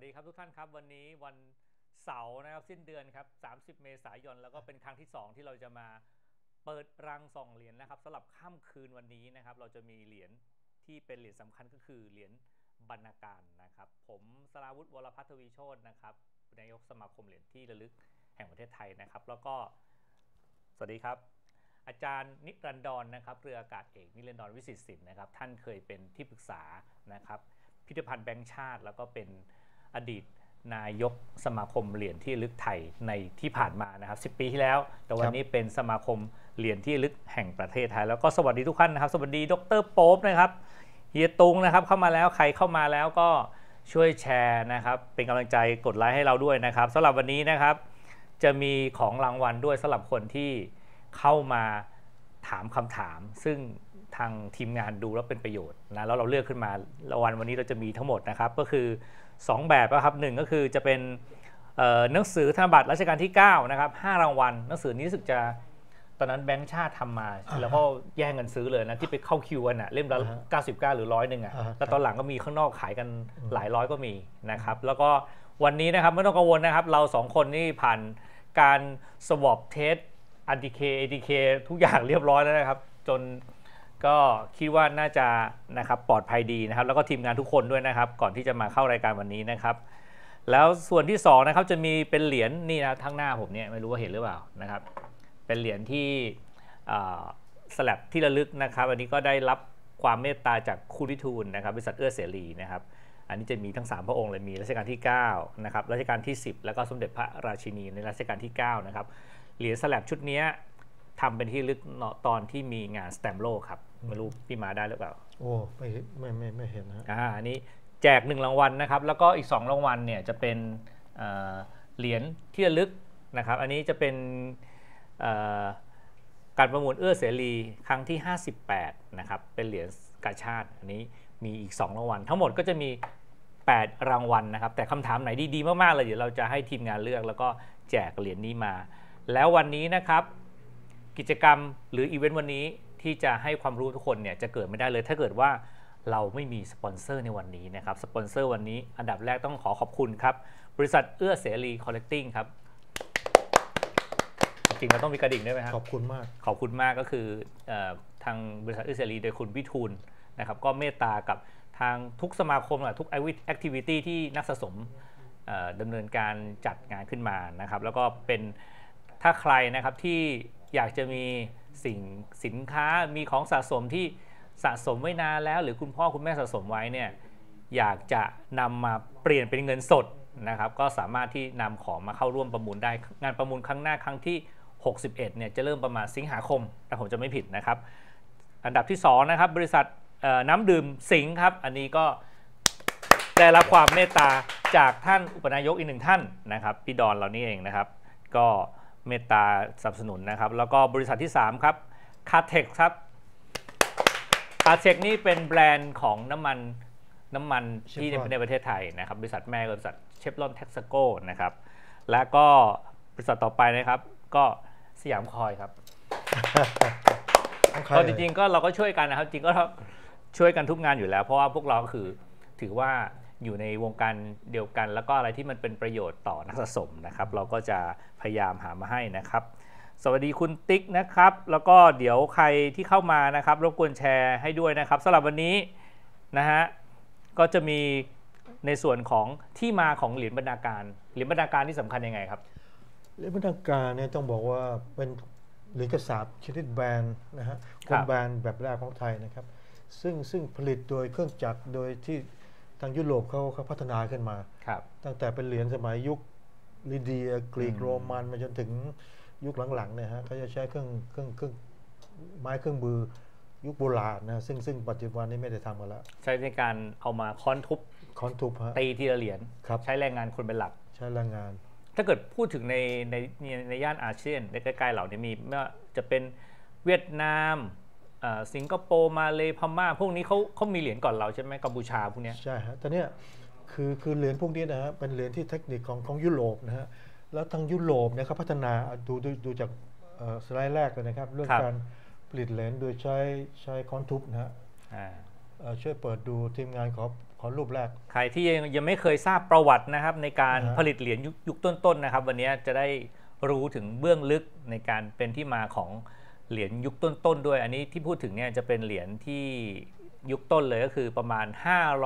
ดีครับทุกท่านครับวันนี้วันเสาร์นะครับสิ้นเดือนครับ30เมษายนแล้วก็เป็นครั้งที่2ที่เราจะมาเปิดรังส่องเหรียญนะครับสำหรับค่ำคืนวันนี้นะครับเราจะมีเหรียญที่เป็นเหรียญสำคัญก็คือเหรียญบรรณาการนะครับผมสราวุฒิวรพัฒน์ทวีโชตินะครับนายกสมาคมเหรียญที่ระลึกแห่งประเทศไทยนะครับแล้วก็สวัสดีครับอาจารย์นิรันดรนะครับเรืออากาศเอกนิรันดรวิสิตสินนะครับท่านเคยเป็นที่ปรึกษานะครับพิพิธภัณฑ์แบงก์ชาติแล้วก็เป็นอดีตนายกสมาคมเหรียญที่ระลึกไทยในที่ผ่านมานะครับ10 ปีที่แล้วแต่วันนี้เป็นสมาคมเหรียญที่ระลึกแห่งประเทศไทยแล้วก็สวัสดีทุกท่านนะครับสวัสดีดร.โป๊ปนะครับเฮียตุงนะครับเข้ามาแล้วใครเข้ามาแล้วก็ช่วยแชร์นะครับเป็นกำลังใจกดไลค์ให้เราด้วยนะครับสำหรับวันนี้นะครับจะมีของรางวัลด้วยสำหรับคนที่เข้ามาถามคำถามซึ่งทางทีมงานดูแล้วเป็นประโยชน์นะแล้วเราเลือกขึ้นมารางวัลวันนี้เราจะมีทั้งหมดนะครับก็คือ2แบบนะครับ1ก็คือจะเป็นหนังสือธนบัตรรัชกาลที่9นะครับ5รางวัลหนังสือนี้รู้สึกจะตอนนั้นแบงก์ชาติทำมาแล้วก็แย่งกันซื้อเลยนะที่ไปเข้าคิวกันอ่ะเล่มละ99หรือ100อ่ะแล้วตอนหลังก็มีข้างนอกขายกันหลายร้อยก็มีนะครับแล้วก็วันนี้นะครับไม่ต้องกังวลนะครับเรา2คนนี่ผ่านการสวอปเทสRTK ATK ทุกอย่างเรียบร้อยแล้วนะครับจนก็คิดว่าน่าจะนะครับปลอดภัยดีนะครับแล้วก็ทีมงานทุกคนด้วยนะครับก่อนที่จะมาเข้ารายการวันนี้นะครับแล้วส่วนที่2นะครับจะมีเป็นเหรียญนี่นะทั้งหน้าผมเนี่ยไม่รู้ว่าเห็นหรือเปล่านะครับเป็นเหรียญที่สลับที่ระลึกนะครับอันนี้ก็ได้รับความเมตตาจากคุณวิทูลนะครับบริษัทเอื้อเสรีนะครับอันนี้จะมีทั้ง3พระองค์เลยมีรัชกาลที่9นะครับรัชกาลที่10แล้วก็สมเด็จพระราชินีในรัชกาลที่9นะครับเหรียญสลับชุดนี้ทำเป็นที่ลึกตอนที่มีงานสแตมโลกครับไม่รู้พี่มาได้หรือเปล่าโอ้ไม่เห็นนะอันนี้แจก1รางวัลนะครับแล้วก็อีก2รางวัลเนี่ยจะเป็นเหรียญที่ระลึกนะครับอันนี้จะเป็นการประมูลเอื้อเสรีครั้งที่58นะครับเป็นเหรียญกาชาดอันนี้มีอีก2รางวัลทั้งหมดก็จะมี8รางวัลนะครับแต่คำถามไหนดีๆมากๆเลยเดี๋ยวเราจะให้ทีมงานเลือกแล้วก็แจกเหรียญนี้มาแล้ววันนี้นะครับกิจกรรมหรืออีเวนต์วันนี้ที่จะให้ความรู้ทุกคนเนี่ยจะเกิดไม่ได้เลยถ้าเกิดว่าเราไม่มีสปอนเซอร์ในวันนี้นะครับสปอนเซอร์วันนี้อันดับแรกต้องขอบคุณครับบริษัทเอื้อเสรีคอลเลกติ้งครับจริงๆเราต้องมีกระดิ่งด้วยไหมครับขอบคุณมากขอบคุณมากก็คือทางบริษัทเอื้อเสรีโดยคุณวิทูลนะครับก็เมตตากับทางทุกสมาคมทุกแอคทิวิตี้ที่นักสะสมดำเนินการจัดงานขึ้นมานะครับแล้วก็เป็นถ้าใครนะครับที่อยากจะมีสินค้ามีของสะสมที่สะสมไว้นานแล้วหรือคุณพ่อคุณแม่สะสมไว้เนี่ยอยากจะนำมาเปลี่ยนเป็นเงินสดนะครับก็สามารถที่นำของมาเข้าร่วมประมูลได้งานประมูลครั้งหน้าครั้งที่61เนี่ยจะเริ่มประมาณสิงหาคมถ้าผมจะไม่ผิดนะครับอันดับที่2นะครับบริษัทน้ำดื่มสิงห์ครับอันนี้ก็ได้รับความเมตตาจากท่านอุปนายกอีก1ท่านนะครับพี่ดอนเรานี่เองนะครับก็เมตตาสนับสนุนนะครับแล้วก็บริษัทที่3ครับคาเทคครับคาเทคนี่เป็นแบรนด์ของน้ำมันที่ในประเทศไทยนะครับบริษัทแม่บริษัทเชฟรอนเท็กซัสโกนะครับและก็บริษัทต่อไปนะครับก็สยามคอยครับก็จริงๆก็เราก็ช่วยกันนะครับจริงก็ช่วยกันทุกงานอยู่แล้วเพราะว่าพวกเราคือถือว่าอยู่ในวงการเดียวกันแล้วก็อะไรที่มันเป็นประโยชน์ต่อนักสะสมนะครับเราก็จะพยายามหามาให้นะครับสวัสดีคุณติ๊กนะครับแล้วก็เดี๋ยวใครที่เข้ามานะครับรบกวนแชร์ให้ด้วยนะครับสำหรับวันนี้นะฮะก็จะมีในส่วนของที่มาของเหรียญบรรณาการที่สำคัญยังไงครับเหรียญบรรณาการเนี่ยต้องบอกว่าเป็นเหรียญกระสาบชนิดแบนนะฮะเป็นแบนแบบแรกของไทยนะครับซึ่งผลิตโดยเครื่องจักรโดยที่ทางยุโรปเขาพัฒนาขึ้นมาตั้งแต่เป็นเหรียญสมัยยุคลิเดียกรีกโรมันมาจนถึงยุคหลังๆเนี่ยฮะเขาจะใช้เครื่องไม้เครื่องมือยุคโบราณนะซึ่งปัจจุบันนี้ไม่ได้ทำกันแล้วใช้ในการเอามาค้อนทุบตีทีละเหรียญใช้แรงงานคนเป็นหลักใช้แรงงานถ้าเกิดพูดถึงในย่านอาเซียนใกล้ๆเราเนี่ยมีไม่ว่าจะเป็นเวียดนามสิงคโปร์มาเลย์พม่าพวกนี้เขามีเหรียญก่อนเราใช่ไหมกัมพูชาพวกนี้ใช่ฮะแต่เนี้ยคือเหรียญพวกนี้นะฮะเป็นเหรียญที่เทคนิคของยุโรปนะฮะแล้วทางยุโรปเนี่ยเขาพัฒนาดูจากสไลด์แรกเลยนะครับเรื่องการผลิตเหรียญโดยใช้ค้อนทุบนะฮะช่วยเปิดดูทีมงานขออรูปแรกใครที่ยังไม่เคยทราบประวัตินะครับในการผลิตเหรียญยุคต้นๆนะครับวันนี้จะได้รู้ถึงเบื้องลึกในการเป็นที่มาของเหรียญยุคต้นๆด้วยอันนี้ที่พูดถึงเนี่ยจะเป็นเหรียญที่ยุคต้นเลยก็คือประมาณ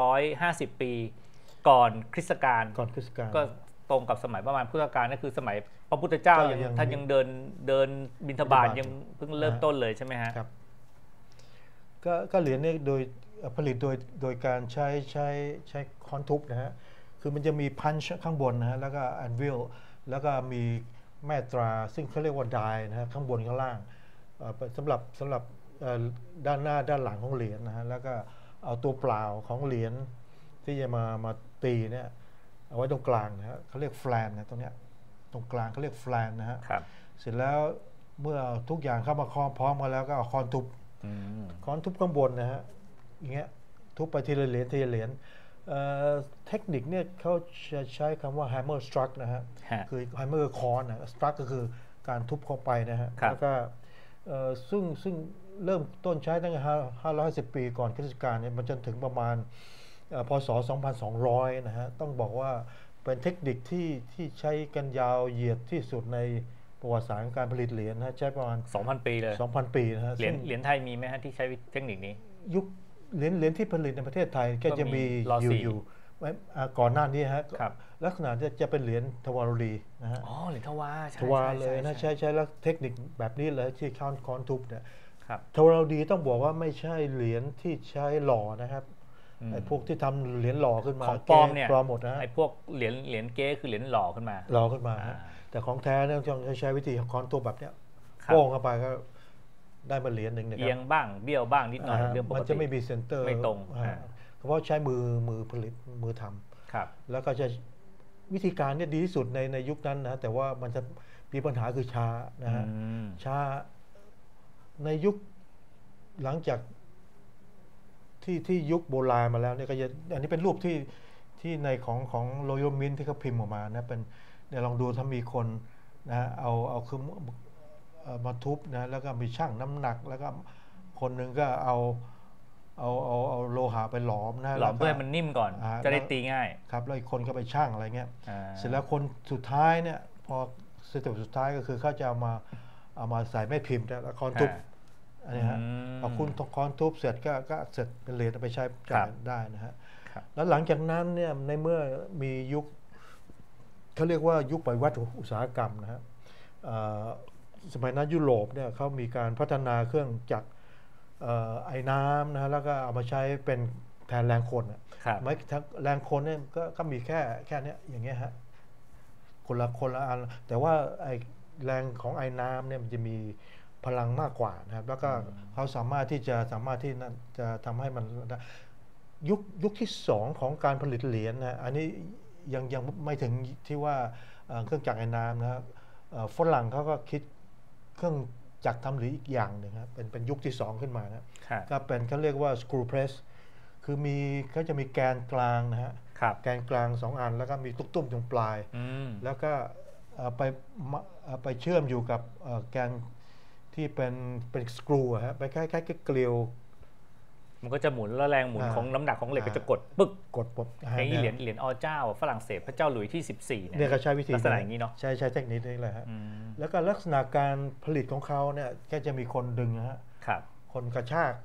550 ปีก่อนคริสตกาลก็ตรงกับสมัยประมาณพุทธกาลนั่นคือสมัยพระพุทธเจ้าท่านยังเดินบิณฑบาตยังเพิ่งเริ่มต้นเลยใช่ไหมฮะครับก็เหรียญนี้โดยผลิตโดยการใช้ค้อนทุบนะฮะคือมันจะมีพันช์ข้างบนนะฮะแล้วก็แอนวิลแล้วก็มีแม่ตราซึ่งเขาเรียกว่าไดนะฮะข้างบนข้างล่างสำหรับด้านหน้าด้านหลังของเหรียญนะฮะแล้วก็เอาตัวเปล่าของเหรียญที่จะมาตีเนี่ยเอาไว้ตรงกลางนะฮะเขาเรียกแฟลนนะตรงเนี้ยตรงกลางเขาเรียกแฟลนนะฮะเสร็จแล้วเมื่อทุกอย่างเข้ามาพร้อมกันแล้วก็เอาค้อนทุบข้างบนนะฮะอย่างเงี้ยทุบไปทีละเหรียญเทคนิคเนี่ยเขาจะใช้คำว่า hammer struck นะฮะคือ hammer ค้อนนะ struck ก็คือการทุบเข้าไปนะฮะแล้วก็ซึ่งเริ่มต้นใช้ตั้งแต่550 ปีก่อนคริสตกาลเนี่ยมันจนถึงประมาณพศ 2200 นะฮะต้องบอกว่าเป็นเทคนิคที่ใช้กันยาวเหยียดที่สุดในประวัติศาสตร์การผลิตเหรียญนะใช้ประมาณ 2,000 ปีเลย 2,000 ปีนะฮะเหรียญไทยมีไหมฮะที่ใช้เทคนิคนี้ยุคเหรียญที่ผลิตในประเทศไทยก็จะมีอยู่ก่อนหน้านี้ฮะลักษณะจะเป็นเหรียญทวารวดีนะฮะเหรียญทวารเลยนะใช้แล้วเทคนิคแบบนี้เลยที่ค้อนทุบเนี่ยทวารวดีต้องบอกว่าไม่ใช่เหรียญที่ใช้หล่อนะครับไอ้พวกที่ทำเหรียญหล่อขึ้นมาของปลอมเนี่ยปลอมหมดนะไอ้พวกเหรียญเก๊คือเหรียญหล่อขึ้นมาแต่ของแท้เนี่ยต้องใช้วิธีค้อนทุบแบบเนี้ยโป้งเข้าไปก็ได้มาเหรียญหนึ่งนะครับเอียงบ้างเบี้ยวบ้างนิดหน่อยเรื่องปกติมันจะไม่มีเซนเตอร์ไม่ตรงเพราะใช้มือผลิตมือทำแล้วก็จะวิธีการเนี่ยดีที่สุดในยุคนั้นนะแต่ว่ามันจะมีปัญหาคือช้านะฮะช้าในยุคหลังจากที่ยุคโบราณมาแล้วเนี่ยก็จะอันนี้เป็นรูปที่ในของโรยัลมินท์ที่เขาพิมพ์ออกมานะเป็นเนี่ยลองดูถ้ามีคนนะเอาคือมาทุบนะแล้วก็มีช่างน้ำหนักแล้วก็คนหนึ่งก็เอาโลหะไปหลอมนะหลอมเพื่อให้มันนิ่มก่อนจะได้ตีง่ายครับแล้วอีกคนก็ไปช่างอะไรเงี้ยเสร็จแล้วคนสุดท้ายเนี่ยพอสเต็ปสุดท้ายก็คือเขาจะเอามาใส่แม่พิมพ์แล้วค้อนทุบอันนี้ฮะพอคุณค้อนทุบเสร็จก็เสร็จเป็นเหรียญไปใช้ได้นะฮะแล้วหลังจากนั้นเนี่ยในเมื่อมียุคเขาเรียกว่ายุคปฏิวัติอุตสาหกรรมนะฮะสมัยนั้นยุโรปเนี่ยเขามีการพัฒนาเครื่องจักรไอ้น้ำนะฮะแล้วก็เอามาใช้เป็นแทนแรงคนไม่แรงคนเนี่ยก็มีแค่นี้อย่างเงี้ยฮะคนละอันแต่ว่าไอ้แรงของไอ้น้ำเนี่ยมันจะมีพลังมากกว่านะครับแล้วก็เขาสามารถที่จะทำให้มันยุคที่2ของการผลิตเหรียญนะอันนี้ยังไม่ถึงที่ว่าเครื่องจักรไอ้น้ำนะครับฝรั่งเขาก็คิดเครื่องจักรทำเหรียญอีกอย่างหนึ่งครับเป็นยุคที่2ขึ้นมานะก็เป็นเขาเรียกว่า screw press คือเขาจะมีแกนกลางนะฮะแกนกลาง2 อันแล้วก็มีตุ้มๆตรงปลายแล้วก็ไปเชื่อมอยู่กับแกนที่เป็นสกรูฮะไปคล้ายๆเกลียวมันก็จะหมุนแล้วแรงหมุนของน้ำหนักของเหล็กก็จะกดปึ๊กปุ๊บอย่างนี้เหรียญอเจ้าฝรั่งเศสพระเจ้าหลุยที่14 เนี่ยเขาใช้วิธีลักษณะอย่างนี้เนาะใช้เทคนิคนี้เลยฮะแล้วก็ลักษณะการผลิตของเขาเนี่ยก็จะมีคนดึงนะฮะคนกระชาก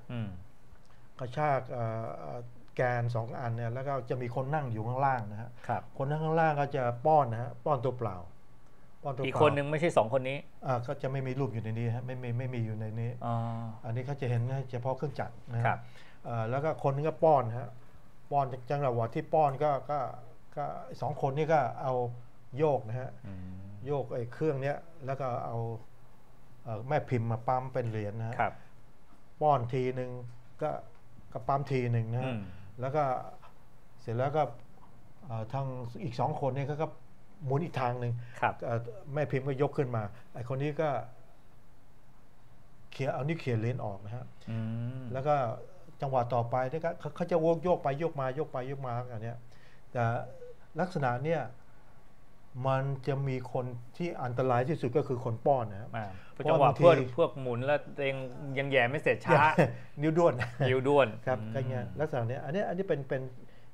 แกน2 อันเนี่ยแล้วก็จะมีคนนั่งอยู่ข้างล่างนะฮะคนนั่งข้างล่างก็จะป้อนนะฮะป้อนตัวเปล่าอีกคนหนึ่งไม่ใช่2 คนนี้ก็จะไม่มีรูปอยู่ในนี้ฮะไม่มีอยู่ในนี้อันนี้เขาจะเห็นเฉพาะเครื่องจักรนะครับแล้วก็คนนึงก็ป้อนฮะป้อนจังหวะที่ป้อนก็2 คนนี้ก็เอาโยกนะฮะโยกไอ้เครื่องเนี้ยแล้วก็เอาแม่พิมพ์มาปั๊มเป็นเหรียญนะฮะป้อนทีนึงก็ปั๊มทีนึงนะฮะแล้วก็เสร็จแล้วก็ทางอีก2 คนนี้ก็หมุนอีกทางหนึ่งแม่พิมพ์ก็ยกขึ้นมาไอ้คนนี้ก็เขียนเหรียญออกนะฮะแล้วก็จังหวะต่อไปนี่ก็เขาจะโยกไปโยกมาอันเนี้ยแต่ลักษณะเนี้ยมันจะมีคนที่อันตรายที่สุดก็คือคนป้อนนะครับจังหวะพวกหมุนแล้วยังแย่ไม่เสร็จช้านิ้วด้วนครับก็เงี้ยลักษณะเนี้ยอันนี้เป็น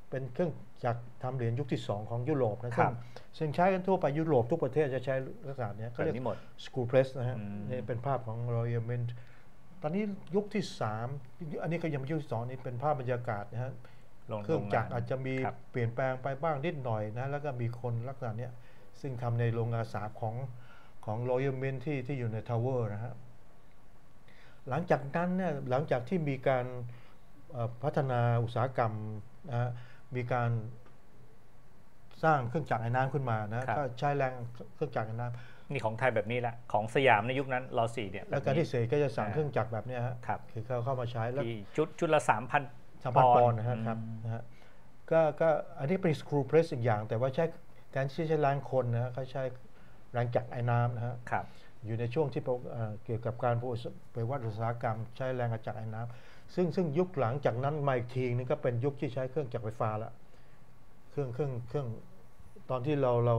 เป็นเครื่องจักรทำเหรียญยุคที่ 2ของยุโรปนะครับซึ่งใช้กันทั่วไปยุโรปทุกประเทศจะใช้ลักษณะนี้แบเขาบเรียกนี้หมด screw press นะฮะนี่เป็นภาพของ Royal Mint ตอนนี้ยุคที่ 3อันนี้ก็ยังไม่ยุคที่ 2นี่เป็นภาพบรรยากาศนะฮะเครื่องจักรอาจจะมีเปลี่ยนแปลงไปบ้างนิดหน่อยนะแล้วก็มีคนลักษณะนี้ซึ่งทำในโรงงานสาบของ Royal Mint ที่อยู่ในทาวเวอร์นะฮะหลังจากนั้นเนี่ยหลังจากที่มีการพัฒนาอุตสาหกรรมนะฮะมีการสร้างเครื่องจักรไอ้น้ำขึ้นมานะก็ใช้แรงเครื่องจักรไอ้น้ำนี่ของไทยแบบนี้แหละของสยามในยุคนั้นร.4เนี่ยแล้วการที่เสกก็จะสั่งเครื่องจักรแบบนี้ฮะครับคือเขาเข้ามาใช้แล้วชุดละ 3,000 ปอนด์นะครับนะฮะก็อันนี้เป็น screw press อีกอย่างแต่ว่าใช้การใช้แรงคนนะฮะเขาใช้แรงจักรไอ้น้ำนะฮะอยู่ในช่วงที่เกี่ยวกับการไปวัดอุตสาหกรรมใช้แรงจักรไอ้น้ำซึ่งยุคหลังจากนั้นมาอีกทีนึงก็เป็นยุคที่ใช้เครื่องจักรไฟฟ้าละเครื่องตอนที่เรา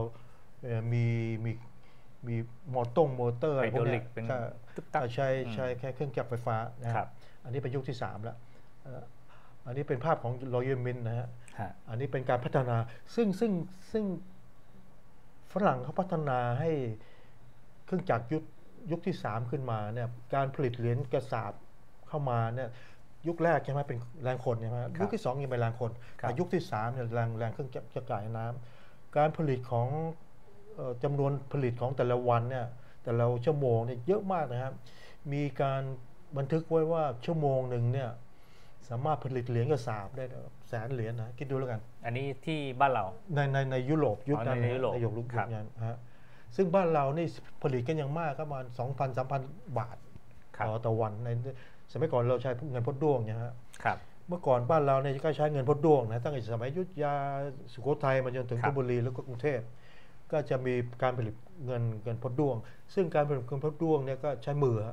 มีมอเตอร์อะไรพวกนี้ก็ใช้แค่เครื่องจักรไฟฟ้านะครับอันนี้เป็นยุคที่ 3แล้วอันนี้เป็นภาพของ Royal Mint นะฮะอันนี้เป็นการพัฒนาซึ่งฝรั่งเขาพัฒนาให้เครื่องจักรยุคที่ 3ขึ้นมาเนี่ยการผลิตเหรียญกระสาบเข้ามาเนี่ยยุคแรกใช่ไหมเป็นแรงคนใช่ไหมยุคที่ 2ยังเป็นแรงคนแต่ยุคที่ 3เนี่ยแรงเครื่องจักรจ่ายน้ำการผลิตของจำนวนผลิตของแต่ละวันเนี่ยแต่ละชั่วโมงเนี่ยเยอะมากนะครับมีการบันทึกไว้ว่าชั่วโมงหนึ่งเนี่ยสามารถผลิตเหรียญกระสาบได้100,000 เหรียญนะคิดดูแล้วกันอันนี้ที่บ้านเราในยุโรปยุคนั้นในยุโรปยุคนั้นฮะซึ่งบ้านเรานี่ผลิตกันอย่างมากก็ประมาณ 2,000-3,000 บาทต่อวันในสมัยก่อนเราใช้เงินพดด้วงเนี่ยฮะเมื่อก่อนบ้านเราเนี่ยก็ใช้เงินพดด้วงนะตั้งแต่สมัยอยุธยาสุโขทัยมาจนถึงธนบุรีแล้วก็กรุงเทพก็จะมีการผลิตเงินพดด้วงซึ่งการผลิตเงินพดด้วงเนี่ยก็ใช้มือ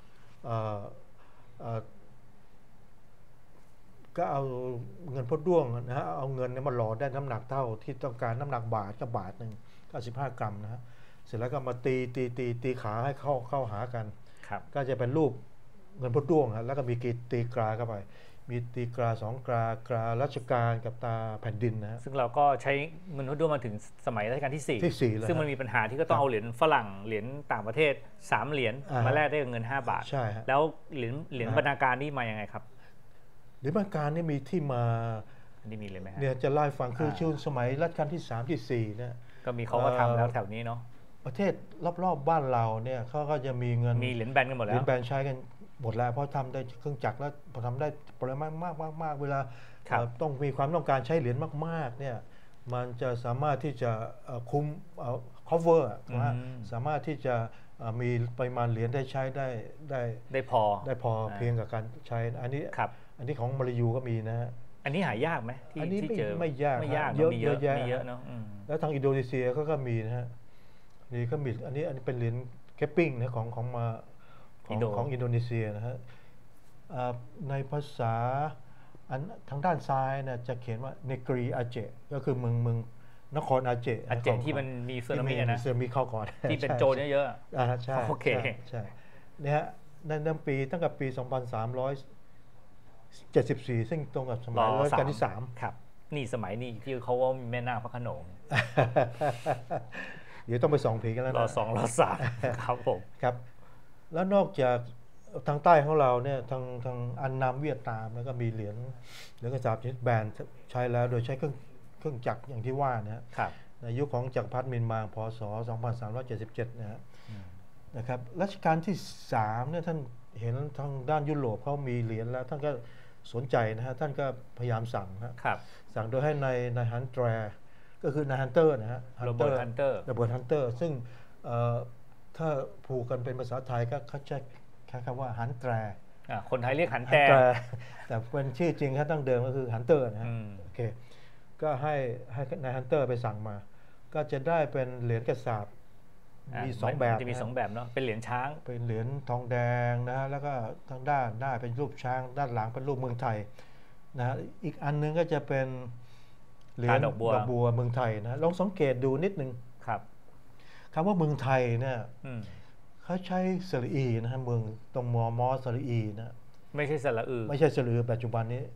ก็เอาเงินพดด้วงนะฮะเอาเงินมาหล่อได้น้ำหนักเท่าที่ต้องการน้ำหนักบาทกับบาทหนึ่ง95 กรัมนะฮะเสร็จแล้วก็มาตีขาให้เข้าหากันก็จะเป็นรูปเงินพดด้วงแล้วก็มีตีกราเข้าไปมีตีกรา2 กราราชการกับตาแผ่นดินนะฮะซึ่งเราก็ใช้เงินพดด้วงมาถึงสมัยรัชกาลที่4ซึ่งมันมีปัญหาที่ก็ต้องเอาเหรียญฝรั่งเหรียญต่างประเทศ3 เหรียญมาแลกได้เงิน5 บาทใช่แล้วเหรียญบรรณาการนี่มายังไงครับเหรียญบรรณาการนี่มีที่มานี่มีเลยไหมเนี่ยจะเล่าให้ฟังคือช่วงสมัยรัชกาลที่3ที่4เนี่ยก็มีเขาก็ทำแล้วแถวนี้เนาะประเทศรอบๆบ้านเราเนี่ยเขาก็จะมีเงินมีเหรียญแบนกันหมดแล้วเหรียญแบนใช้กันหมดแล้วเพราะทำได้เครื่องจักรแล้วพอทำได้ปริมาณมากเวลาต้องมีความต้องการใช้เหรียญมากๆเนี่ยมันจะสามารถที่จะคุมcover สามารถที่จะมีปริมาณเหรียญได้ใช้ได้พอเพียงกับการใช้อันนี้ของมาลายูก็มีนะฮะอันนี้หายากไหมที่เจอไม่ยากเยอะเนาะแล้วทางอินโดนีเซียก็มีนะฮะนี่ก็มีอันนี้เป็นเหรียญแคปปิ้งนะของอินโดนีเซียนะฮะในภาษาทางด้านซ้ายนะจะเขียนว่าเนกรีอาเจก็คือเมืองนครอาเจที่มันมีสึนามินะสึนามิเข้าก่อนที่เป็นโจรเยอะๆใช่โอเคใช่เนี่ยฮะในปีตั้งแต่ปี 2374 ซึ่งตรงกับสมัยรัชกาลที่ 3 ครับนี่สมัยนี้ที่เขาว่ามีแม่นาคพระโขนงเดี๋ยวต้องไปส่องผีกันแล้วนะรอ3ครับผมครับแล้วนอกจากทางใต้ของเราเนี่ยทางอันนามเวียดนามแล้วก็มีเหรียญกระสาบชนิดแบนใช้แล้วโดยใช้เครื่องจักรอย่างที่ว่านะครับในยุคของจักรพรรดิมินมางพ.ศ. 2377นะครับรัชกาลที่3เนี่ยท่านเห็นทางด้านยุโรปเขามีเหรียญแล้วท่านก็สนใจนะฮะท่านก็พยายามสั่งสั่งโดยให้ในฮันแตรก็คือนายฮันเตอร์นะฮะโรเบิร์ตฮันเตอร์ซึ่งถ้าผูกกันเป็นภาษาไทยก็เขาจะใช้คำว่าฮันแตรคนไทยเรียกฮันแตรแต่เป็นชื่อจริงเขาตั้งเดิมก็คือฮันเตอร์นะฮะโอเคก็ให้นายฮันเตอร์ไปสั่งมาก็จะได้เป็นเหรียญกระสาบมี2 แบบจะมี2 แบบเนาะเป็นเหรียญช้างเป็นเหรียญทองแดงนะฮะแล้วก็ทางด้านหน้าเป็นรูปช้างด้านหลังเป็นรูปเมืองไทยนะฮะอีกอันนึงก็จะเป็นเหรียญดอกบัวเมืองไทยนะลองสังเกตดูนิดนึงครับคำว่าเมืองไทยเนี่ยเขาใช้สระอีนะฮะเมืองตรงมอสระอีนะไม่ใช่สระอือไม่ใช่สระอือปัจจุบันนี้ครับ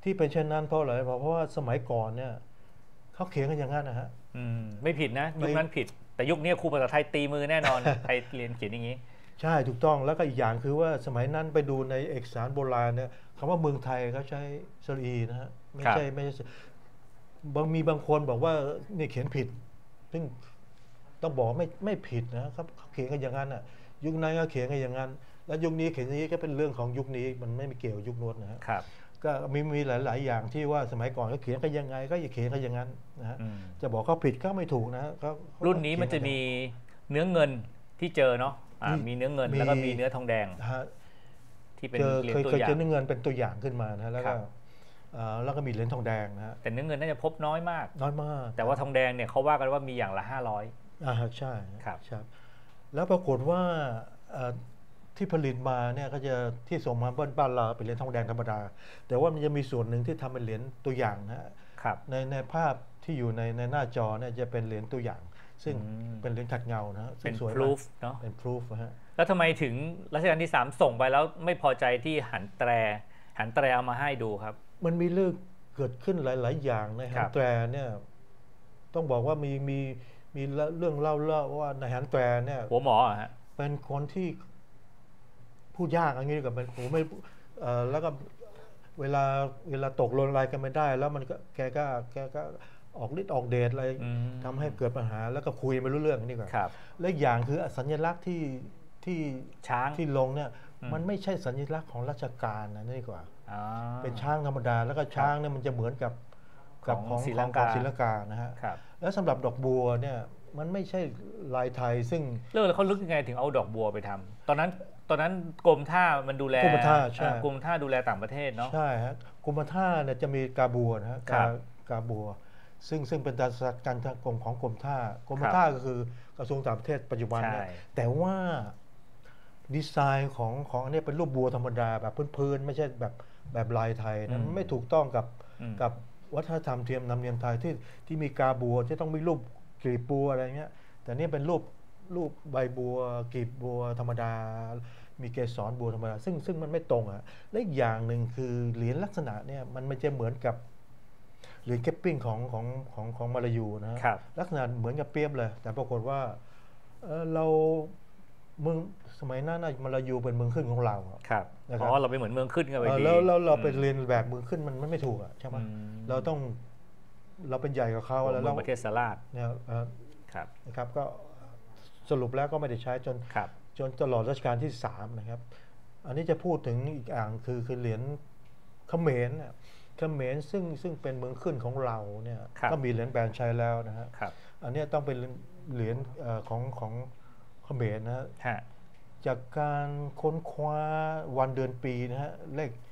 ที่เป็นเช่นนั้นเพราะอะไรเพราะว่าสมัยก่อนเนี่ยเขาเขียนกันอย่างนั้นนะฮะไม่ผิดนะยุคนั้นผิดแต่ยุคนี้ครูภาษาไทยตีมือแน่นอน ใครเรียนเขียนอย่างนี้ใช่ถูกต้องแล้วก็อีกอย่างคือว่าสมัยนั้นไปดูในเอกสารโบราณเนี่ยคำว่าเมืองไทยเขาใช้สระอีนะฮะไม่ใช่มีบางคนบอกว่านี่เขียนผิดซึ่งต้องบอกไม่ผิดนะครับเขาเขียนกันอย่างนั้นอ่ะยุคนั้นก็เขียนกันอย่างนั้นแล้วยุคนี้เขียนอย่างนี้ก็เป็นเรื่องของยุคนี้มันไม่มีเกี่ยวยุคโน้นนะฮะก็มีหลายๆอย่างที่ว่าสมัยก่อนเขาเขียนกันยังไงก็อย่าเขียนกันอย่างนั้นนะฮะจะบอกเขาผิดก็ไม่ถูกนะฮะรุ่นนี้มันจะมีเนื้อเงินที่เจอเนาะมีเนื้อเงินแล้วก็มีเนื้อทองแดงที่เป็นเหรียญตัวอย่างเคยเจอเนื้อเงินเป็นตัวอย่างขึ้นมานะแล้วก็มีเหรียญทองแดงนะฮะแต่เนื้อเงินน่าจะพบน้อยมากแต่ว่าทองแดงเนี่ยเขาว่ากันว่ามีอย่างละใช่ครับแล้วปรากฏว่าที่ผลิตมาเนี่ยก็จะที่ส่งมาบ้านเราเป็นเหรียญทองแดงธรรมดาแต่ว่ามันจะมีส่วนหนึ่งที่ทำเป็นเหรียญตัวอย่างนะฮะในภาพที่อยู่ในหน้าจอเนี่ยจะเป็นเหรียญตัวอย่างซึ่งเป็นเหรียญขัดเงานะเป็น proof เนาะเป็น proof ฮะแล้วทำไมถึงรัชกาลที่3ส่งไปแล้วไม่พอใจที่หันแตรเอามาให้ดูครับมันมีเรื่องเกิดขึ้นหลายๆอย่างในหันแตรเนี่ยต้องบอกว่ามีเรื่องเล่าว่าในหันแตรเนี่ยหัวหมอฮะเป็นคนที่พูดยากอย่างนี้กับผมไม่แล้วก็เวลาตกลงอะไรกันไม่ได้แล้วมันก็แกก็ออกฤทธิ์ออกเดชอะไรทำให้เกิดปัญหาแล้วก็คุยไม่รู้เรื่องนี่ก่อนและอย่างคือสัญลักษณ์ที่ช้างที่ลงเนี่ยมันไม่ใช่สัญลักษณ์ของราชการนะนี่กว่าเป็นช้างธรรมดาแล้วก็ช้างเนี่ยมันจะเหมือนกับของศรีลังกานะฮะแล้วสำหรับดอกบัวเนี่ยมันไม่ใช่ลายไทยซึ่งเขาลึกยังไงถึงเอาดอกบัวไปทำตอนนั้นกรมท่ามันดูแลกรมท่าใช่กรมท่าดูแลต่างประเทศเนาะใช่ฮะกรมท่าเนี่ยจะมีกาบัวนะฮะกาบัวซึ่งเป็นการทางกรมของกรมท่าก็คือกระทรวงต่างประเทศปัจจุบันเนี่ยแต่ว่าดีไซน์ของอันนี้เป็นรูปบัวธรรมดาแบบพื้นๆไม่ใช่แบบลายไทยนะไม่ถูกต้องกับวัฒนธรรมเทียมนำเนียมไทยที่มีกาบัวที่ต้องมีรูปกลีบบัวอะไรเงี้ยแต่นี่เป็นรูปใบบัวกลีบบัวธรรมดามีเกสรบัวธรรมดาซึ่งมันไม่ตรงอ่ะและอีกอย่างหนึ่งคือเหรียญลักษณะเนี่ยมันไม่จะเหมือนกับเหรียญเก็ปปิ้งของมาลายูนะลักษณะเหมือนกับเปียบเลยแต่ปรากฏว่าเราเมืองสมัยนั้นมาลายูเป็นเมืองขึ้นของเราครับเราไปเหมือนเมืองขึ้นกันไปดีแล้วเราไปเรียนแบบเมืองขึ้นมันไม่ถูกอ่ะใช่ไหมเราเป็นใหญ่กว่าเขาแล้วเราประเทศสลาดเนี่ยนะครับก็สรุปแล้วก็ไม่ได้ใช้จนตลอดรัชกาลที่3นะครับอันนี้จะพูดถึงอีกอย่างคือเหรียญเขมรซึ่งเป็นเมืองขึ้นของเราเนี่ยก็มีเหรียญแบนใช้แล้วนะฮะอันนี้ต้องเป็นเหรียญของเขมรนะฮะจากการค้นคว้าวันเดือนปีนะฮะ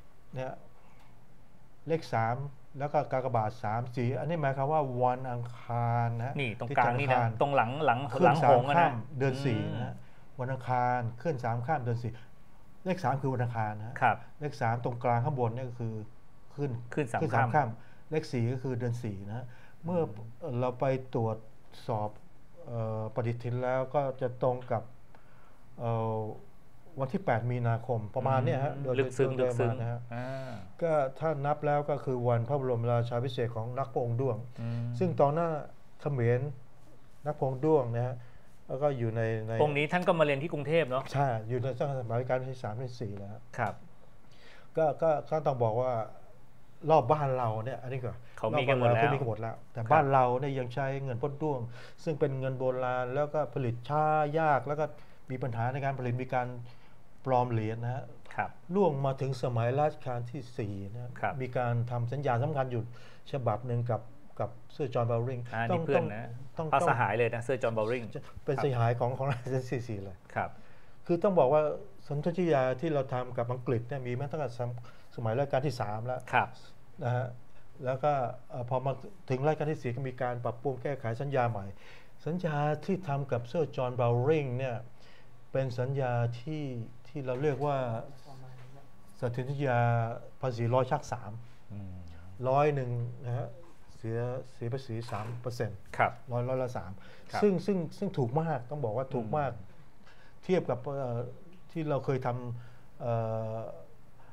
เลข3แล้วก็กากบาท3 สีอันนี้หมายความว่าวันอังคารนะนี่ตรงกลางนี่นะตรงหลังหงนะเดือน4นะวันอังคารขึ้น3ข้ามเดือน4เลข3คือวันอังคารนะเลข3ตรงกลางข้างบนนี่ก็คือขึ้น3ข้ามเลข4ก็คือเดือน4นะเมื่อเราไปตรวจสอบปฏิทินแล้วก็จะตรงกับวันที่8 มีนาคมประมาณนี้ฮะโดยมานะฮะก็ถ้านับแล้วก็คือวันพระบรมราชาภิเษกของนักพระองค์ด้วงซึ่งตอนหน้าเขมรนักพระองค์ด้วงนะฮะแล้วก็อยู่ในองค์นี้ท่านก็มาเรียนที่กรุงเทพเนาะใช่อยู่ในสมัยรัชกาลที่3 ที่ 4แล้วครับก็ต้องบอกว่ารอบบ้านเราเนี่ยอันนี้ก็เขามีกันหมดแล้วแต่บ้านเราเนี่ยยังใช้เงินพ่นด้วงซึ่งเป็นเงินโบราณแล้วก็ผลิตช้ายากแล้วก็มีปัญหาในการผลิตมีการปลอมเหรียญนะฮะล่วงมาถึงสมัยรัชกาลที่4นะมีการทำสัญญาสำคัญอยู่ฉบับหนึ่งกับเซอร์จอห์น บาวริงต้องสหายเลยนะเซอร์จอห์น บาวริงเป็นสหายของรัชกาลที่4เลยครับคือต้องบอกว่าสนธิสัญญาที่เราทำกับอังกฤษเนี่ยมีมาตั้งแต่สมัยรัชกาลที่3แล้วนะฮะแล้วก็พอมาถึงรัชกาลที่4ก็มีการปรับปรุงแก้ไขสัญญาใหม่สัญญาที่ทำกับเซอร์จอห์น บาวริงเนี่ยเป็นสัญญาที่เราเรียกว่าสนธิสัญญาภาษี100 ชัก 3 100นะฮะเสียภาษี3% ครับร้อยละ3ซึ่งถูกมากต้องบอกว่าถูกมากเทียบกับที่เราเคยทำ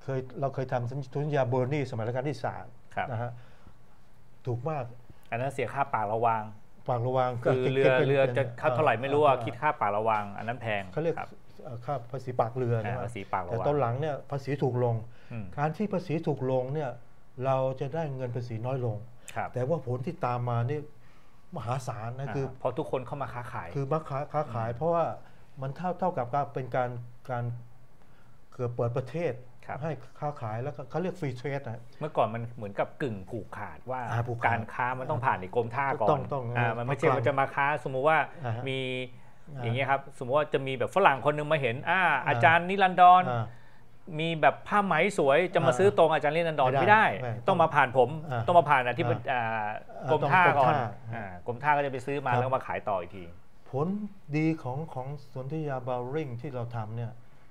เราเคยทำสัญญาเบอร์นี่สมัยรัชกาลที่ครับ 3นะฮะถูกมากอันนั้นเสียค่าปากระวางฝากระวังคือเรือจะค่าเท่าไหร่ไม่รู้คิดค่าปากระวางอันนั้นแพงเขาเรียกครับค่าภาษีปากเรือนะภาษีปากระวางแต่ตอนหลังเนี่ยภาษีถูกลงอืมการที่ภาษีถูกลงเนี่ยเราจะได้เงินภาษีน้อยลงครับแต่ว่าผลที่ตามมานี่มหาศาลนะคือเพราะทุกคนเข้ามาค้าขายคือมาค้าขาย เพราะว่ามันเท่ากับการเป็นการเกือบเปิดประเทศครับให้ค้าขายแล้วก็เขาเรียกฟรีเทรดนะเมื่อก่อนมันเหมือนกับกึ่งผูกขาดว่าผูกขาดการค้ามันต้องผ่านในกรมท่าก่อนต้องมันไม่ใช่ว่าจะมาค้าสมมุติว่าอ่าฮะมีอย่างเงี้ยครับสมมติว่าจะมีแบบฝรั่งคนหนึงมาเห็นอาจารย์นิรันดรอ่ามีแบบผ้าไหมสวยจะมาซื้อตรงอาจารย์นิรันดรไม่ไม่ได้ได้ไม่ต้องมาผ่านผม ต้องมาผ่านที่กรมท่าก่อนกรมท่ากรมท่าก็จะไปซื้อมาครับแล้วมาขายต่ออีกทีผลดีของสนธิยาบาวริงที่เราทำเนี่ย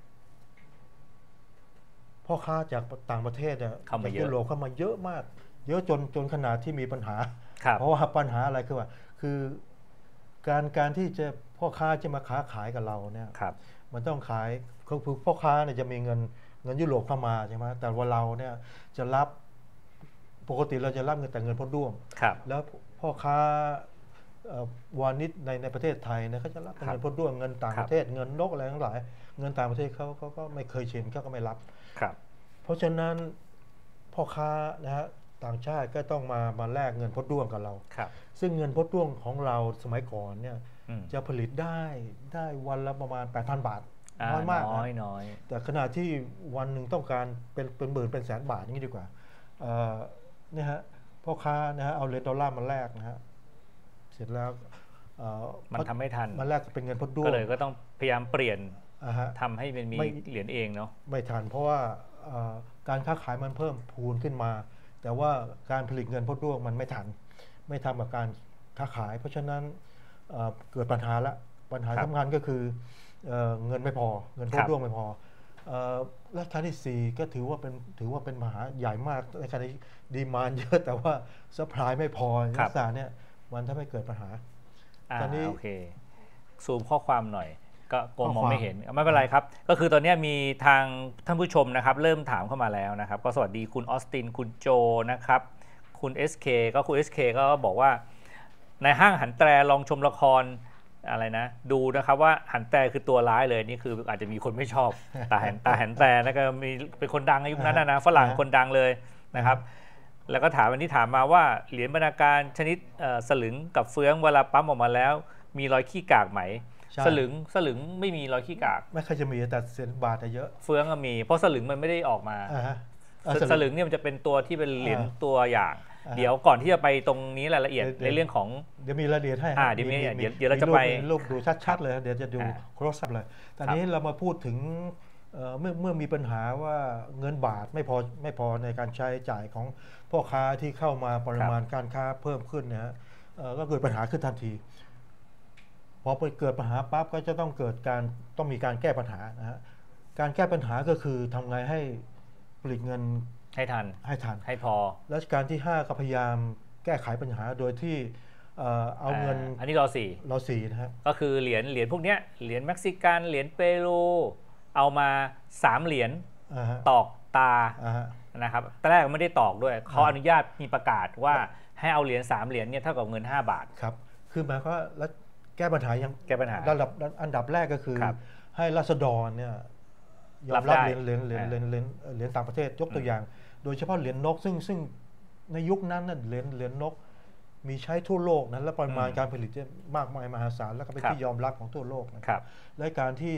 พ่อค้าจากต่างประเทศเนี่ยเข้ามาจากเยอะยุโรปเข้ามาเยอะมาก เยอะจนขนาดที่มีปัญหาครับเพราะว่าปัญหาอะไรคือว่าคือการที่จะพ่อค้าจะมาค้าขายกับเราเนี่ยครับมันต้องขายคือพ่อค้าเนี่ยจะมีเงินยุโรปเข้ามาใช่ไหมแต่ว่าเราเนี่ยจะรับปกติเราจะรับเงินแต่เงินพ่อด้วงครับแล้วพ่อค้าวานิชในประเทศไทยเนี่ยเขาจะรับเป็นครับเงินพ่อด้วงเงินต่างครัปบระเทศเงินนกอะไรทั้งหลายเงินต่างประเทศเขาก็ไม่เคยชินเขาก็ไม่รับครับเพราะฉะนั้นพ่อค้านะฮะต่างชาติก็ต้องมาแลกเงินพ่อด้วงกับเราครับซึ่งเงินพ่อด้วงของเราสมัยก่อนเนี่ยอืมจะผลิตได้วันละประมาณ 8,000 บาท น้อยมากน้อยนะน้อยแต่ขณะที่วันหนึ่งต้องการเป็นหมื่นเป็นแสนบาทอย่างนี้ดีกว่าเนี่ยฮะพ่อค้านะฮะเอาเหรียญดอลลาร์มาแลกนะฮะเสร็จแล้วมันทำไม่ทันมาแลกเป็นเงินพ่อด้วก็งเลยก็ต้องพยายามเปลี่ยนฮะทำให้มันมีไม่เหรียญเองเนาะไม่ทันเพราะว่าการค้าขายมันเพิ่มพูนขึ้นมา แต่ว่าการผลิตเงินพ่อด้วงมันไม่ทันกับการค้าขาย เพราะฉะนั้นเกิดปัญหาละปัญหาครับสำคัญก็คือเงินไม่พอเงินพ่อด้วงไม่พอรัชกาลที่ 4 ก็ถือว่าเป็นมหาใหญ่มากในขณะที่ดีมานด์เยอะแต่ว่าซัพพลายไม่พอลักษณะเนี่ยมันทำให้เกิดปัญหา ตอนนี้โอเคซูมข้อความหน่อย ก็กลัวมองข้อความไม่เห็นไม่เป็นไรครับ ก็คือตอนนี้มีทางท่านผู้ชมนะครับ เริ่มถามเข้ามาแล้วนะครับ ก็สวัสดีคุณออสตินคุณโจนะครับ คุณ SK ก็คุณ SK ก็บอกว่า ในห้างหันแตรลองชมละครอะไรนะ ดูนะครับว่าหันแตรคือตัวร้ายเลยนี่คืออาจจะมีคนไม่ชอบตาหันแตรนะก็มีเป็นคนดังในยุคนั้นนะฝรั่งคนดังเลยนะครับ แล้วก็ถามวันที่ถามมาว่าเหรียญบรรณาการชนิดสลึงกับเฟืองเวลาปั๊มออกมาแล้ว มีรอยขี้กากไหมใช่สลึงไม่มีรอยขี้กากไม่ค่อยจะมีแต่เศษบาทเยอะเฟืองก็มีเพราะสลึงมันไม่ได้ออกมาฮะสลึงเนี่ยมันจะเป็นตัวที่เป็นเหรียญตัวอย่างอ่าเดี๋ยวก่อนที่จะไปตรงนี้รายละเอียดเดี๋ยวในเรื่องของเดี๋ยวมีรายละเอียดให้เดี๋ยวมีเดี๋ยวเราจะไปมีรูปดูชัดๆเลยเดี๋ยวจะดูอ่า close up เลยตอนนี้เรามาพูดถึงเมื่อมีปัญหาว่าเงินบาทไม่พอในการใช้จ่ายของพ่อค้าที่เข้ามาปริมาณการค้าเพิ่มขึ้นนะฮะก็เกิดปัญหาขึ้นทันทีพอเกิดปัญหาปั๊บก็จะต้องมีการแก้ปัญหานะฮะการแก้ปัญหาก็คือทำไงให้ผลิตเงินให้ทัน ให้พอรัชกาลที่ 5 ก็พยายามแก้ไขปัญหาโดยที่เอาเงินอันนี้รอสี่เราสี่นะฮะก็คือเหรียญพวกเนี้ยเหรียญเม็กซิกันเหรียญเปรูเอามา3เหรียญฮะตอกตาฮะนะครับตอนแรกไม่ได้ตอกด้วยเขาอนุญาตมีประกาศว่าให้เอาเหรียญ3เหรียญเนี่ยเท่ากับเงิน5 บาทครับคือหมายความว่าแล้วแก้ปัญหายังแก้ปัญหาอันดับแรกก็คือครับให้ราษฎรเนี่ยยอรัมบรับได้เหรียญต่างประเทศยกตัวอย่าง โดยเฉพาะเหรียญนกซึ่งในยุคนั้นน่ะเหรียญนกมีใช้ทั่วโลกนะและปริมาณการผลิตเนี่ยมากมายมหาศาลแล้วก็เป็นที่ยอมรับของทั่วโลกนะครับ และการที่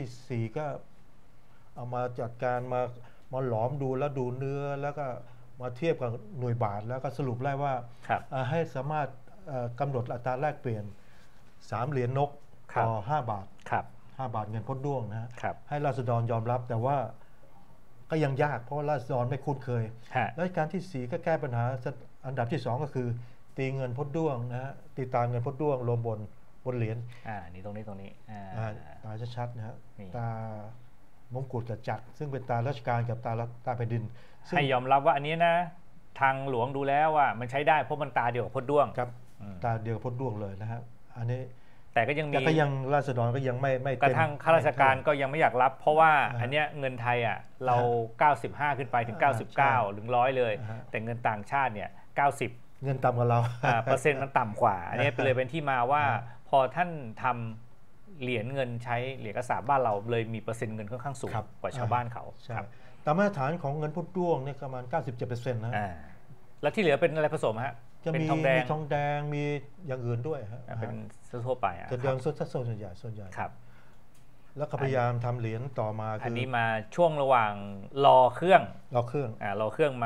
4 ก็เอามาจัดการมาหลอมดูแล้วดูเนื้อแล้วก็มาเทียบกับหน่วยบาทแล้วก็สรุปได้ว่าครับให้สามารถกำหนดอัตราแลกเปลี่ยน3เหรียญนกครับต่อ5 บาทครับ 5 บาทเงินพดด้วงนะฮะครับให้ราษฎรยอมรับแต่ว่าก็ยังยากเพราะว่าราษฎรไม่คุ้นเคยฮะและการที่ 4 ก็แก้ปัญหาอันดับที่ 2 ก็คือ ตีเงินพดด้วงนะฮะตีตาเงินพดด้วงลงบนเหรียญนี่ตรงนี้ตาชัดๆนะฮะนี่ตามงกุฎกับจักรซึ่งเป็นตาราชการกับตาแผ่นดินซึ่งให้ยอมรับว่าอันนี้นะทางหลวงดูแล้วว่ามันใช้ได้เพราะมันตาเดียวกับพดด้วงครับตาเดียวกับพดด้วงเลยนะฮะอันนี้แต่แต่ก็ยังมีแต่ก็ยังราษฎรก็ยังไม่กระเต็มทั่งข้าราชการก็ยังไม่อยากรับ เพราะว่าอ่าอันเนี้ยเงินไทยอ่ะเรา 95 ขึ้นไปถึงใช่ 99 ถึง 100 เลยอ่าฮะแต่เงินต่างชาติเนี่ย 90 เงินต่ำกว่าเราเปอร์เซ็นต์มันต่ำกว่า อันนี้เลยเป็นที่มาว่าอ่าพอท่านทำเหรียญเงินใช้เหรียญกระสาบบ้านเราเลยมีเปอร์เซ็นต์เงินค่อนข้างสูงครับกว่าชาวบ้านเขาใช่ครับตามมาตรฐานของเงินพุทธด้วงเนี่ยประมาณ 97%นะอ่าแล้วที่เหลือเป็นอะไรผสมฮะจะเป็นมีทองแดงทองแดงมีอย่างอื่นด้วยฮะเป็นทั่วไปอ่ะแต่เดือนส่วนใหญ่ครับแล้วก็พยายามทำเหรียญต่อมาอัคืนอนี้มาช่วงระหว่างรอเครื่องเราเครื่องรอเครื่องมา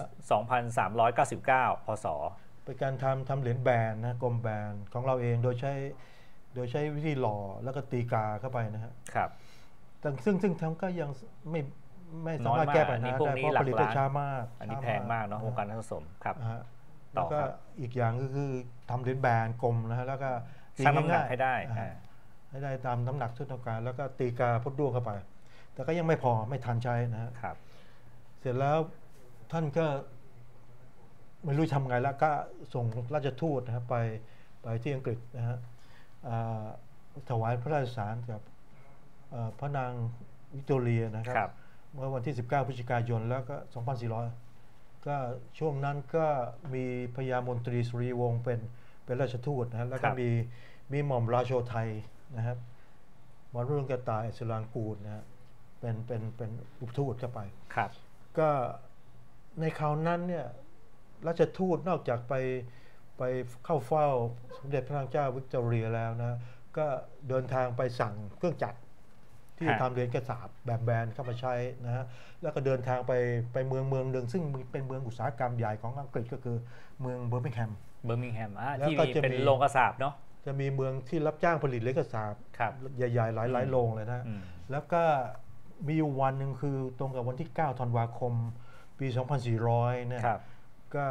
2,399 พศเป็นการทำเหรียญแบนนะกลมแบนของเราเองโดยใช้วิธีหล่อแล้วก็ตีกาเข้าไปนะฮะครับแต่ซึ่งทำก็ยังไม่สามารถน้อยมากแก้ปัญนี่หาพวกได้นี้เพราะหลัผกลิตล้านได้ช้ามากอันนี้แพงมากเนาะวงการผสมครับนะฮะต่แล้อวก็ครับอีกอย่างก็คือทำเหรียญแบนกลมนะฮะแล้วก็ตีชั่งน้ำหนักง่ายๆให้ได้ให้ได้ตามน้ำหนักที่ต้องการแล้วก็ตีกาพุทธด้วงเข้าไป แต่ก็ยังไม่พอไม่ทันใช้นะฮะครับเสร็จแล้วท่านก็ไม่รู้ทำไงแล้วก็ส่งราชทูตนะครับไปที่อังกฤษนะฮะถวายพระราชสารกับพระนางวิกตอเรียนะคครัรับ เมื่อวันที่ 19 พฤศจิกายนแล้วก็ 2400 ก็ช่วงนั้นก็มีพญามนตรีสุริวงศ์เป็นราชทูตนะฮะแล้วก็มีหม่อมราโชไทยนะครับหมอรุ่งกระต่ายสุรางกูลนะฮะเป็นอุปทูตเข้าไปครับก็ในคราวนั้นเนี่ยราชทูตนอกจากไปเข้าเฝ้าสมเด็จพระนางเจ้าวิกตอเรียแล้วนะก็เดินทางไปสั่งเครื่องจักรที่ทำเหรียญกระสาบแบบแบนเข้ามาใช้นะฮะแล้วก็เดินทางไปเมืองหนึ่งซึ่งเป็นเมืองอุตสาหกรรมใหญ่ของอังกฤษก็คือเมืองเบอร์มิงแฮมเบอร์มิงแฮมแล้วที่ก็มีจะเป็นมีโรงกระสาบเนาะจะมีเมืองที่รับจ้างผลิตเหรียญกระสาบครับใหญ่ๆหลายๆโรงเลยนะอืมแล้วก็มีอยู่วันหนึ่งคือตรงกับวันที่ 9 ธันวาคม ปี 2400 เนี่ยครับก็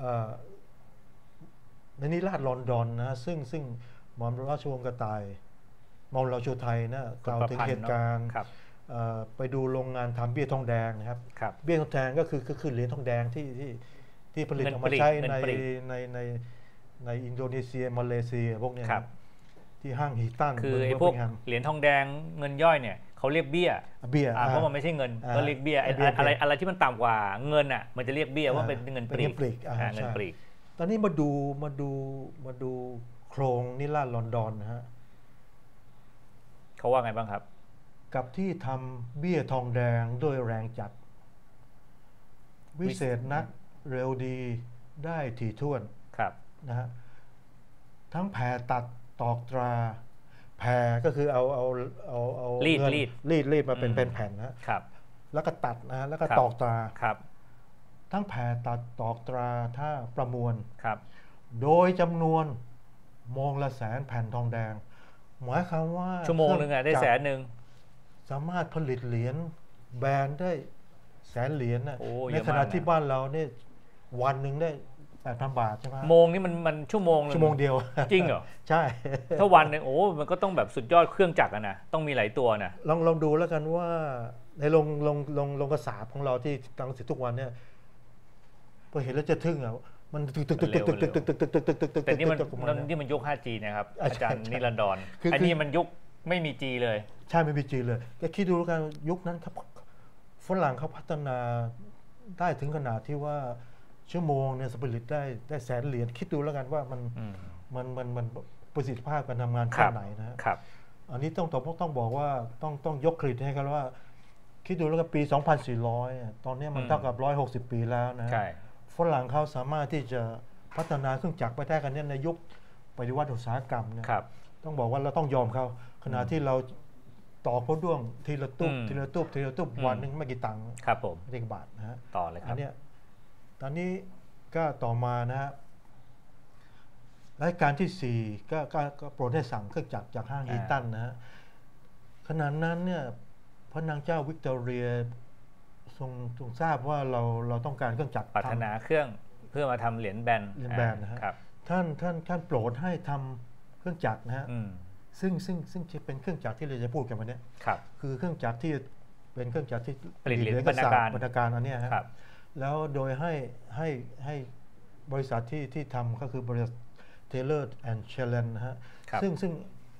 ในนิราชลอนดอนนะซึ่งหม่อมราชวงศ์กระต่ายหม่อมราชโชไทยนะกล่าวถึงเหตุการณ์ครับไปดูโรงงานทำเบี้ยทองแดงนะครับครับเบี้ยทองแดงก็คือเหรียญทองแดงที่ผลิตเงินออกมาปลีกใช้เงินปลีกในอินโดนีเซียมาเลเซียพวกเนี้ยครับที่ห้างฮิตันคือเมืงไอ้เบพอวกร์มิงแฮมเหรียญทองแดงเงินย่อยเนี่ยเขาเรียกเบี้ยเบี้ยเพราะมันไม่ใช่เงินก็เรียกเบี้ยเบี้ยอะไรที่มันต่ำกว่าเงินอ่ะมันจะเรียกเบี้ยว่าเป็นเงินปลีกเงินปลีกเงินปลีกตอนนี้มาดูโครงนิราชลอนดอนนะฮะเขาว่าไงบ้างครับกับที่ทำเบี้ยทองแดงด้วยแรงจัด วิเศษนักเร็วดีได้ถี่ถ้วนครับนะฮะทั้งแผ่ตัดตอกตราแผ่ก็คือเอารีดเงิน รีดมาเป็นอืมแผ่นนะฮะครับแล้วก็ตัดนะฮะแล้วก็ครับตอกตราครับทั้งแผ่ตัดตอกตราถ้าประมวลครับโดยจำนวนมองละ100,000 แผ่นทองแดง หมายความว่าชั่วโมงหนึ่งอ่ะได้เครื่องจักร 100,000 สามารถผลิตเหรียญแบรนด์ได้100,000 เหรียญนะโอ้ในเยอะขมากณะนะที่บ้านเราเนี่ยวันหนึ่งได้ 8,000 บาทใช่ไหมโมงนี่มันชั่วโมงหนึ่ชั่วโมงเดียวจริงเหรอใช่ถ้าวันหนึ่งโอ้มันก็ต้องแบบสุดยอดเครื่องจักรอะนะต้องมีหลายตัวนะลองดูแล้วกันว่าในโรงกระสาบของเราที่ตั้งสิทุกวันเนี่ยพอเห็นแล้วจะทึ่งอ่ะมันตึกแต่นี่มันออกานี่มันยุค 5G นะครับอ่ะอาจารย์ใช่นิรันดรคืออันนี้มันยุคไม่มี G เลยใช่ไม่มีจีนเลยก็คิดดูแล้วกันยุคนั้นครับฝรั่งเขาพัฒนาได้ถึงขนาดที่ว่าชั่วโมงเนี่ยผลิตได้100,000 เหรียญคิดดูแล้วกันว่ามันประสิทธิภาพการทำงานครัแค่บไหนนะฮะครับอันนี้ต้องบอกว่าต้องยกเครดิตให้กันว่า คิดดูแล้วกันปี 2400อ่ะตอนนี้มันเท่ากับ160 ปีแล้วนะฮะใช่ฝรั่งเขาสามารถที่จะพัฒนาเครื่องจักรไปได้กันเนี่ยในยุคปฏิวัติอุตสาหกรรมเนี่ยครับต้องบอกว่าเราต้องยอมเขาขณะที่เราต่อพวด้วงทีละตุ๊บอืมทีละตุ๊บทีละตุ๊บอืมวันหนึ่งไม่กี่ตังค์ครับผมไม่กี่บาทนะฮะต่อเลยคอัรับนเนี้ยตอนนี้ก็ต่อมานะฮะรายการที่ 4ก็โปรดให้สั่งเครื่องจักรจากห้างฮีตันนะฮะขณะนั้นเนี่ยพระนางเจ้าวิกตอเรียทรงทราบว่าเราต้องการเครื่องจักรปรารถนาเครื่องเพื่อมาทำเหรียญแบนเหรียญแบนนะฮะครับท่านโปรดให้ทำเครื่องจักรนะฮะอืมซึ่งจะเป็นเครื่องจักรที่เราจะพูดกันวันนี้ครับคือเครื่องจักรที่เป็นเครื่องจักรที่ผลิตเหรียญกระสาบรรณาการบรรณาการอันเนี้ยฮะครับแล้วโดยให้บริษัทที่ทำก็คือบริษัท Taylor and Challen นะฮะครับซึ่ง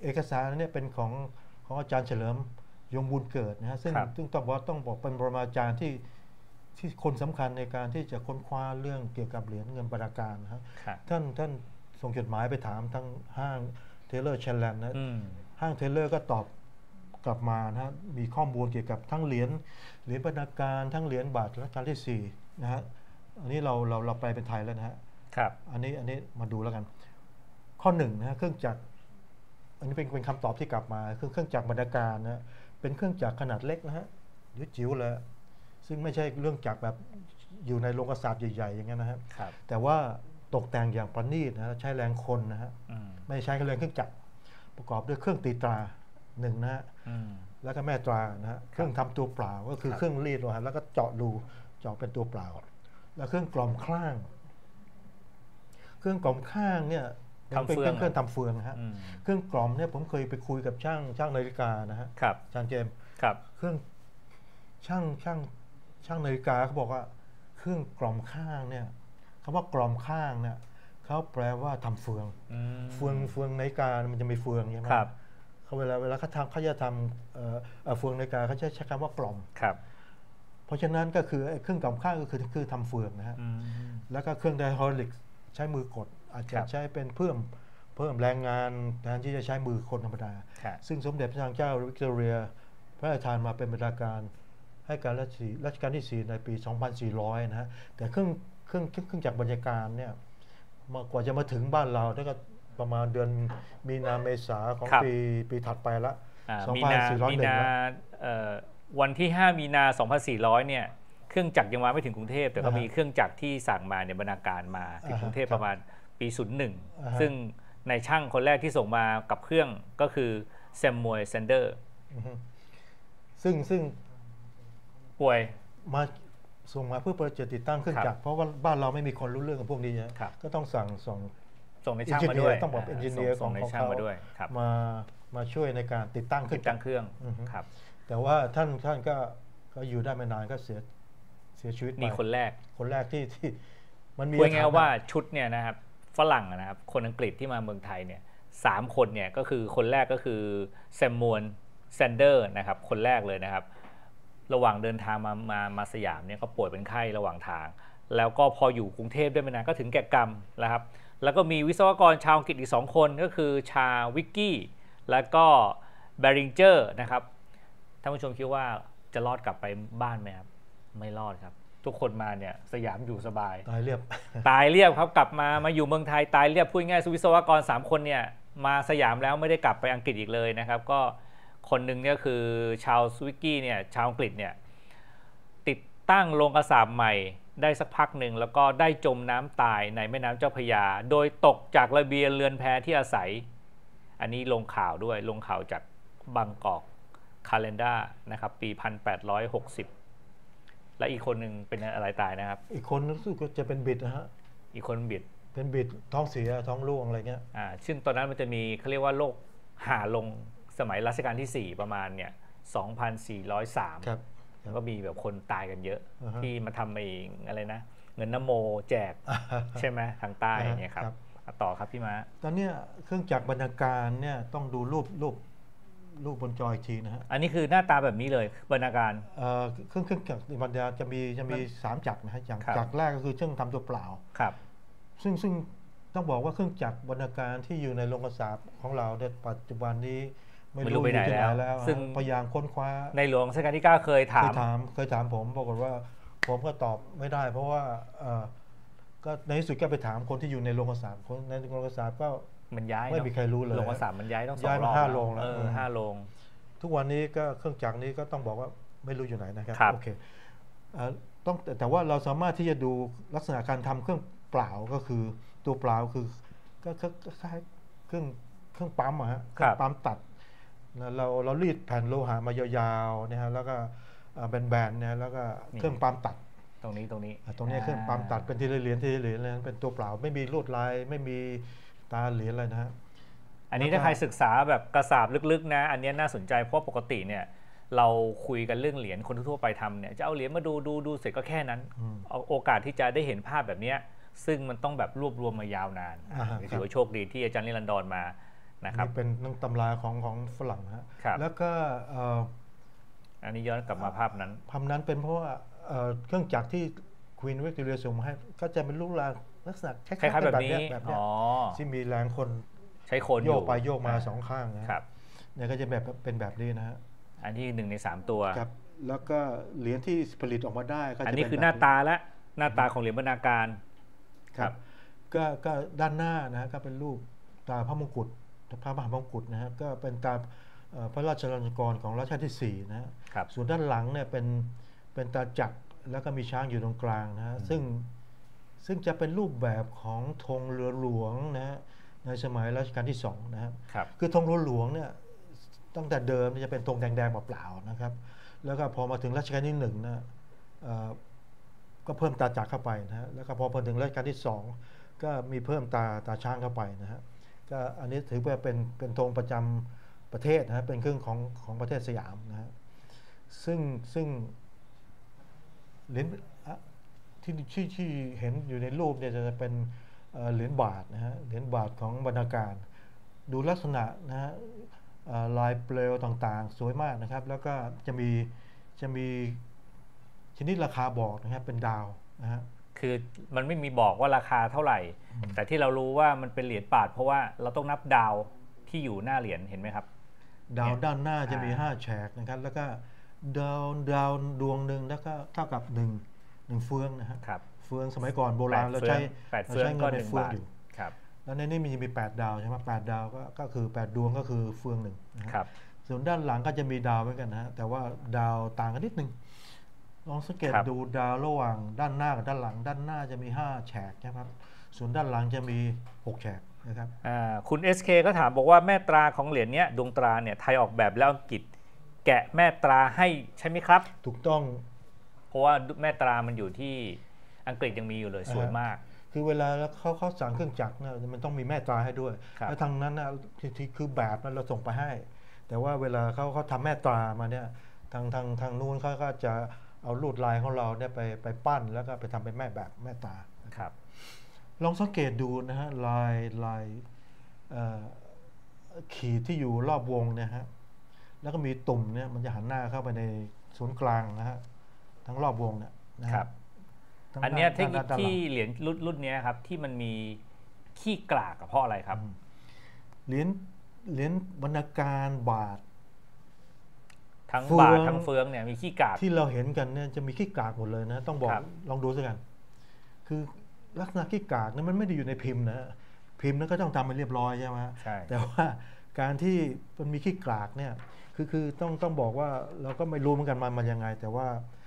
เอกสารเนี่ยเป็นของอาจารย์เฉลิมยงบุญเกิดนะฮะซึ่งต้องบอกเป็นปรมาจารย์ที่คนสำคัญในการที่จะค้นคว้าเรื่องเกี่ยวกับเหรียญเงินบรรณาการนะฮะท่านส่งจดหมายไปถามทั้งห้างเทเลอร์แชนแลนด์นะห้างเทเลอร์ก็ตอบกลับมานะฮะมีข้อมูลเกี่ยวกับทั้งเหรียญบรรณาการทั้งเหรียญบาทรัชกาลที่4นะฮะอันนี้เราแปลเป็นไทยแล้วนะฮะอันนี้มาดูแล้วกันข้อ1นะฮะเครื่องจักรอันนี้เป็นคำตอบที่กลับมาเครื่องจักรบรรณาการนะเป็นเครื่องจักรขนาดเล็กนะฮะจิ๋วเลยซึ่งไม่ใช่เรื่องจักรแบบอยู่ในโรงกระสาบใหญ่ๆอย่างนั้นนะฮะแต่ว่าตกแต่งอย่างประณีตนะใช้แรงคนนะฮะไม่ใช้แรงเครื่องจักรประกอบด้วยเครื่องตีตรา1นะฮะแล้วก็แม่ตรานะฮะเครื่องทำตัวเปล่าก็คือเครื่องรีดโลหะแล้วก็เจาะรูเจาะเป็นตัวเปล่าแล้วเครื่องกล่อมข้างเนี่ยเป็นเครื่องทำเฟืองนะฮะเครื่องกล่อมเนี่ยผมเคยไปคุยกับช่างนาฬิกานะฮะช่างเจมเครื่องช่างนาฬิกาเขาบอกว่าเครื่องกล่อมข้างเนี่ยคำว่ากล่อมข้างเนี่ยเขาแปลว่าทำเฟืองนาฬิกามันจะมีเฟืองใช่ไหมเขาเวลาเขาจะทำเฟืองนาฬิกาเขาใช้คำว่ากล่อมเพราะฉะนั้นก็คือเครื่องกล่อมข้างก็คือทำเฟืองนะฮะแล้วก็เครื่องไดอะฮอลิกใช้มือกดอาจจะใช้เป็นเพิ่มแรงงานแทนที่จะใช้มือคนธรรมดาซึ่งสมเด็จพระนางเจ้าวิกตอเรียพระราชทานมาเป็นบรรณาการให้การรัชกาลที่4ในปี 2400 นะฮะแต่เครื่องจักรบรรณาการเนี่ยกว่าจะมาถึงบ้านเราก็ประมาณเดือนมีนาเมษาของปีถัดไปละ 2401 วันที่ 5 มีนา 2400 เนี่ยเครื่องจักรยังมาไม่ถึงกรุงเทพแต่ก็มีเครื่องจักรที่สั่งมาเนี่ยบรรณาการมาถึงกรุงเทพประมาณปี 01 ซึ่งในช่างคนแรกที่ส่งมากับเครื่องก็คือแซมมวยแซนเดอร์ซึ่งป่วยมาส่งมาเพื่อจะติดตั้งเครื่องจักรเพราะว่าบ้านเราไม่มีคนรู้เรื่องกับพวกนี้นะก็ต้องส่งในช่างมาด้วยต้องบอกเอนจิเนียร์ของเขามาช่วยในการติดตั้งเครื่องครับแต่ว่าท่านก็อยู่ได้ไม่นานก็เสียชีวิตไปนี่คนแรกที่มันมีไงว่าชุดเนี่ยนะครับฝรั่งนะครับคนอังกฤษที่มาเมืองไทยเนี่ย3 คนเนี่ยก็คือคนแรกก็คือแซมมวนแซนเดอร์นะครับคนแรกเลยนะครับระหว่างเดินทางมาสยามเนี่ยก็ป่วยเป็นไข้ระหว่างทางแล้วก็พออยู่กรุงเทพได้ไม่นานก็ถึงแก่กรรมนะครับแล้วก็มีวิศวกรชาวอังกฤษอีก2 คนก็คือชาวิกกี้แล้วก็แบริงเจอร์นะครับท่านผู้ชมคิดว่าจะรอดกลับไปบ้านไหมครับไม่รอดครับทุกคนมาเนี่ยสยามอยู่สบายตายเรียบครับกลับมาอยู่เมืองไทยตายเรียบพูดง่ายวิศวกร3 คนเนี่ยมาสยามแล้วไม่ได้กลับไปอังกฤษอีกเลยนะครับก็คนหนึ่งเนี่ยคือชาวสวิกกี้เนี่ยชาวอังกฤษเนี่ยติดตั้งโรงกระสาบใหม่ได้สักพักหนึ่งแล้วก็ได้จมน้ำตายในแม่น้ำเจ้าพระยาโดยตกจากระเบียงเรือนแพที่อาศัยอันนี้ลงข่าวจากบางกอกคาเลนดานะครับปี 1860และอีกคนหนึ่งเป็นอะไรตายนะครับอีกคนรู้สึกจะเป็นบิดนะฮะอีกคนบิดเป็นบิดท้องเสียท้องร่วงอะไรเงี้ยซึ่งตอนนั้นมันจะมีเขาเรียกว่าโรคห่าลงสมัยรัชกาลที่4ประมาณเนี่ย2403 ครับแล้วก็มีแบบคนตายกันเยอะที่มาทำเองอะไรนะเงินน้ำโมแจกใช่ไหมทางใต้เนี่ยครับต่อครับพี่ม้าตอนนี้เครื่องจักรบรรณาการเนี่ยต้องดูรูปบนจออีกทีนะฮะอันนี้คือหน้าตาแบบนี้เลยบรรณาการเครื่องจักรบรรณาจะมี3 จักรนะฮะจักรแรกก็คือเครื่องทำตัวเปล่าครับซึ่งต้องบอกว่าเครื่องจักรบรรณาการที่อยู่ในโรงกระสาบของเราในปัจจุบันนี้ไม่รู้ไปไหนแล้วซึ่งพยายามค้นคว้าในหลวงรัชกาลที่ 9เคยถามผมปรากฏว่าผมก็ตอบไม่ได้เพราะว่าก็ในที่สุดก็ไปถามคนที่อยู่ในโรงกระสาบคนในโรงกระสาบก็มันย้ายไม่มีใครรู้เลยโรงกระสาบมันย้ายต้อง 2 5 โรงแล้ว 5 โรงทุกวันนี้ก็เครื่องจักรนี้ก็ต้องบอกว่าไม่รู้อยู่ไหนนะครับโอเคแต่ว่าเราสามารถที่จะดูลักษณะการทำเครื่องเปล่าก็คือตัวเปล่าคือก็คล้ายเครื่องปั๊มอะฮะปั๊มตัดเรารีดแผ่นโลหะมายาวๆนะฮะแล้วก็แบนๆเนี่ยแล้วก็เครื่องปั๊มตัดตรงนี้เครื่องปั๊มตัดเป็นทีละเหรียญเป็นตัวเปล่าไม่มีลวดลายไม่มีตาเหรียญอะไรนะฮะอันนี้ถ้าใครศึกษาแบบกระสาบลึกๆนะอันนี้น่าสนใจเพราะปกติเนี่ยเราคุยกันเรื่องเหรียญคนทั่วไปทำเนี่ยจะเอาเหรียญมาดูเสร็จก็แค่นั้นเอาโอกาสที่จะได้เห็นภาพแบบนี้ซึ่งมันต้องแบบรวบรวมมายาวนานถือว่าโชคดีที่อาจารย์นิรันดรมานะครับนี่เป็นตำราของฝรั่งฮะแล้วก็อันนี้ย้อนกลับมาภาพนั้นเป็นเพราะว่าเครื่องจักรที่ควีนวิกตอเรียส่งมาให้ก็จะเป็นรูปร่างลักษณะคล้ายๆแบบนี้ที่มีแรงคนใช้คนโยกไปโยกมา2ข้างนะครับเนี่ยก็จะเป็นแบบนี้นะฮะอันที่1 ใน 3ตัวครับแล้วก็เหรียญที่ผลิตออกมาได้ก็จะอันนี้คือหน้าตาและหน้าตาของเหรียญบรรณาการครับก็ด้านหน้านะก็เป็นรูปตาพระมงกุฎพระมหามงกุฎนะฮะก็เป็นตาพระราชลัญจกรของรัชกาลที่4นะฮะส่วนด้านหลังเนี่ยเป็นตาจักรแล้วก็มีช้างอยู่ตรงกลางนะฮะซึ่งจะเป็นรูปแบบของธงเรือหลวงนะฮะในสมัยรัชกาลที่2นะครับคือธงเรือหลวงเนี่ยตั้งแต่เดิมจะเป็นธงแดงๆเปล่าๆนะครับแล้วก็พอมาถึงรัชกาลที่1นะก็เพิ่มตาจักรเข้าไปนะฮะแล้วก็พอถึงรัชกาลที่2ก็มีเพิ่มตาช้างเข้าไปนะฮะก็อันนี้ถือว่าเป็นธงประจำประเทศนะฮะเป็นเครื่องของประเทศสยามนะฮะซึ่งเหรียญที่เห็นอยู่ในรูปเนี่ยจะเป็นเหรียญบาทนะฮะเหรียญบาทของบรรณาการดูลักษณะนะฮะลายเปลวต่างๆสวยมากนะครับแล้วก็จะมีชนิดราคาบอกนะครับเป็นดาวนะฮะคือมันไม่มีบอกว่าราคาเท่าไหร่แต่ที่เรารู้ว่ามันเป็นเหรียญบาทเพราะว่าเราต้องนับดาวที่อยู่หน้าเหรียญเห็นไหมครับดาวด้านหน้าจะมี5แฉกนะครับแล้วก็ดาวดวงหนึ่งแล้วก็เท่ากับ1เฟืองนะครับเฟืองสมัยก่อนโบราณเราใช้เงินเป็นเฟืองอยู่แล้วในนี้มี8ดาวใช่ไหม8ดาวก็คือ8ดวงก็คือเฟืองหนึ่งนะครับส่วนด้านหลังก็จะมีดาวเหมือนกันนะฮะแต่ว่าดาวต่างกันนิดนึงลองสังเกตดูดาวระหว่างด้านหน้ากับด้านหลังด้านหน้าจะมี5แฉกนะครับส่วนด้านหลังจะมี6แฉกนะครับคุณ SK ก็ถามบอกว่าแม่ตราของเหรียญนี้ดวงตราเนี่ยไทยออกแบบแล้วอังกฤษแกะแม่ตราให้ใช่ไหมครับถูกต้องเพราะว่าแม่ตรามันอยู่ที่อังกฤษยังมีอยู่เลยสวยมากคือเวลาเขาสั่งเครื่องจักรเนี่ยมันต้องมีแม่ตราให้ด้วยแล้วทางนั้นนะที่คือแบบนั้นเราส่งไปให้แต่ว่าเวลาเขาทำแม่ตรามาเนี่ยทางนู้นเขาก็จะเอาลวดลายของเราเนี่ยไปปั้นแล้วก็ไปทำเป็นแม่แบบแม่ตราครับลองสังเกตดูนะฮะลายขีดที่อยู่รอบวงเนี่ยฮะแล้วก็มีตุ่มเนี่ยมันจะหันหน้าเข้าไปในศูนย์กลางนะฮะทั้งรอบวงเนี่ยนะครับอันนี้เทคนิคที่เหรียญรุ่นนี้ครับที่มันมีขี้กลากเพราะอะไรครับเหรียญบรรณาการบาททั้งบาททั้งเฟืองเนี่ยมีขี้กากที่เราเห็นกันเนี่ยจะมีขี้กากหมดเลยนะต้องบอกลองดูสักกันคือลักษณะขี้กากนั้นมันไม่ได้อยู่ในพิมพ์นะพิมพ์นั้นก็ต้องทำให้เรียบร้อยใช่ไหมใช่แต่ว่าการที่มันมีขี้กากเนี่ยคือต้องบอกว่าเราก็ไม่รู้เหมือนกันมันยังไงแต่ว่า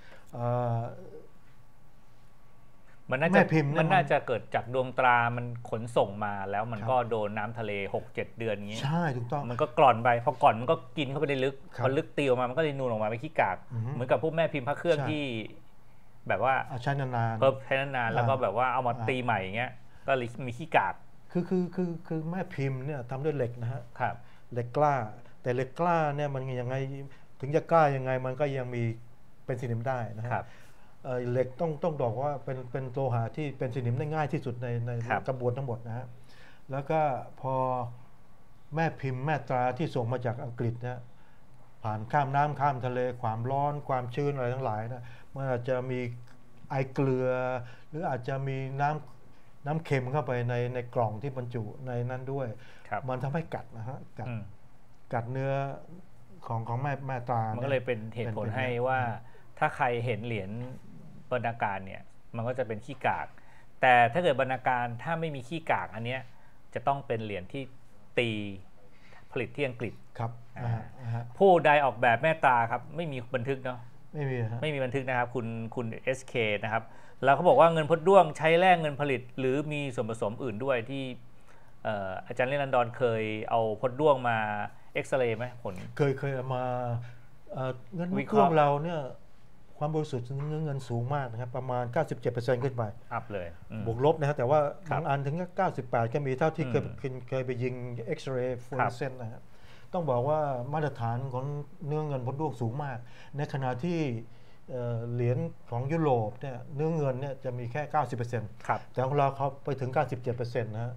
มันน่าจะเกิดจากดวงตรามันขนส่งมาแล้วมันก็โดนน้ำทะเล 6-7 เดือนอย่างนี้ใช่ถูกต้องมันก็กร่อนไปพอกร่อนมันก็กินเข้าไปในลึกพอลึกตีออกมามันก็เลยนูนออกมาเป็นขี้กากเหมือนกับพวกแม่พิมพ์พระเครื่องที่แบบว่าใช้นานๆใช้นานๆแล้วก็แบบว่าเอามาตีใหม่อย่างเงี้ยก็เลยมีขี้กากคือแม่พิมพ์เนี่ยทำด้วยเหล็กนะฮะครับเหล็กกล้าแต่เหล็กกล้าเนี่ยมันยังไงถึงจะกล้ายังไงมันก็ยังมีเป็นสนิมได้นะครับเหล็กต้องบอกว่าเป็นโลหะที่เป็นสนิมได้ง่ายที่สุดในกระบวนทั้งหมดนะฮะแล้วก็พอแม่พิมพ์แม่ตราที่ส่งมาจากอังกฤษนะผ่านข้ามน้ำข้ามทะเลความร้อนความชื้นอะไรทั้งหลายนะมันอาจจะมีไอเกลือหรืออาจจะมีน้ำเค็มเข้าไปในกล่องที่บรรจุในนั้นด้วยมันทำให้กัดนะฮะกัดเนื้อของแม่ตรามันก็เลยเป็นเหตุผลให้ว่าถ้าใครเห็นเหรียญบรรณาการเนี่ยมันก็จะเป็นขี้กากแต่ถ้าเกิดบรรณาการถ้าไม่มีขี้กากอันเนี้ยจะต้องเป็นเหรียญที่ตีผลิตที่อังกฤษครับผู้ใดออกแบบแม่ตราครับไม่มีบันทึกเนาะไม่มีบันทึกนะครับคุณ SK นะครับแล้วเขาบอกว่าเงินพดด้วงใช้แลกเงินผลิตหรือมีส่วนผสมอื่นด้วยที่อาจารย์เรนันดรเคยเอาพดด้วงมาเอ็กซเรย์ไหมผลเคยเอามาเงินพดด้วงเราเนี่ยความบริสุทธิ์เงินสูงมากนะครับประมาณ 97% ขึ้นไปอัพเลยบวกลบนะฮะแต่ว่าบางอันถึง98ก็มีเท่าที่เคยไปยิงเอ็กซเรย์ฟลูออเรสเซนต์นะครับต้องบอกว่ามาตรฐานของเนื้อเงินพดด้วงสูงมากในขณะที่เหรียญของยุโรปเนี่ยเนื้อเงินเนี่ยจะมีแค่ 90% แต่ของเราเขาไปถึง 97% นะฮะ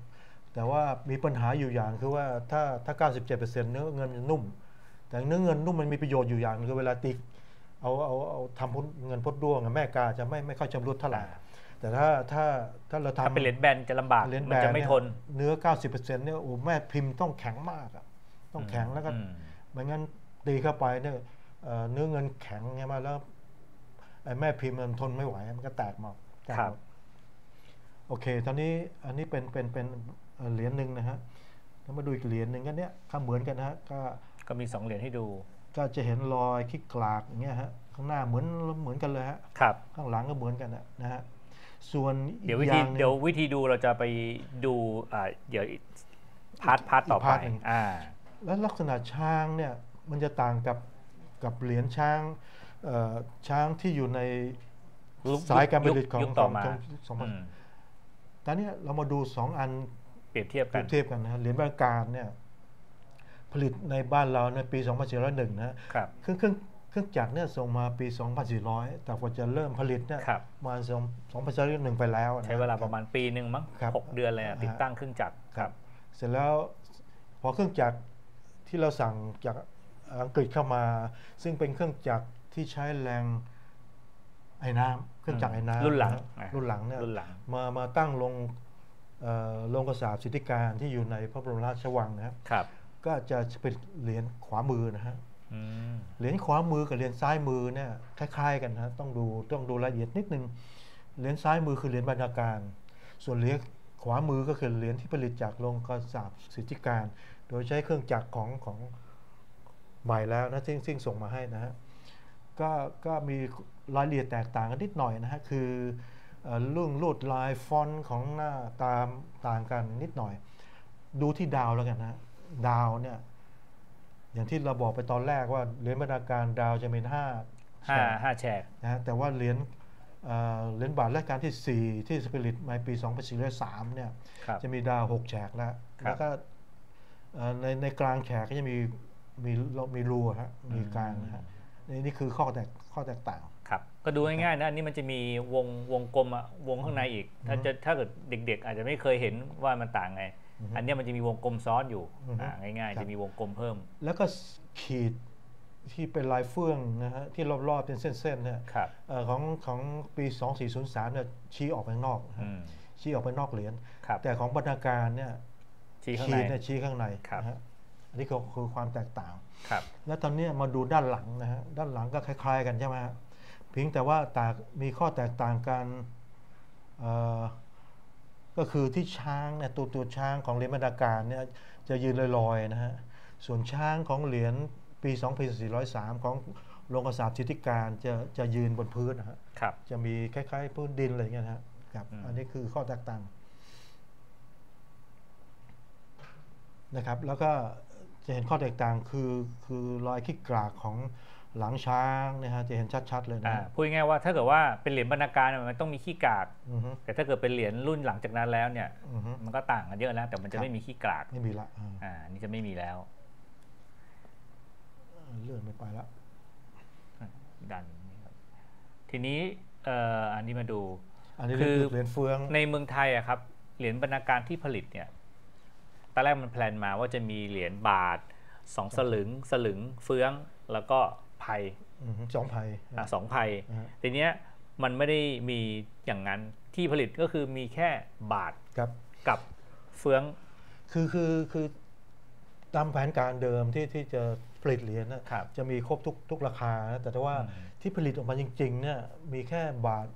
แต่ว่ามีปัญหาอยู่อย่างคือว่าถ้า 97%เนื้อเงินนุ่ม แต่เนื้อเงินนุ่มมันมีประโยชน์อยู่อย่างคือเวลาตีเอาทำเงินพดด้วงแม่กาจะไม่ค่อยชำรุดเท่าไหร่แต่ถ้าเราทำถ้าเป็นเหรียญแบนจะลำบากเหรียญมันจะไม่ทนเนื้อ 90%เนี่ยโอ้แม่พิมพ์ต้องแข็งมากต้องแข็งแล้วก็ไม่งั้นตีเข้าไปเนี่ยเนื้อเงินแข็งใช่ไหมแล้วไอ้แม่พิมพ์มันทนไม่ไหวมันก็แตกหมดครับโอเคตอนนี้อันนี้เป็นเหรียญหนึ่งนะฮะแล้วมาดูอีกเหรียญหนึ่งกันเนี้ยก็เหมือนกันนะฮะก็มี2เหรียญให้ดูก็จะเห็นรอยขี้กลากอย่างเงี้ยฮะข้างหน้าเหมือนกันเลยฮะครับข้างหลังก็เหมือนกันนะฮะส่วนเดี๋ยววิธีดูเราจะไปดูเดี๋ยวพาร์ทต่อไปแล้วลักษณะช้างเนี่ยมันจะต่างกับเหรียญช้างที่อยู่ในสายการผลิตของตอนนี้เรามาดู2อันเปรียบเทียบกันนะเหรียญบางการเนี่ยผลิตในบ้านเราในปี 2401 นะครับเครื่องจักรเนี่ยส่งมาปี 2400 แต่กว่าจะเริ่มผลิตเนี่ยมา2401 ไปแล้วใช้เวลาประมาณปีหนึ่งมั้ง6 เดือนเลยติดตั้งเครื่องจักรครับเสร็จแล้วพอเครื่องจักรที่เราสั่งจากอังกฤษเข้ามาซึ่งเป็นเครื่องจักรที่ใช้แรงไอ้น้ำเครื่องจักรไอ้น้ำรุ่นหลังเนี่ยมาตั้งลงกระสาบสิทธิการที่อยู่ในพระบรมราชวังนะครับก็จะเป็นเหรียญขวามือนะฮะเหรียญขวามือกับเหรียญซ้ายมือเนี่ยคล้ายๆกันนะต้องดูรายละเอียดนิดนึงเหรียญซ้ายมือคือเหรียญบรรณาการส่วนเหรียญขวามือก็คือเหรียญที่ผลิตจากโรงกระสาบสิทธิการโดยใช้เครื่องจักรของใหม่แล้วนะซึ่งส่งมาให้นะฮะก็มีรายละเอียดแตกต่างกันนิดหน่อยนะฮะคือเรื่องลวดลายฟอนต์ของหน้าต่างกันนิดหน่อยดูที่ดาวแล้วกันนะดาวเนี่ยอย่างที่เราบอกไปตอนแรกว่าเหรียญบรรณาการดาวจะเป็น 5 แฉกนะฮะแต่ว่าเหรียญบาทรัชกาลที่4ที่ผลิตในปี 2403 เนี่ยจะมีดาว6 แฉกแล้วก็ในกลางแฉกก็จะมีรูฮะมีกลางนะฮะนี่คือข้อแตกต่างครับก็ดูง่ายๆนะอันนี้มันจะมีวงกลมวงข้างในอีกถ้าเกิดเด็กๆอาจจะไม่เคยเห็นว่ามันต่างไงอันนี้มันจะมีวงกลมซ้อนอยู่ง่ายๆจะมีวงกลมเพิ่มแล้วก็ขีดที่เป็นลายเฟื่องนะฮะที่รอบๆเป็นเส้นๆเนี่ยของปี 2403 เนี่ยชี้ออกไปนอกชี้ออกไปนอกเหรียญแต่ของบรรณาการเนี่ยชี้ข้างในนะฮะอันนี้ก็คือความแตกต่างแล้วตอนนี้มาดูด้านหลังนะฮะด้านหลังก็คล้ายๆกันใช่ไหมฮะเพียงแต่ว่ามีข้อแตกต่างกันก็คือที่ช้างเนี่ยตัวช้างของเหรียญบรรณาการเนี่ยจะยืนลอยๆนะฮะส่วนช้างของเหรียญปี 2403 ของโรงกระสาบสิทธิการจะยืนบนพื้นนะฮะจะมีคล้ายๆพื้นดินอะไรอย่างเงี้ยนะครับอันนี้คือข้อแตกต่างนะครับแล้วก็จะเห็นข้อแตกต่างคือรอยขี้กลากของหลังช้างนะฮะจะเห็นชัดๆเลยนะพูดง่ายๆว่าถ้าเกิดว่าเป็นเหรียญบรรณาการมันต้องมีขี้กากแต่ถ้าเกิดเป็นเหรียญรุ่นหลังจากนั้นแล้วเนี่ยมันก็ต่างกันเยอะแล้วแต่มันจะไม่มีขี้กากไม่มีละนี่จะไม่มีแล้วเลื่อนไม่ไปละดันทีนี้อันนี้มาดูคือเหรียญเฟืองในเมืองไทยอะครับเหรียญบรรณาการที่ผลิตเนี่ยตอนแรกมันแพลนมาว่าจะมีเหรียญบาท2 สลึงเฟืองแล้วก็ไพ่ 2 ไพ่ 2 ไพ่ทีเนี้ยมันไม่ได้มีอย่างนั้นที่ผลิตก็คือมีแค่บาทกับเฟืองคือตามแผนการเดิมที่จะผลิตเหรียญนะจะมีครบทุกราคานะแต่ว่าที่ผลิตออกมาจริงๆเนี่ยมีแค่บาท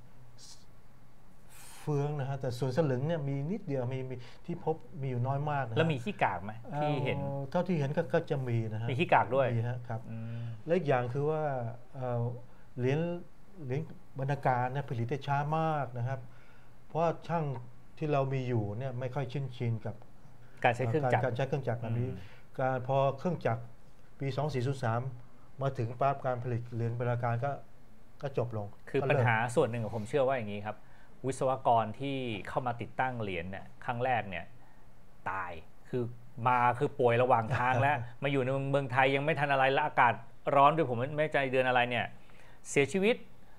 เฟืองนะฮะแต่ส่วนสลึงเนี่ยมีนิดเดียวมีที่พบมีอยู่น้อยมากนะแล้วมีขี้กากไหมที่เห็นเท่าที่เห็นก็จะมีนะฮะมีขี้กากด้วยมีครับและอีกอย่างคือว่าเหรียญบรรณาการเนี่ยผลิตได้ช้ามากนะครับเพราะช่างที่เรามีอยู่เนี่ยไม่ค่อยชินกับการใช้เครื่องจักรแบบนี้การพอเครื่องจักรปี 2403 มาถึงปั๊บการผลิตเหรียญบรรณาการก็จบลงคือปัญหาส่วนหนึ่งผมเชื่อว่าอย่างนี้ครับวิศวกรที่เข้ามาติดตั้งเหรียญเนี่ยครั้งแรกเนี่ยตายคือป่วยระหว่างทางแล้ว มาอยู่ในเมืองไทยยังไม่ทันอะไรและอากาศร้อนด้วยผมไม่ใจเดือนอะไรเนี่ยเสียชีวิต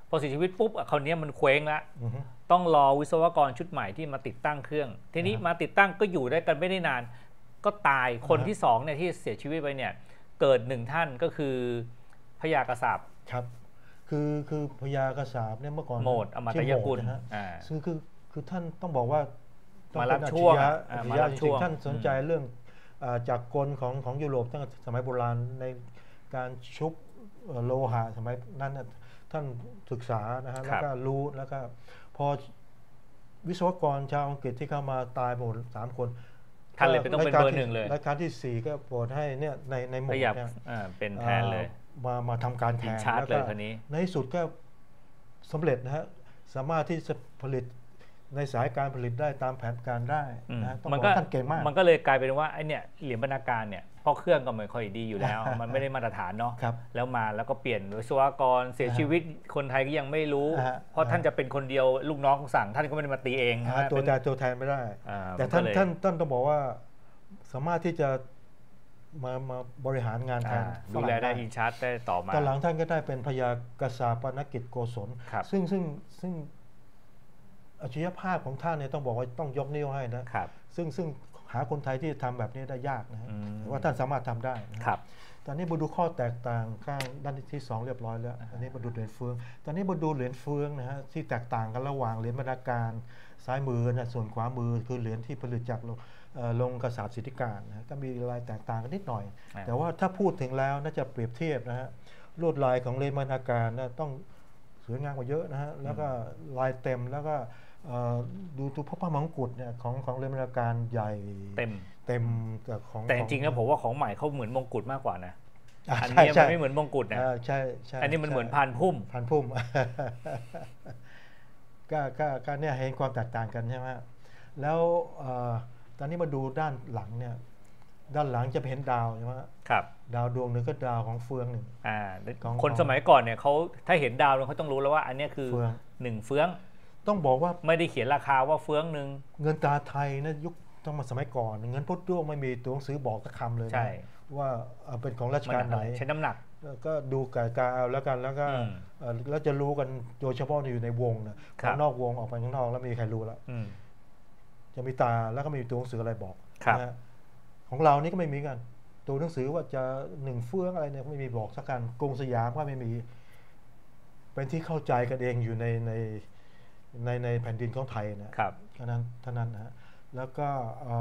พอเสียชีวิตปุ๊บคราวนี้มันเคว้งละต้องรอวิศวกรชุดใหม่ที่มาติดตั้งเครื่อง ทีนี้มาติดตั้งก็อยู่ได้กันไม่ได้นานก็ตายคนที่2เนี่ยที่เสียชีวิตไปเนี่ยเกิด1ท่านก็คือพญากระสาบครับคือพญากระสาบเนี่ยเมื่อก่อนโหมดอมตะกุลนะฮะคือท่านต้องบอกว่ามารับช่วงท่านสนใจเรื่องจากกลของยุโรปตั้งแต่สมัยโบราณในการชุบโลหะสมัยนั้นท่านศึกษานะฮะแล้วก็รู้แล้วก็พอวิศวกรชาวอังกฤษที่เข้ามาตายหมด3 คนท่านเลยต้องเป็นเบอร์ 1เลยรายการที่4ก็โปรดให้เนี่ยในหมวดเนี่ยเป็นแทนเลยมาทำการแทนแล้วก็ในที่สุดก็สำเร็จนะฮะสามารถที่จะผลิตในสายการผลิตได้ตามแผนการได้นะต้องบอกท่านเก่งมากมันก็เลยกลายเป็นว่าไอ้เนี่ยเหรียญบรรณาการเนี่ยเพราะเครื่องก็ไม่ค่อยดีอยู่แล้ว มันไม่ได้มาตรฐานเนาะแล้วมาแล้วก็เปลี่ยนวิศวกรเสียชีวิตคนไทยก็ยังไม่รู้เพราะท่านจะเป็นคนเดียวลูกน้องสั่งท่านก็ไม่ได้มาตีเองตัวแทนไม่ได้แต่ท่านต้องบอกว่าสามารถที่จะมาบริหารงานแทนดูแลได้อินชาร์ตได้ต่อมาตอนหลังท่านก็ได้เป็นพญากษาปนกิจโกศลซึ่งอัจฉริยภาพของท่านเนี่ยต้องบอกว่าต้องยกนิ้วให้นะซึ่งหาคนไทยที่ทำแบบนี้ได้ยากนะแต่ว่าท่านสามารถทำได้นะครับตอนนี้มาดูข้อแตกต่างข้างด้านที่2เรียบร้อยแล้วอันนี้มาดูเหรียญเฟืองตอนนี้มาดูเหรียญเฟืองนะฮะที่แตกต่างกันระหว่างเหรียญบรรณาการซ้ายมือนะส่วนขวามือคือเหรียญที่ผลิตจากลงกระสาบสิทธิการนะก็มีลายแตกต่างกันนิดหน่อยแต่ว่าถ้าพูดถึงแล้วน่าจะเปรียบเทียบนะฮะลวดลายของเหรียญบรรณาการนะต้องสวยงามกว่าเยอะนะฮะแล้วก็ลายเต็มแล้วก็ดูพระมงกุฎเนี่ยของเหรียญบรรณาการใหญ่เต็มแต่จริงๆแล้วผมว่าของใหม่เขาเหมือนมงกุฎมากกว่านะอันนี้มันไม่เหมือนมงกุฎนะใช่อันนี้มันเหมือนพานพุ่มก็เนี่ยเห็นความแตกต่างกันใช่ไหมแล้วตอนนี้มาดูด้านหลังเนี่ยด้านหลังจะเห็นดาวใช่ไหมครับดาวดวงหนึ่งก็ดาวของเฟืองหนึ่งคนสมัยก่อนเนี่ยเขาถ้าเห็นดาวเขาต้องรู้แล้วว่าอันนี้คือ1เฟืองต้องบอกว่าไม่ได้เขียนราคาว่าเฟืองหนึ่งเงินตราไทยนะยุคต้องมาสมัยก่อนเงินพุทธด้วงไม่มีตัวหนังสือบอกสักคำเลยนะว่าเป็นของราชการไหนใช้น้ำหนักก็ดูกายกาเอาแล้วกันแล้วก็แล้วจะรู้กันโดยเฉพาะอยู่ในวงนะข้างนอกวงออกไปข้างนอกแล้วมีใครรู้แล้วจะมีตาแล้วก็มีตัวหนังสืออะไรบอกนะของเรานี่ก็ไม่มีกันตัวหนังสือว่าจะ1เฟืองอะไรเนี่ยไม่มีบอกสักกันกรุงสยามก็ไม่มีเป็นที่เข้าใจกันเองอยู่ในแผ่นดินของไทยนะครับเท่านั้นนะฮะแล้วก็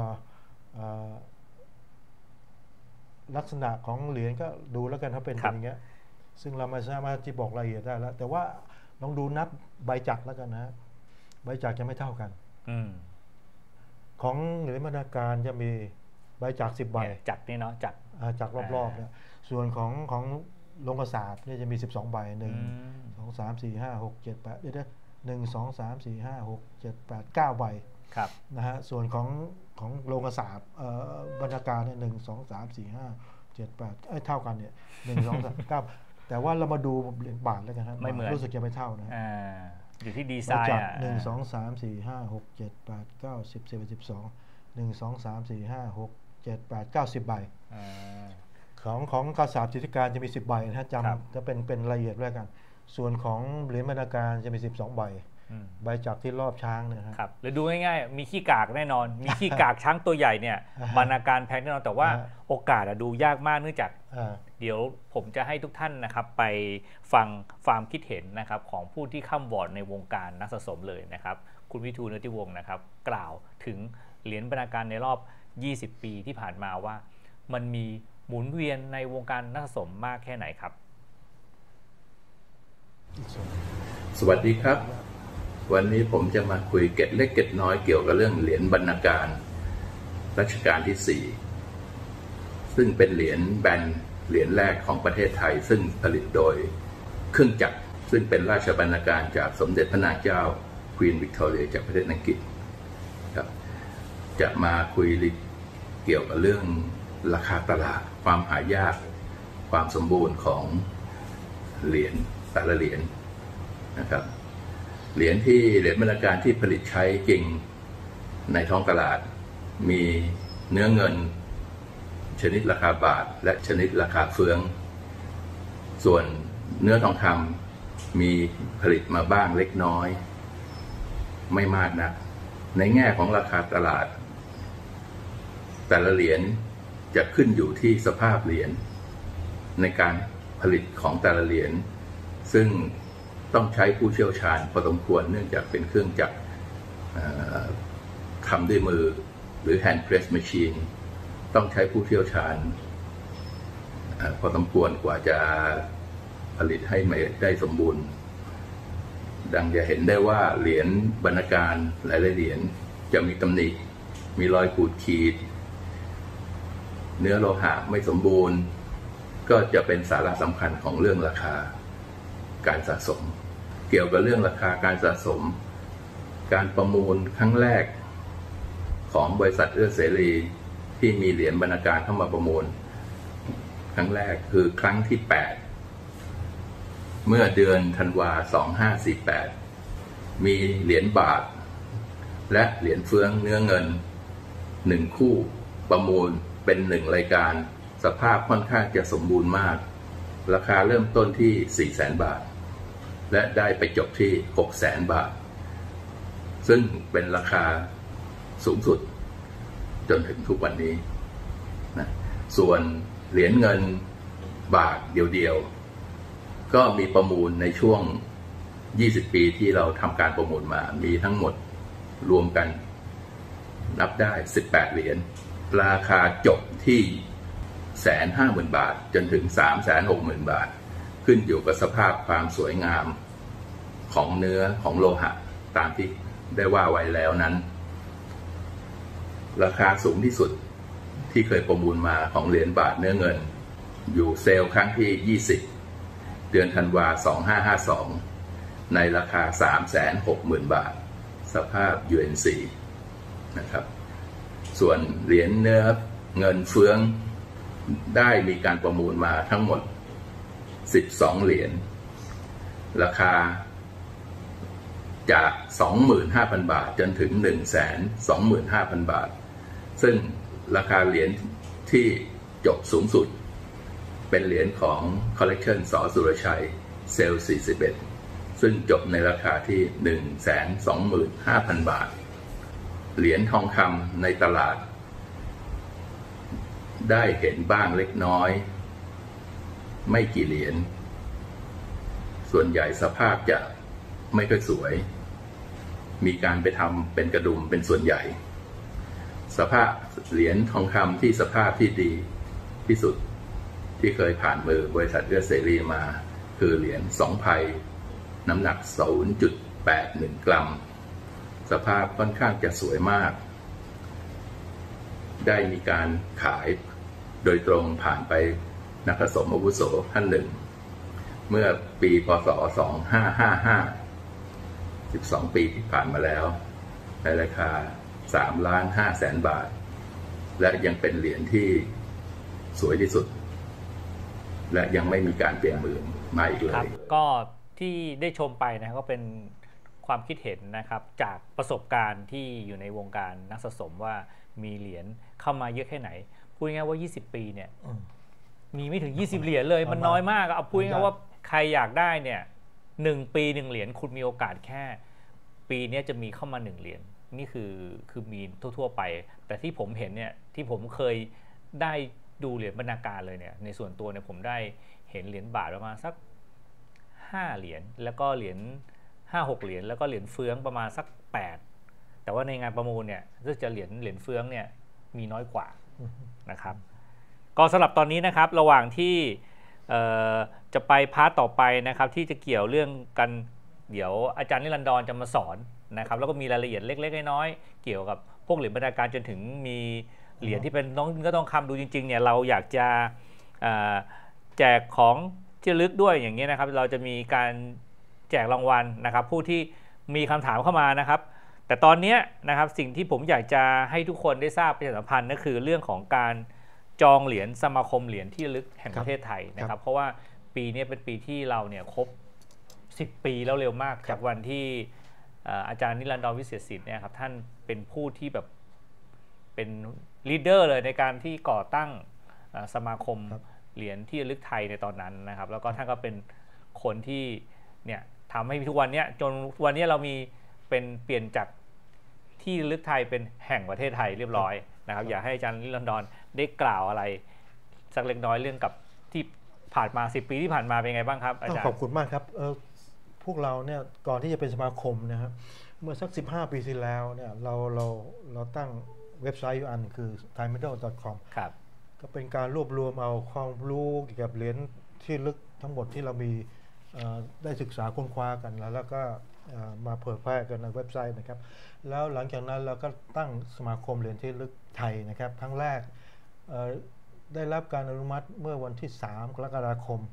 ลักษณะของเหรียญก็ดูแล้วกันถ้าเป็นอย่างเงี้ยซึ่งเราไม่สามารถที่บอกรายละเอียดได้แล้วแต่ว่าลองดูนับใบจักรแล้วกันนะใบจักรจะไม่เท่ากันของเหรียญบรรณาการจะมีใบจักร10 ใบจักรนี่เนาะจักรรอบๆเนี่ยส่วนของลงกระสาบเนี่ยจะมี12 ใบ1 2 3 4 5 6 7 8เดี๋ยว1 2 3 4 5 6 7 8 9 ใบนะฮะส่วนของโลงกระสาบบรรณาการเนี่ย1 2 3 4 5 7 8เท่ากันเนี่ย1 2 3 9แต่ว่าเรามาดูเหรียญบาทแล้วกันครับรู้สึกจะไม่เท่านะอยู่ที่ดีไซน์ 1 2 3 4 5 6 7 8 9 10 11 12 1 2 3 4 5 6 7 8 9 10 ใบของกระสาบสิทธิการจะมี10 ใบนะจำจะเป็นรายละเอียดด้วยกันส่วนของเหรียญบรรณาการจะมี12 ใบใบจักรที่รอบช้างนะครับหรือดูง่ายๆมีขี้กากแน่นอนมีขี้กากช้างตัวใหญ่เนี่ยบรรณาการแพงแน่นอนแต่ว่าโอกาสดูยากมากเนื่องจากเดี๋ยวผมจะให้ทุกท่านนะครับไปฟังความคิดเห็นนะครับของผู้ที่ข้ามวอร์ดในวงการนักสะสมเลยนะครับคุณวิทูล เนื้อติวงศ์นะครับกล่าวถึงเหรียญบรรณาการในรอบ20 ปีที่ผ่านมาว่ามันมีหมุนเวียนในวงการนักสะสมมากแค่ไหนครับสวัสดีครับวันนี้ผมจะมาคุยเกร็ดเล็กเกร็ดน้อยเกี่ยวกับเรื่องเหรียญบรรณาการรัชกาลที่4ซึ่งเป็นเหรียญแบนเหรียญแรกของประเทศไทยซึ่งผลิตโดยเครื่องจักรซึ่งเป็นราชบรรณาการจากสมเด็จพระนางเจ้าควีนวิกตอเรียจากประเทศอังกฤษครับจะมาคุยเกี่ยวกับเรื่องราคาตลาดความหายากความสมบูรณ์ของเหรียญแต่ละเหรียญนะครับเหรียญบรรณาการที่ผลิตใช้จริงในท้องตลาดมีเนื้อเงินชนิดราคาบาทและชนิดราคาเฟืองส่วนเนื้อทองคมีผลิตมาบ้างเล็กน้อยไม่มากนักในแง่ของราคาตลาดแต่ละเหรียญจะขึ้นอยู่ที่สภาพเหรียญในการผลิตของแต่ละเหรียญซึ่งต้องใช้ผู้เชี่ยวชาญพอสมควรเนื่องจากเป็นเครื่องจักรทำด้วยมือหรือ hand press machine ต้องใช้ผู้เชี่ยวชาญพอสมควรกว่าจะผลิตให้ได้สมบูรณ์ดังจะเห็นได้ว่าเหรียญบรรณาการหลายๆเหรียญจะมีตำหนิมีรอยขูดขีดเนื้อโลหะไม่สมบูรณ์ก็จะเป็นสาระสำคัญของเรื่องราคาการสะสมเกี่ยวกับเรื่องราคาการสะสมการประมูลครั้งแรกของบริษัทเอื้อเสรีที่มีเหรียญบรรณาการเข้ามาประมูลครั้งแรกคือครั้งที่8เมื่อเดือนธันวา2548มีเหรียญบาทและเหรียญเฟืองเนื้อเงิน1คู่ประมูลเป็น1รายการสภาพค่อนข้างจะสมบูรณ์มากราคาเริ่มต้นที่ 400,000 บาทและได้ไปจบที่ 600,000 บาทซึ่งเป็นราคาสูงสุดจนถึงทุกวันนี้นะส่วนเหรียญเงินบาทเดียวๆก็มีประมูลในช่วง20 ปีที่เราทำการประมูลมามีทั้งหมดรวมกันนับได้18เหรียญราคาจบที่ 150,000 บาทจนถึง 360,000 บาทขึ้นอยู่กับสภาพความสวยงามของเนื้อของโลหะตามที่ได้ว่าไว้แล้วนั้นราคาสูงที่สุดที่เคยประมูลมาของเหรียญบาทเนื้อเงินอยู่เซลล์ครั้งที่20เดือนธันวา2552ในราคา 360,000 บาทสภาพ UNC นะครับส่วนเหรียญเนื้อเงินเฟืองได้มีการประมูลมาทั้งหมด12เหรียญราคาจาก 25,000 บาทจนถึง 125,000 บาทซึ่งราคาเหรียญที่จบสูงสุดเป็นเหรียญของ Collection ส.สุรชัยเซลล์41ซึ่งจบในราคาที่ 125,000 บาทเหรียญทองคำในตลาดได้เห็นบ้างเล็กน้อยไม่กี่เหรียญส่วนใหญ่สภาพจะไม่ค่อยสวยมีการไปทำเป็นกระดุมเป็นส่วนใหญ่สภาพเหรียญทองคำที่สภาพที่ดีที่สุดที่เคยผ่านมือบริษัทเอื้อเสรีมาคือเหรียญ2 ไพน้ำหนัก 0.81 กรัมสภาพค่อนข้างจะสวยมากได้มีการขายโดยตรงผ่านไปนักสะสมอาวุโสท่านหนึ่งเมื่อปีพ.ศ. 2555 12 ปีที่ผ่านมาแล้วในราคา 3,500,000 บาทและยังเป็นเหรียญที่สวยที่สุดและยังไม่มีการเปลี่ยนมือมาอีกเลยก็ที่ได้ชมไปนะก็เป็นความคิดเห็นนะครับจากประสบการณ์ที่อยู่ในวงการนักสะสมว่ามีเหรียญเข้ามาเยอะแค่ไหนพูดง่ายว่า20 ปีเนี่ยมีไม่ถึง20เหรียญเลยมันน้อยมากเอาพูดง่ายว่าใครอยากได้เนี่ย1 ปี1เหรียญคุณมีโอกาสแค่ปีนี้จะมีเข้ามา1เหรียญนี่คือมีทั่วๆไปแต่ที่ผมเห็นเนี่ยที่ผมเคยได้ดูเหรียญบรรณาการเลยเนี่ยในส่วนตัวเนี่ยผมได้เห็นเหรียญบาทประมาณสัก5เหรียญแล้วก็เหรียญ5-6เหรียญแล้วก็เหรียญเฟืองประมาณสัก8แต่ว่าในงานประมูลเนี่ยซึ่งจะเหรียญเฟืองเนี่ยมีน้อยกว่านะครับก็สำหรับตอนนี้นะครับระหว่างที่จะไปพาร์ทต่อไปนะครับที่จะเกี่ยวเรื่องกันเดี๋ยวอาจารย์นิรันดรจะมาสอนนะครับแล้วก็มีรายละเอียดเล็กๆน้อยๆเกี่ยวกับพวกเหรียญบรรณาการจนถึงมีเหรียญที่เป็นก็ต้องคำดูจริงๆเนี่ยเราอยากจะแจกของที่ระลึกด้วยอย่างนี้นะครับเราจะมีการแจกรางวัลนะครับผู้ที่มีคำถามเข้ามานะครับแต่ตอนนี้นะครับสิ่งที่ผมอยากจะให้ทุกคนได้ทราบประชาสัมพันธ์ก็คือเรื่องของการจองเหรียญสมาคมเหรียญที่ระลึกแห่งประเทศไทยนะครับเพราะว่าปีนี้เป็นปีที่เราเนี่ยครบ10 ปีแล้วเร็วมากจากวันที่อาจารย์นิรันดรวิเศษศิลป์เนี่ยครับท่านเป็นผู้ที่แบบเป็นลีดเดอร์เลยในการที่ก่อตั้งสมาคมเหรียญที่ระลึกไทยในตอนนั้นนะครับแล้วก็ท่านก็เป็นคนที่เนี่ยทำให้ทุกวันนี้จนวันนี้เรามีเป็นเปลี่ยนจากที่ระลึกไทยเป็นแห่งประเทศไทยเรียบร้อยนะครับอยากให้อาจารย์นิรันดรได้กล่าวอะไรสักเล็กน้อยเรื่องกับที่ผ่านมา10 ปีที่ผ่านมาเป็นไงบ้างครับอาจารย์ขอบคุณมากครับพวกเราเนี่ยก่อนที่จะเป็นสมาคมนะครับเมื่อสัก15 ปีที่แล้วเนี่ยเราตั้งเว็บไซต์อยู่อันคือ thaimedal.com ครับก็เป็นการรวบรวมเอาความรู้เกี่ยวกับเหรียญที่ลึกทั้งหมดที่เรามีได้ศึกษาค้นคว้ากันแล้วก็มาเผยแพร่กันในเว็บไซต์นะครับแล้วหลังจากนั้นเราก็ตั้งสมาคมเหรียญที่ลึกไทยนะครับครั้งแรกได้รับการอนุมัติเมื่อวันที่3 กรกฎาคม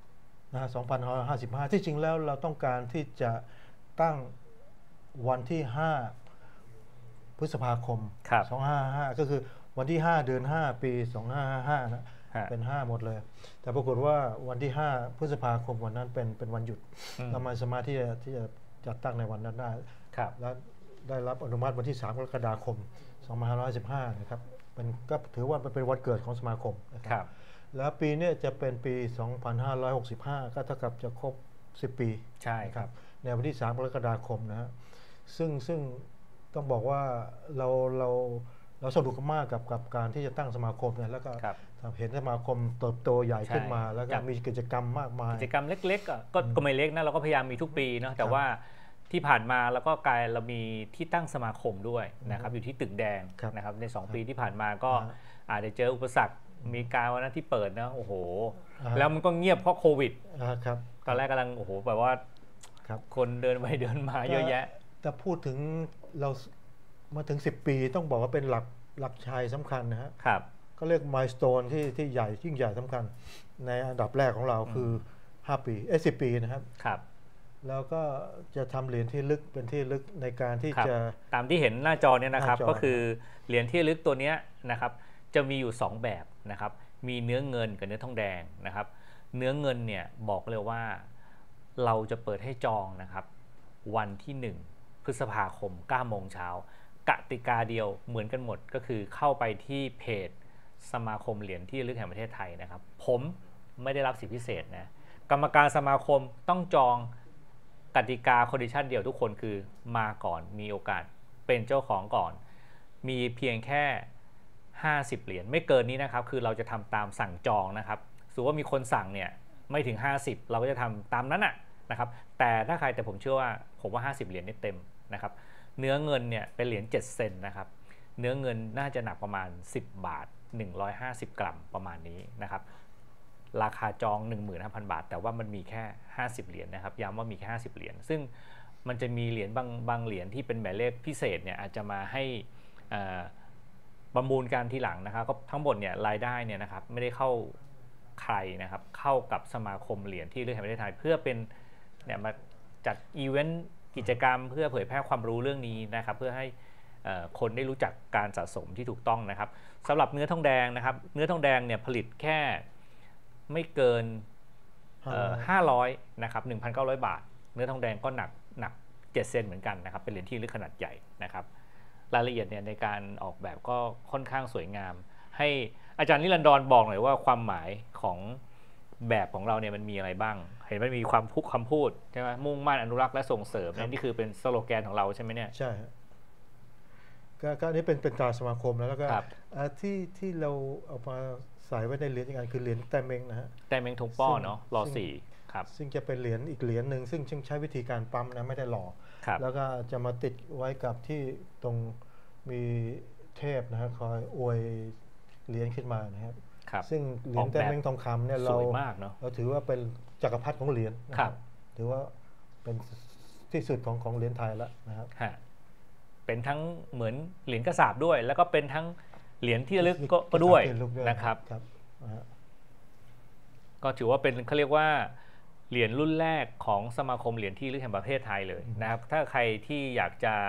2555ที่จริงแล้วเราต้องการที่จะตั้งวันที่5 พฤษภาคม2555ก็คือวันที่5 เดือน 5 ปี2555นะเป็น5หมดเลยแต่ปรากฏว่าวันที่5 พฤษภาคมวันนั้นเป็นวันหยุดเราไม่สามารถที่จะจัดตั้งในวันนั้นได้และได้รับอนุมัติวันที่3 กรกฎาคม2515นะครับก็ถือว่าเป็นวันเกิดของสมาคมนะครับแล้วปีนี้จะเป็นปี2565ก็เท่ากับจะครบ10 ปีใช่ครับในวันที่3 กรกฎาคมนะฮะซึ่งต้องบอกว่าเราสนุกมากกับการที่จะตั้งสมาคมเนี่ยแล้วก็เห็นสมาคมเติบโตใหญ่ขึ้นมาแล้วก็มีกิจกรรมมากมายกิจกรรมเล็กๆก็ไม่เล็กนะเราก็พยายามมีทุกปีเนาะแต่ว่าที่ผ่านมาแล้วก็กลายเรามีที่ตั้งสมาคมด้วยนะครับอยู่ที่ตึกแดงนะครับใน2 ปีที่ผ่านมาก็อาจจะเจออุปสรรคมีการวันนั้นที่เปิดนะโอ้โหแล้วมันก็เงียบเพราะโควิดตอนแรกกำลังโอ้โหแบบว่าคนเดินไปเดินมาเยอะแยะแต่พูดถึงเรามาถึง10 ปีต้องบอกว่าเป็นหลักชัยสำคัญนะฮะก็เรียกมายสโตนที่ใหญ่ยิ่งใหญ่สำคัญในอันดับแรกของเราคือ5 ปี10 ปีนะครับแล้วก็จะทำเหรียญที่ลึกเป็นที่ลึกในการที่จะตามที่เห็นหน้าจอเนี่ยนะครับก็คือเหรียญที่ลึกตัวนี้นะครับจะมีอยู่2แบบนะครับมีเนื้อเงินกับเนื้อทองแดงนะครับเนื้อเงินเนี่ยบอกเลยว่าเราจะเปิดให้จองนะครับวันที่1 พฤษภาคม 9 โมงเช้ากติกาเดียวเหมือนกันหมดก็คือเข้าไปที่เพจสมาคมเหรียญที่ระลึกแห่งประเทศไทยนะครับผมไม่ได้รับสิทธิพิเศษนะกรรมการสมาคมต้องจองกติกาคอนดิชันเดียวทุกคนคือมาก่อนมีโอกาสเป็นเจ้าของก่อนมีเพียงแค่50 เหรียญไม่เกินนี้นะครับคือเราจะทำตามสั่งจองนะครับสมมติว่ามีคนสั่งเนี่ยไม่ถึง50เราก็จะทำตามนั้นนะครับแต่ผมเชื่อว่าผมว่า50 เหรียญนี่เต็มนะครับเนื้อเงินเนี่ยเป็นเหรียญ7 เซนนะครับเนื้อเงินน่าจะหนักประมาณ10 บาท150 กรัมประมาณนี้นะครับราคาจอง 15,000 บาทแต่ว่ามันมีแค่50 เหรียญนะครับย้ำว่ามีแค่50 เหรียญซึ่งมันจะมีเหรียญบางเหรียญที่เป็นหมายเลขพิเศษเนี่ยอาจจะมาให้ประมูลกันทีหลังนะครับก็ทั้งหมดเนี่ยรายได้เนี่ยนะครับไม่ได้เข้าใครนะครับเข้ากับสมาคมเหรียญที่ระลึกแห่งประเทศไทยเพื่อเป็นเนี่ยมาจัดอีเวนต์กิจกรรมเพื่อเผยแพร่ความรู้เรื่องนี้นะครับเพื่อให้คนได้รู้จักการสะสมที่ถูกต้องนะครับสำหรับเนื้อทองแดงนะครับเนื้อทองแดงเนี่ยผลิตแค่ไม่เกิน500นะครับ 1,900 บาทเนื้อทองแดงก็หนัก7 เซนเหมือนกันนะครับเป็นเหรียญที่ลึกขนาดใหญ่นะครับรายละเอียดเนี่ยในการออกแบบก็ค่อนข้างสวยงามให้อาจารย์นิรันดรบอกหน่อยว่าความหมายของแบบของเราเนี่ยมันมีอะไรบ้างเห็นมันมีคำพูดใช่ไหมมุ่งมั่นอนุรักษ์และส่งเสริมนี่คือเป็นสโลแกนของเราใช่ไหมเนี่ยใช่ก็อันนี้เป็นตราสมาคมแล้วก็ที่เราเอามาใส่ไว้ในเหรียญอีกอันคือเหรียญแต้เม้งนะฮะแต้เม้งทงป้อเนาะรอ4ครับซึ่งจะเป็นเหรียญอีกเหรียญหนึ่งซึ่งใช้วิธีการปั๊มนะไม่ได้หล่อแล้วก็จะมาติดไว้กับที่ตรงมีเทพนะฮะคอยอวยเหรียญขึ้นมานะครับซึ่งเหรียญแต้เม้งทองคำเนี่ยเราถือว่าเป็นจักรพรรดิของเหรียญนะครับถือว่าเป็นที่สุดของเหรียญไทยแล้วนะครับเป็นทั้งเหมือนเหรียญกระสาบด้วยแล้วก็เป็นทั้งเหรียญที่ระลึกก็ด้วยนะครับก็ถือว่าเป็นเขาเรียกว่าเหรียญรุ่นแรกของสมาคมเหรียญที่ระลึกแห่งประเทศไทยเลยนะครับถ้าใครที่อยากจะ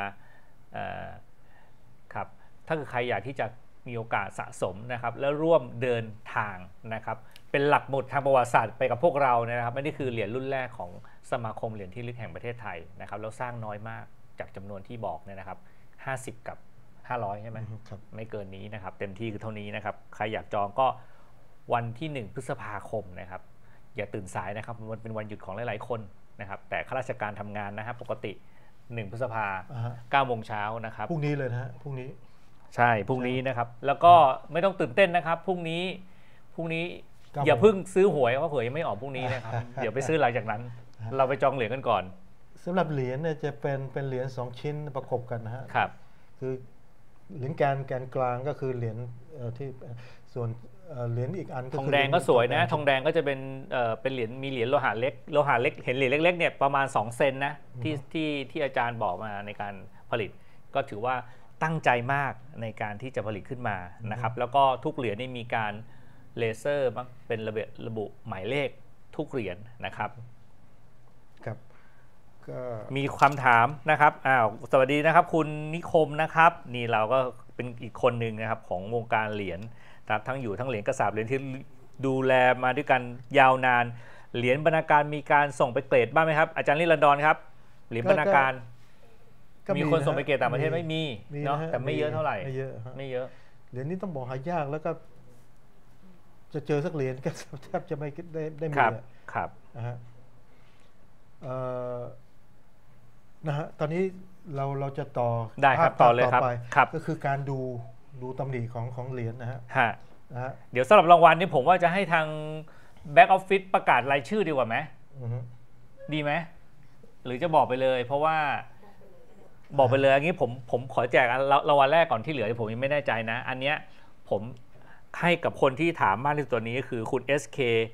ครับถ้าใครอยากที่จะมีโอกาสสะสมนะครับแล้วร่วมเดินทางนะครับเป็นหลักหมุดทางประวัติศาสตร์ไปกับพวกเรานะครับนี่คือเหรียญรุ่นแรกของสมาคมเหรียญที่ระลึกแห่งประเทศไทยนะครับแล้วสร้างน้อยมากจากจำนวนที่บอกเนี่ยนะครับ50 กับ500ใช่ไหมไม่เกินนี้นะครับเต็มที่คือเท่านี้นะครับใครอยากจองก็วันที่1 พฤษภาคมนะครับอย่าตื่นสายนะครับมันเป็นวันหยุดของหลายๆคนนะครับแต่ข้าราชการทำงานนะครับปกติ1 พฤษภาฮะ 9 โมงเช้านะครับพรุ่งนี้เลยนะฮะพรุ่งนี้ใช่พรุ่งนี้นะครับแล้วก็ไม่ต้องตื่นเต้นนะครับพรุ่งนี้ 9 อย่าเพิ่งซื้อหวยเพราะเผยยังไม่ออกพรุ่งนี้นะครับ เดี๋ยวไปซื้อหลังจากนั้น เราไปจองเหรียญกันก่อนสำหรับเหรียญเนี่ยจะเป็นเหรียญ2 ชิ้นประกบกันนะฮะครับคือเหรียญแกนกลางก็คือเหรียญที่ส่วนเหรียญอีกอันก็ทองแดงก็สวยนะทองแดงก็จะเป็นเหรียญมีเหรียญโลหะเล็กเห็นเหรียญเล็กๆเนี่ยประมาณ2 เซนนะที่อาจารย์บอกมาในการผลิตก็ถือว่าตั้งใจมากในการที่จะผลิตขึ้นมานะครับแล้วก็ทุกเหรียญนี่มีการเลเซอร์เป็นระบุหมายเลขทุกเหรียญนะครับครับก็มีคำถามนะครับสวัสดีนะครับคุณนิคมนะครับนี่เราก็เป็นอีกคนหนึ่งนะครับของวงการเหรียญทั้งอยู่ทั้งเหรียญกระสาบเหรียญที่ดูแลมาด้วยกันยาวนานเหรียญบรรณาการมีการส่งไปเกรดบ้างไหมครับอาจารย์นิรันดรครับเหรียญบรรณาการมีคนส่งไปเกรดต่างประเทศไม่มีเนาะแต่ไม่เยอะเท่าไหร่ไม่เยอะเหรียญนี้ต้องบอกหายากแล้วก็จะเจอสักเหรียญก็แทบจะไม่ได้มีครับนะฮะนะฮะตอนนี้เราจะต่อได้ครับต่อเลยครับก็คือการดูตำหนิของเหรียญนะฮะเดี๋ยวสำหรับรางวัลนี่ผมว่าจะให้ทางแบ็กออฟฟิศประกาศรายชื่อดีกว่าไหมดีไหมหรือจะบอกไปเลยเพราะว่าบอกไปเลยอย่างนี้ผมขอแจกรางวัลแรกก่อนที่เหลือผมยังไม่แน่ใจนะอันเนี้ยผมให้กับคนที่ถามมากที่สุดตัวนี้คือคุณ SK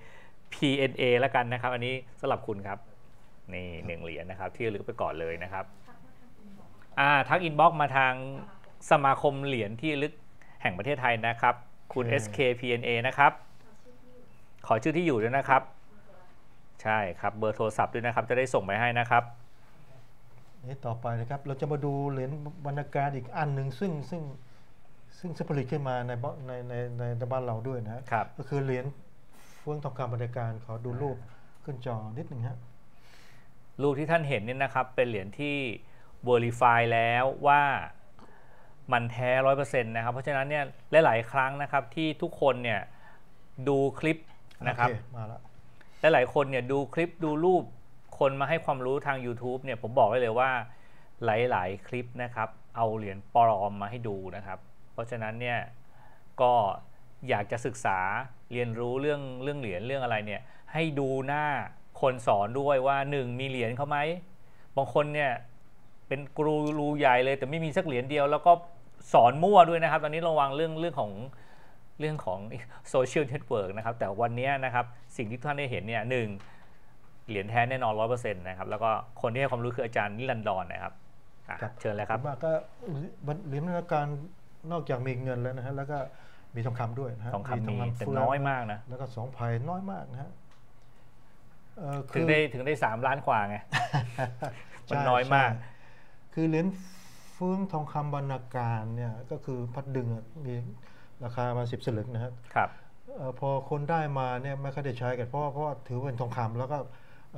PNA แล้วกันนะครับอันนี้สำหรับคุณครับนี่1 เหรียญนะครับที่ระลึกไปก่อนเลยนะครับทักอินบ็อกซ์มาทางสมาคมเหรียญที่ระลึกแห่งประเทศไทยนะครับคุณ SK PNA นะครับขอชื่อที่อยู่ด้วยนะครับใช่ครับเบอร์โทรศัพท์ด้วยนะครับจะได้ส่งไปให้นะครับนี่ต่อไปนะครับเราจะมาดูเหรียญบรรณาการอีกอันหนึ่งซึ่งผลิตขึ้นมาในบ้านเราด้วยนะครับก็คือเหรียญเฟืองทองคำบรรณาการขอดูรูปขึ้นจอนิดหนึ่งฮะรูปที่ท่านเห็นนี่นะครับเป็นเหรียญที่ Verify แล้วว่ามันแท้ 100% นะครับเพราะฉะนั้นเนี่ยหลายๆครั้งนะครับที่ทุกคนเนี่ยดูคลิปนะครับมาแล้วหลายๆคนเนี่ยดูคลิปดูรูปคนมาให้ความรู้ทาง YouTube เนี่ยผมบอกได้เลยว่าหลายๆคลิปนะครับเอาเหรียญปลอมมาให้ดูนะครับเพราะฉะนั้นเนี่ยก็อยากจะศึกษาเรียนรู้เรื่องเหรียญเรื่องอะไรเนี่ยให้ดูหน้าคนสอนด้วยว่า1มีเหรียญเขาไหมบางคนเนี่ยเป็นกรูใหญ่เลยแต่ไม่มีสักเหรียญเดียวแล้วก็สอนมั่วด้วยนะครับตอนนี้ระวังเรื่องของโซเชียลเน็ตเวิร์กนะครับแต่วันนี้นะครับสิ่งที่ท่านได้เห็นเนี่ย1เหรียญแท้แน่นอน 100% นะครับแล้วก็คนที่ให้ความรู้คืออาจารย์นิรันดรนะครับเชิญเลยครับก็เหรียญบรรณาการนอกจากมีเงินแล้วนะฮะแล้วก็มีทองคำด้วยนะฮะทองคำมีแต่น้อยมากนะแล้วก็2 ภัยน้อยมากนะฮะถึงได้3 ล้านกว่าไงมันน้อยมากคือเหรียญเฟืองทองคำบรรณาการเนี่ยก็คือพัดดึงมีราคามา10 สลึงนะครับพอคนได้มาเนี่ยไม่ค่อยได้ใช้กันเพราะถือเป็นทองคำแล้วก็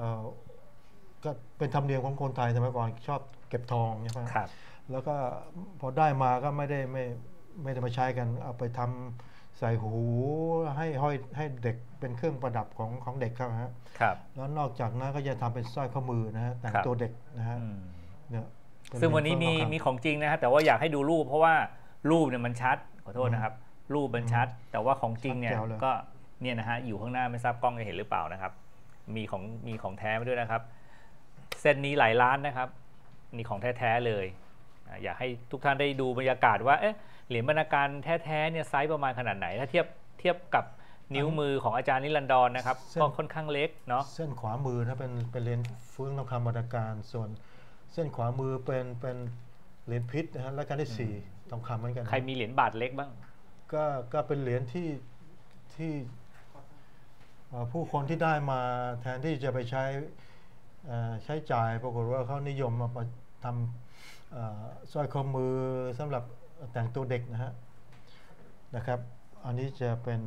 เป็นธรรมเนียมของคนไทยสมัยก่อนชอบเก็บทองใช่ไหมครับแล้วก็พอได้มาก็ไม่ได้มาใช้กันเอาไปทำใส่หูให้เด็กเป็นเครื่องประดับของเด็กครับฮะแล้วนอกจากนั้นก็จะทำเป็นสร้อยข้อมือนะฮะแต่งตัวเด็กนะฮะเนี่ยซึ่งวันนี้มีของจริงนะฮะแต่ว่าอยากให้ดูรูปเพราะว่ารูปเนี่ยมันชัดขอโทษนะครับรูปมันชัดแต่ว่าของจริงเนี่ยก็เนี่ยนะฮะอยู่ข้างหน้าไม่ทราบกล้องจะเห็นหรือเปล่านะครับมีของแท้มาด้วยนะครับเส้นนี้หลายล้านนะครับนี่ของแท้ๆเลยอยากให้ทุกท่านได้ดูบรรยากาศว่าเหรียญบรรณาการแท้ๆเนี่ยไซส์ประมาณขนาดไหนถ้าเทียบกับนิ้วมือของอาจารย์นิรันดรนะครับก็ค่อนข้างเล็กเนาะเส้นขวามือถ้าเป็นเหรียญเฟืองทองคำบรรณาการส่วนเส้นขวามือเป็นเหรียญพิษนะฮะและการที่4ทองคำเหมือนกันใครมีเหรียญบาทเล็กบ้างก็เป็นเหรียญที่ผู้คนที่ได้มาแทนที่จะไปใช้จ่ายปรากฏว่าเขานิยมมาทำสร้อยข้อมือสำหรับแต่งตัวเด็กนะครับอันนี้จะเป็น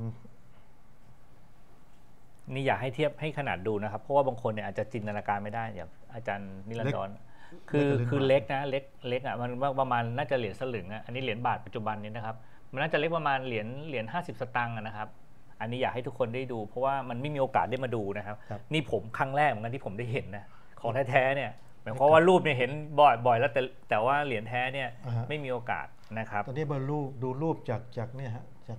นี่อยากให้เทียบให้ขนาดดูนะครับเพราะว่าบางคนเนี่ยอาจจะจินตนาการไม่ได้อย่างอาจารย์นิรันดรคือเล็กนะเล็กอ่ะมันประมาณน่าจะเหรียญสลึงอ่ะอันนี้เหรียญบาทปัจจุบันนี้นะครับมันน่าจะเล็กประมาณเหรียญ50 สตางค์นะครับอันนี้อยากให้ทุกคนได้ดูเพราะว่ามันไม่มีโอกาสได้มาดูนะครับนี่ผมครั้งแรกเหมือนกันที่ผมได้เห็นนะของแท้ๆเนี่ยหมายความว่ารูปเนี่ยเห็นบ่อยแล้วแต่ว่าเหรียญแท้เนี่ยไม่มีโอกาสนะครับตอนนี้มาดูรูปจากเนี่ยฮะจาก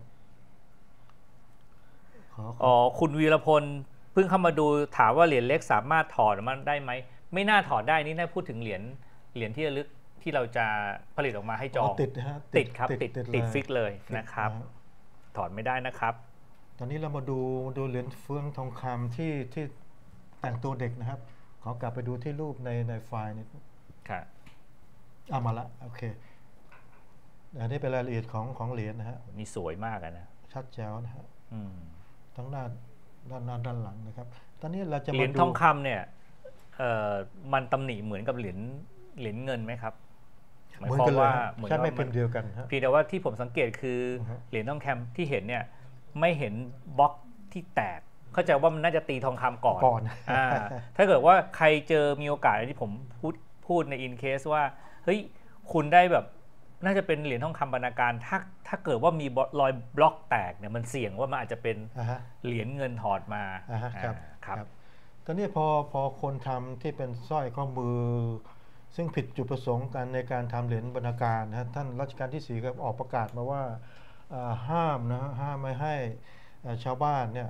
คุณวีรพลเพิ่งเข้ามาดูถามว่าเหรียญเล็กสามารถถอดมันได้ไหมไม่น่าถอดได้นี่น่าพูดถึงเหรียญที่ระลึกที่เราจะผลิตออกมาให้จองติดนะฮะติดครับติดฟิกเลยนะครับถอดไม่ได้นะครับตอนนี้เรามาดูเหรียญเฟืองทองคำที่แต่งตัวเด็กนะครับขอกลับไปดูที่รูปในไฟล์นี่ครับมาละโอเคอันนี้เป็นรายละเอียดของเหรียญนะฮะนี่สวยมากนะชัดแจ๋วนะฮะทั้งด้านหลังนะครับตอนนี้เราจะมาดูเหรียญทองคำเนี่ยมันตำหนิเหมือนกับเหรียญเงินไหมครับหมายความว่าใช่ไม่เป็นเดียวกันเพียงแต่ว่าที่ผมสังเกตคือเหรียญทองคำที่เห็นเนี่ยไม่เห็นบล็อกที่แตกเข้าใจว่ามันน่าจะตีทองคำก่อนถ้าเกิดว่าใครเจอมีโอกาสที่ผมพูดในอินเคสว่าเฮ้ยคุณได้แบบน่าจะเป็นเหรียญทองคำบรรณาการถ้าเกิดว่ามีรอยบล็อกแตกเนี่ยมันเสี่ยงว่ามันอาจจะเป็นเหรียญเงินถอดมาครับตอนนี้พอคนทำที่เป็นสร้อยข้อมือซึ่งผิดจุดประสงค์กันในการทำเหรียญบรรณาการนะท่านรัชกาลที่4ก็ออกประกาศมาว่าห้ามไม่ให้ชาวบ้านเนี่ย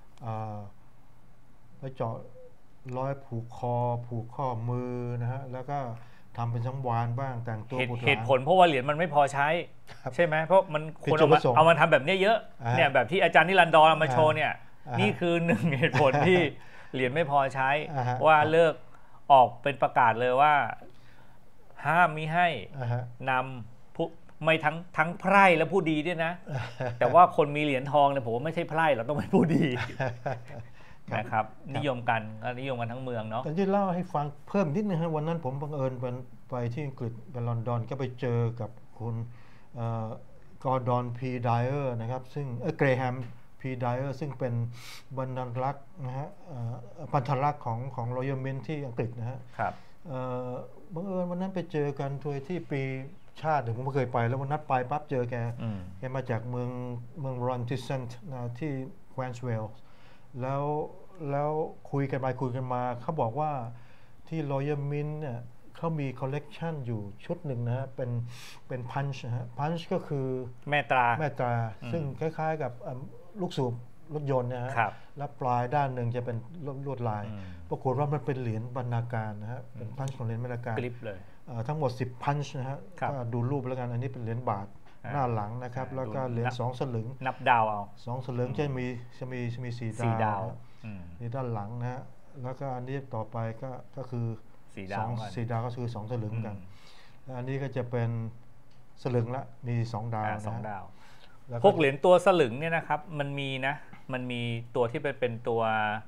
ไปเจาะร้อยผูกคอผูกข้อมือนะฮะแล้วก็ทำเป็นสังวานบ้างแต่งตัวเหตุผลเพราะว่าเหรียญมันไม่พอใช้ใช่ไหมเพราะมันคนเอามาทำแบบนี้เยอะเนี่ยแบบที่อาจารย์นิรันดรเอามาโชว์เนี่ยนี่คือหนึ่งเหตุผลที่เหรียญไม่พอใช้ว่าเลิกออกเป็นประกาศเลยว่าห้ามมิให้นำผู้ไม่ทั้งไพร่และผู้ดีด้วยนะแต่ว่าคนมีเหรียญทองเนี่ยผมว่าไม่ใช่ไพร่เราต้องเป็นผู้ดีนะครับนิยมกันทั้งเมืองเนาะแต่ที่เล่าให้ฟังเพิ่มนิดนึงฮะวันนั้นผมบังเอิญไปที่อังกฤษไปลอนดอนก็ไปเจอกับคุณกอร์ดอนพีไดเออร์นะครับซึ่งเกรแฮมพีไดเออร์ซึ่งเป็นบรรลักษ์นะฮะพันธลักษณ์ของรอยัลมินท์ที่อังกฤษนะฮะครับบังเอิญวันนั้นไปเจอกันโดยที่ปีชาติผมไม่เคยไปแล้ววันนัดไปปั๊บเจอแกมาจากเมืองรอนทิสเซนต์ที่แควนส์เวลส์แล้วคุยกันไปคุยกันมาเขาบอกว่าที่ Royal Mint เนี่ยเขามีคอลเลกชันอยู่ชุดหนึ่งนะฮะเป็นพันช์นะฮะพันช์ก็คือแม่ตราซึ่งคล้ายๆกับลูกสูบรถยนต์นะฮะแล้วปลายด้านหนึ่งจะเป็นลวดลายปรากฏว่ามันเป็นเหรียญบรรณาการนะฮะเป็นพันช์ของเหรียญบรรณาการกลิปเลยทั้งหมด10พันช์นะฮะก็ดูรูปแล้วกันอันนี้เป็นเหรียญบาทหน้าหลังนะครับแล้วก็เหรียญ2สลึงนับดาวเอา 2สลึงจะมี4 ดาวนี่ด้านหลังนะฮะแล้วก็อันนี้ต่อไปก็คือ 4 ดาวก็คือ2สลึงกันอันนี้ก็จะเป็นสลึงละมี2 ดาว 2 ดาวพวกเหรียญตัวสลึงเนี่ยนะครับมันมีตัวที่เป็นตัว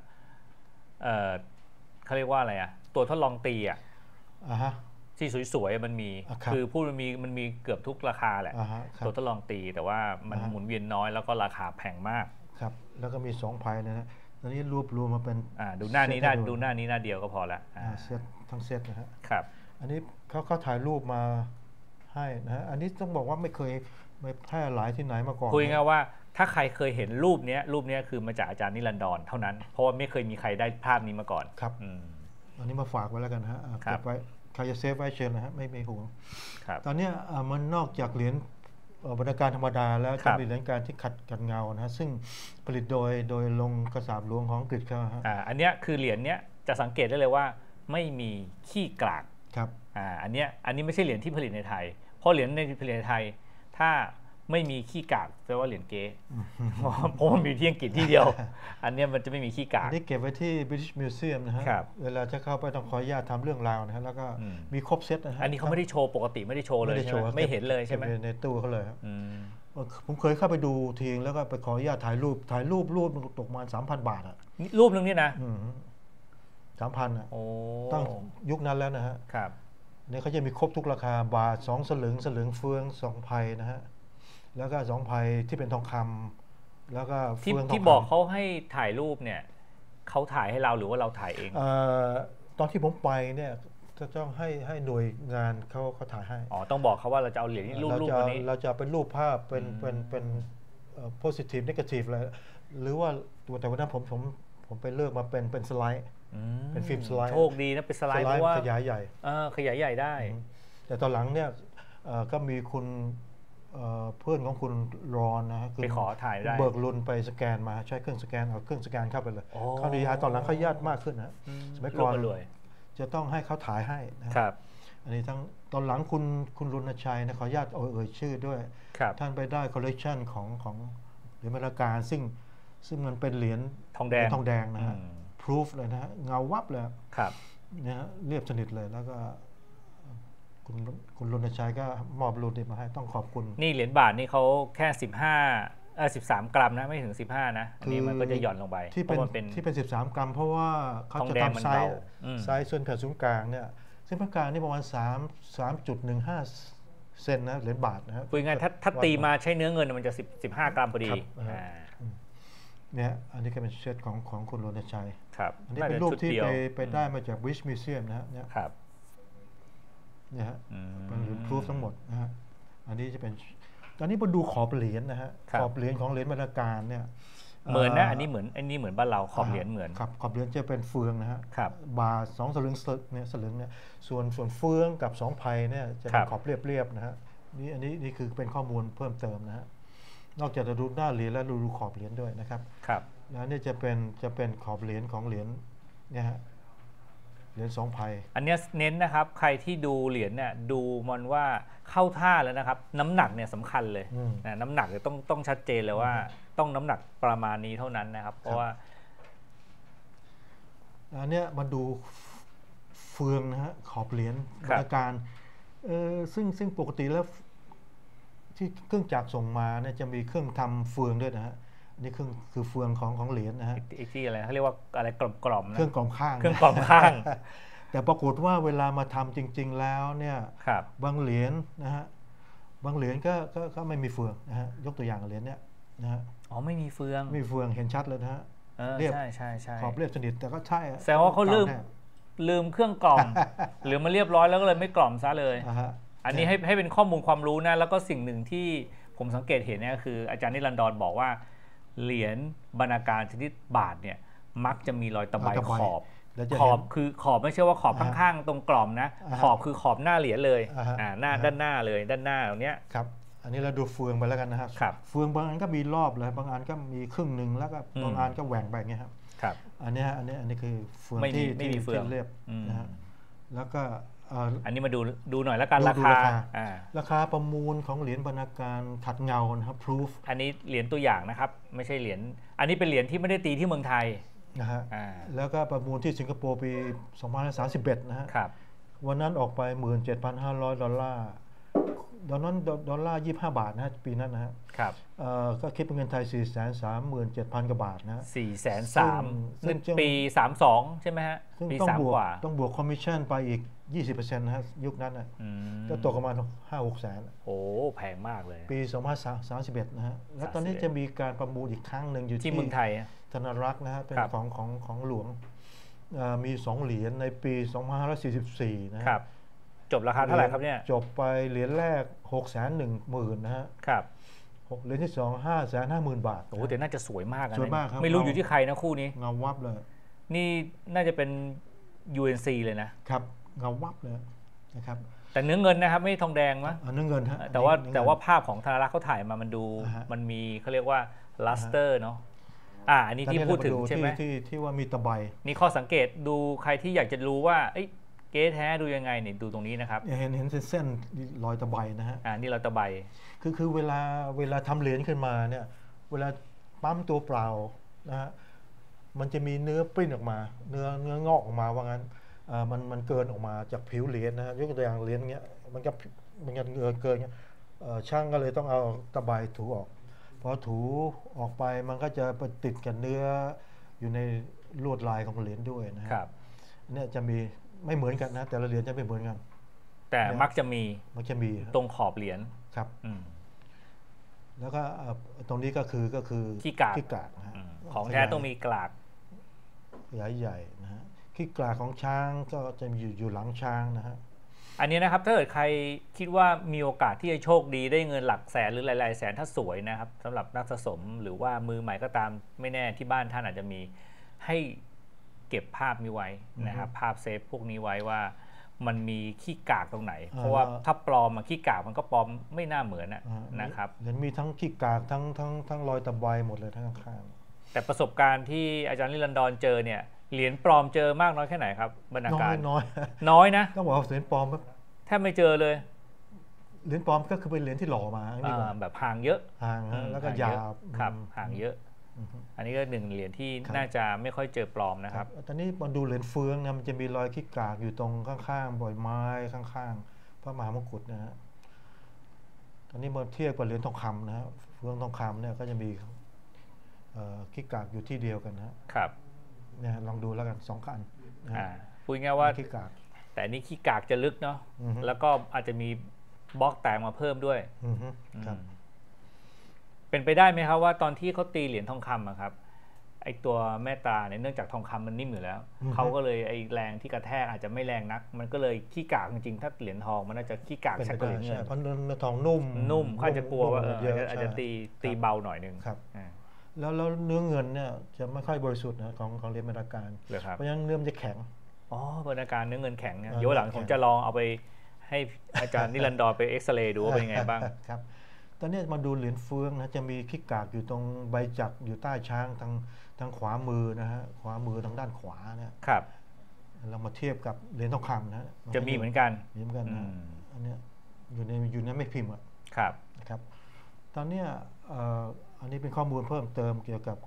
เขาเรียกว่าอะไรอ่ะตัวทดลองตีอ่ะที่สวยๆมันมีคือพูดมันมีเกือบทุกราคาแหละตัวทดลองตีแต่ว่ามันหมุนเวียนน้อยแล้วก็ราคาแพงมากครับแล้วก็มี2 ไพ่นะฮะตอนนี้รวบรวมมาเป็นดูหน้านี้หน้าเดียวก็พอละเซตทั้งเซตนะฮะครับอันนี้เขาถ่ายรูปมาให้นะฮะอันนี้ต้องบอกว่าไม่เคยไม่แพร่หลายที่ไหนมาก่อนคุยง่ายว่าถ้าใครเคยเห็นรูปนี้คือมาจากอาจารย์นิรันดรเท่านั้นเพราะว่าไม่เคยมีใครได้ภาพนี้มาก่อนครับอันนี้มาฝากไว้แล้วกันฮะเก็บไว้ใครจะเซฟไว้เชิญนะฮะไม่ห่วงตอนนี้มันนอกจากเหรียญบรรณาการธรรมดาแล้วจะมีเหรียญการที่ขัดกันเงานะฮะซึ่งผลิตโดยลงกระสาบหลวงของอังกฤษเขาฮะอันนี้คือเหรียญเนี้ยจะสังเกตได้เลยว่าไม่มีขี้กลากครับอันนี้ไม่ใช่เหรียญที่ผลิตในไทยเพราะเหรียญในผลิตในไทยถ้าไม่มีขี้กากแปลว่าเหรียญเก๊เพราะมันมีที่อังกฤษที่เดียวอันนี้มันจะไม่มีขี้กากนี่เก็บไว้ที่ British Museum นะฮะเวลาจะเข้าไปต้องขออนุญาตทำเรื่องราวนะฮะแล้วก็มีครบเซตนะฮะอันนี้เขาไม่ได้โชว์ปกติไม่ได้โชว์เลยไม่เห็นเลยใช่ไหมในตู้เขาเลยครับผมเคยเข้าไปดูทีแล้วก็ไปขออนุญาตถ่ายรูปมันตกมา 3,000 บาทอ่ะรูปนึงนี่นะ 3,000อ่ะตั้งยุคนั้นแล้วนะฮะเนี่ยเขาจะมีครบทุกราคาบาท2 สลึงเฟือง2 ไพนะฮะแล้วก็2 ไพที่เป็นทองคำแล้วก็เฟืองทองคำที่บอกเขาให้ถ่ายรูปเนี่ยเขาถ่ายให้เราหรือว่าเราถ่ายเองตอนที่ผมไปเนี่ยจะต้องให้หน่วยงานเขาถ่ายให้ต้องบอกเขาว่าเราจะเอาเหรียญรูปนี้เราจะเป็นรูปภาพเป็น positive negative อะไรหรือว่าแต่วันนั้นผมไปเลือกมาเป็นสไลด์เป็นฟิล์มสไลด์โชคดีนะเป็นสไลด์เพราะว่าขยายใหญ่ขยายใหญ่ได้แต่ตอนหลังเนี่ยก็มีคุณเพื่อนของคุณรอนนะฮะไปขอถ่ายได้เบิกลุนไปสแกนมาใช้เครื่องสแกนเอาเครื่องสแกนเข้าไปเลยเขาดีตอนหลังเขาญาติมากขึ้นนะสมัยก่อนจะต้องให้เขาถ่ายให้นะครับอันนี้ทั้งตอนหลังคุณรณชัยนะขออนุญาตเอ่ยชื่อด้วยท่านไปได้คอลเลกชันของเหรียญบรรณาการซึ่งมันเป็นเหรียญทองแดงนะฮะพรูฟเลยนะฮะเงาวับเลยนะฮะเรียบสนิทเลยแล้วก็คุณรณชัยก็มอบรูปมาให้ต้องขอบคุณนี่เหรียญบาทนี่เขาแค่13 กรัมนะไม่ถึง15นะอันนี้มันก็จะหย่อนลงไปที่เป็น13 กรัมเพราะว่าเขาจะทำไซส์ส่วนผ่าศูนย์กลางเนี่ยเส้นผ่ากลางนี่ประมาณ3.15 เซนนะเหรียญบาทนะครับพูดง่ายถ้าตีมาใช้เนื้อเงินมันจะ15 กรัมพอดีเนี่ยอันนี้ก็เป็นเซตของคุณรณชัยอันนี้เป็นรูปที่ไปได้มาจาก British Museum นะฮะเนี่ยฮะเป็นเหรียญพรูฟทั้งหมดนะฮะอันนี้จะเป็นตอนนี้มาดูขอบเหรียญนะฮะขอบเหรียญของเหรียญบรรณาการเนี่ยเหมือนนะอันนี้เหมือนบ้านเราขอบเหรียญเหมือนครับขอบเหรียญจะเป็นเฟืองนะฮะบาท2 สลึงเนี่ยสลึงเนี่ยส่วนเฟืองกับ2 ไพเนี่ยจะเป็นขอบเรียบๆนะฮะนี่คือเป็นข้อมูลเพิ่มเติมนะฮะนอกจากจะดูหน้าเหรียญแล้วดูขอบเหรียญด้วยนะครับแล้วนี่จะเป็นขอบเหรียญของเหรียญเนี่ยฮะเหรียญ2 ไพอันนี้เน้นนะครับใครที่ดูเหรียญเนี่ยดูมันว่าเข้าท่าแล้วนะครับน้ำหนักเนี่ยสำคัญเลยนะน้ำหนักเนี่ยต้องชัดเจนเลยว่าต้องน้ำหนักประมาณนี้เท่านั้นนะครับเพราะว่าอันนี้มาดูเฟืองนะฮะขอบเหรียญบรรณาการซึ่งปกติแล้วที่เครื่องจักรส่งมาเนี่ยจะมีเครื่องทำเฟืองด้วยนะฮะนี่คือเฟืองของเหรียญนะฮะที่อะไรเขาเรียกว่าอะไรกล่อมนะเครื่องกล่อมข้างแต่ปรากฏว่าเวลามาทำจริงๆแล้วเนี่ยบางเหรียญนะฮะบางเหรียญก็ไม่มีเฟืองนะฮะยกตัวอย่างเหรียญเนี้ยนะฮะไม่มีเฟืองเห็นชัดเลยนะฮะเรียบใช่ขอบเรียบสนิทแต่ก็ใช่แสดงว่าเขาลืมเครื่องกล่อมหรือมาเรียบร้อยแล้วก็เลยไม่กล่อมซะเลยอันนี้ให้เป็นข้อมูลความรู้นะแล้วก็สิ่งหนึ่งที่ผมสังเกตเห็นเนี่ยคืออาจารย์นิรันดรบอกว่าเหรียญบรรณาการชนิดบาทเนี่ยมักจะมีรอยตะไบขอบคือขอบไม่ใช่ว่าขอบข้างๆตรงกล่อมนะขอบคือขอบหน้าเหรียญเลยหน้าด้านหน้าเลยด้านหน้าตรงเนี้ยครับอันนี้เราดูเฟืองไปแล้วกันนะครับเฟืองบางอันก็มีรอบเลยบางอันก็มีครึ่งหนึ่งแล้วก็บางอันก็แหว่งไปอย่างเงี้ยครับอันนี้คือเฟืองที่เรียบนะฮะแล้วก็อันนี้มาดูหน่อยแล้วกันราคาประมูลของเหรียญบรรณาการขัดเงานะครับ proof อันนี้เหรียญตัวอย่างนะครับไม่ใช่เหรียญอันนี้เป็นเหรียญที่ไม่ได้ตีที่เมืองไทยนะฮะแล้วก็ประมูลที่สิงคโปร์ปี2031นะฮะวันนั้นออกไป 17,500 ดอลลาร์ตอนนั้นดอลลาร์25 บาทนะฮะปีนั้นนะฮะก็คิดเป็นเงินไทย 437,000 กว่าบาทนะ 403,000ซึ่งปี32ใช่ไหมฮะปี3กว่าต้องบวกคอมมิชชั่นไปอีก 20% นะฮะยุคนั้นนะก็ตกประมาณ 5-6 แสนโอ้แพงมากเลยปี2031นะฮะแล้วตอนนี้จะมีการประมูลอีกครั้งหนึ่งอยู่ที่เมืองไทยธนรักษ์นะฮะเป็นของหลวงมี2 เหรียญในปี2544นะครับจบราคาเท่าไหร่ครับเนี่ยจบไปเหรียญแรก 610,000 นะฮะครับเหรียญที่2 550,000 บาทโอ้แต่น่าจะสวยมากนะสวยมากครับไม่รู้อยู่ที่ใครนะคู่นี้เงาวับเลยนี่น่าจะเป็น UNC เลยนะครับเงาวับเลยนะครับแต่เนื้อเงินนะครับไม่ทองแดงมั้ยเนื้อเงินฮะแต่ว่าภาพของธนรักษ์เขาถ่ายมามันดูมันมีเขาเรียกว่าลัสเตอร์เนาะอันนี้ที่พูดถึงใช่ไหมที่ว่ามีตะไบนี่ข้อสังเกตดูใครที่อยากจะรู้ว่าเก๊แท้ดูยังไงเนี่ยดูตรงนี้นะครับเห็นเส้นรอยตะไบนะฮะนี่รอยตะไบคือเวลาทำเหรียญขึ้นมาเนี่ยเวลาปั๊มตัวเปล่านะฮะมันจะมีเนื้อปริ้นออกมาเนื้องอกออกมาว่างั้นมันเกินออกมาจากผิวเหรียญนะฮะยกตัวอย่างเหรียญเงี้ยมันเกินเงี้ยช่างก็เลยต้องเอาตะไบถูออกพอถูออกไปมันก็จะไปติดกับเนื้ออยู่ในลวดลายของเหรียญด้วยนะครับเนี่ยจะมีไม่เหมือนกันนะแต่ละเหรียญจะไม่เหมือนกันแต่มักจะมีตรงขอบเหรียญครับแล้วก็ตรงนี้ก็คือขี้กากของแท้ต้องมีกากใหญ่ๆนะฮะขี้กากของช้างก็จะอยู่หลังช้างนะฮะอันนี้นะครับถ้าเกิดใครคิดว่ามีโอกาสที่จะโชคดีได้เงินหลักแสนหรือหลายๆแสนถ้าสวยนะครับสำหรับนักสะสมหรือว่ามือใหม่ก็ตามไม่แน่ที่บ้านท่านอาจจะมีให้เก็บภาพนี้ไว้นะครับภาพเซฟพวกนี้ไว้ว่ามันมีขี้กากตรงไหนเพราะว่าถ้าปลอมมาขี้กากมันก็ปลอมไม่น่าเหมือนนะครับเหมือนมีทั้งขี้กากทั้งรอยตะไบหมดเลยทั้งข้างแต่ประสบการณ์ที่อาจารย์นิรันดรเจอเนี่ยเหรียญปลอมเจอมากน้อยแค่ไหนครับบรรณาการน้อยนะต้องบอกว่าเหรียญปลอมแทบไม่เจอเลยเหรียญปลอมก็คือเป็นเหรียญที่หล่อมาแบบห่างเยอะห่างแล้วก็ยาวครับห่างเยอะอันนี้ก็หนึ่งเหรียญที่น่าจะไม่ค่อยเจอปลอมนะครับตอนนี้มาดูเหรียญเฟืองนะมันจะมีรอยขี้กากอยู่ตรงข้างๆบ่อยไม้ข้างๆพระมหามกุฏนะฮะตอนนี้มาเทียบกับเหรียญทองคำนะฮะเฟืองทองคำเนี่ยก็จะมีขี้กากอยู่ที่เดียวกันนะครับเนี่ยลองดูแล้วกัน2 อันพูดง่ายว่าขี้กากแต่นี่ขี้กากจะลึกเนาะแล้วก็อาจจะมีบล็อกแตกมาเพิ่มด้วยครับเป็นไปได้ไหมครับว่าตอนที่เขาตีเหรียญทองคำครับไอตัวแม่ตราเนี่ยเนื่องจากทองคำมันนิ่มอยู่แล้วเขาก็เลยไอแรงที่กระแทกอาจจะไม่แรงนักมันก็เลยขี้กากจริงๆถ้าเหรียญทองมันน่าจะขี้กากชักกว่าเหรียญเงินเพราะเนื้อทองนุ่มเขาจะกลัวว่าอาจจะตีเบาหน่อยนึงครับแล้วเนื้อเงินเนี่ยจะไม่ค่อยบริสุทธิ์นะของเหรียญบรรณาการเพราะฉะนั้นเนื้อมันจะแข็งบรรณาการเนื้อเงินแข็งเนี่ยเดี๋ยวหลังผมจะลองเอาไปให้อาจารย์นิรันดรไปเอ็กซเรย์ดูว่าเป็นยังไงบ้างครับตอนนี้มาดูเหรียญเฟืองนะจะมีขี้กากอยู่ตรงใบจักรอยู่ใต้ช้างทางขวามือนะฮะขวามือทางด้านขวาเนี่ยครับเรามาเทียบกับเหรียญทองคำนะจะมีเหมือนกันนะอันนี้อยู่ในไม่พิมพ์ครับนะครับตอนนี้อันนี้เป็นข้อมูลเพิ่มเติมเกี่ยวกับ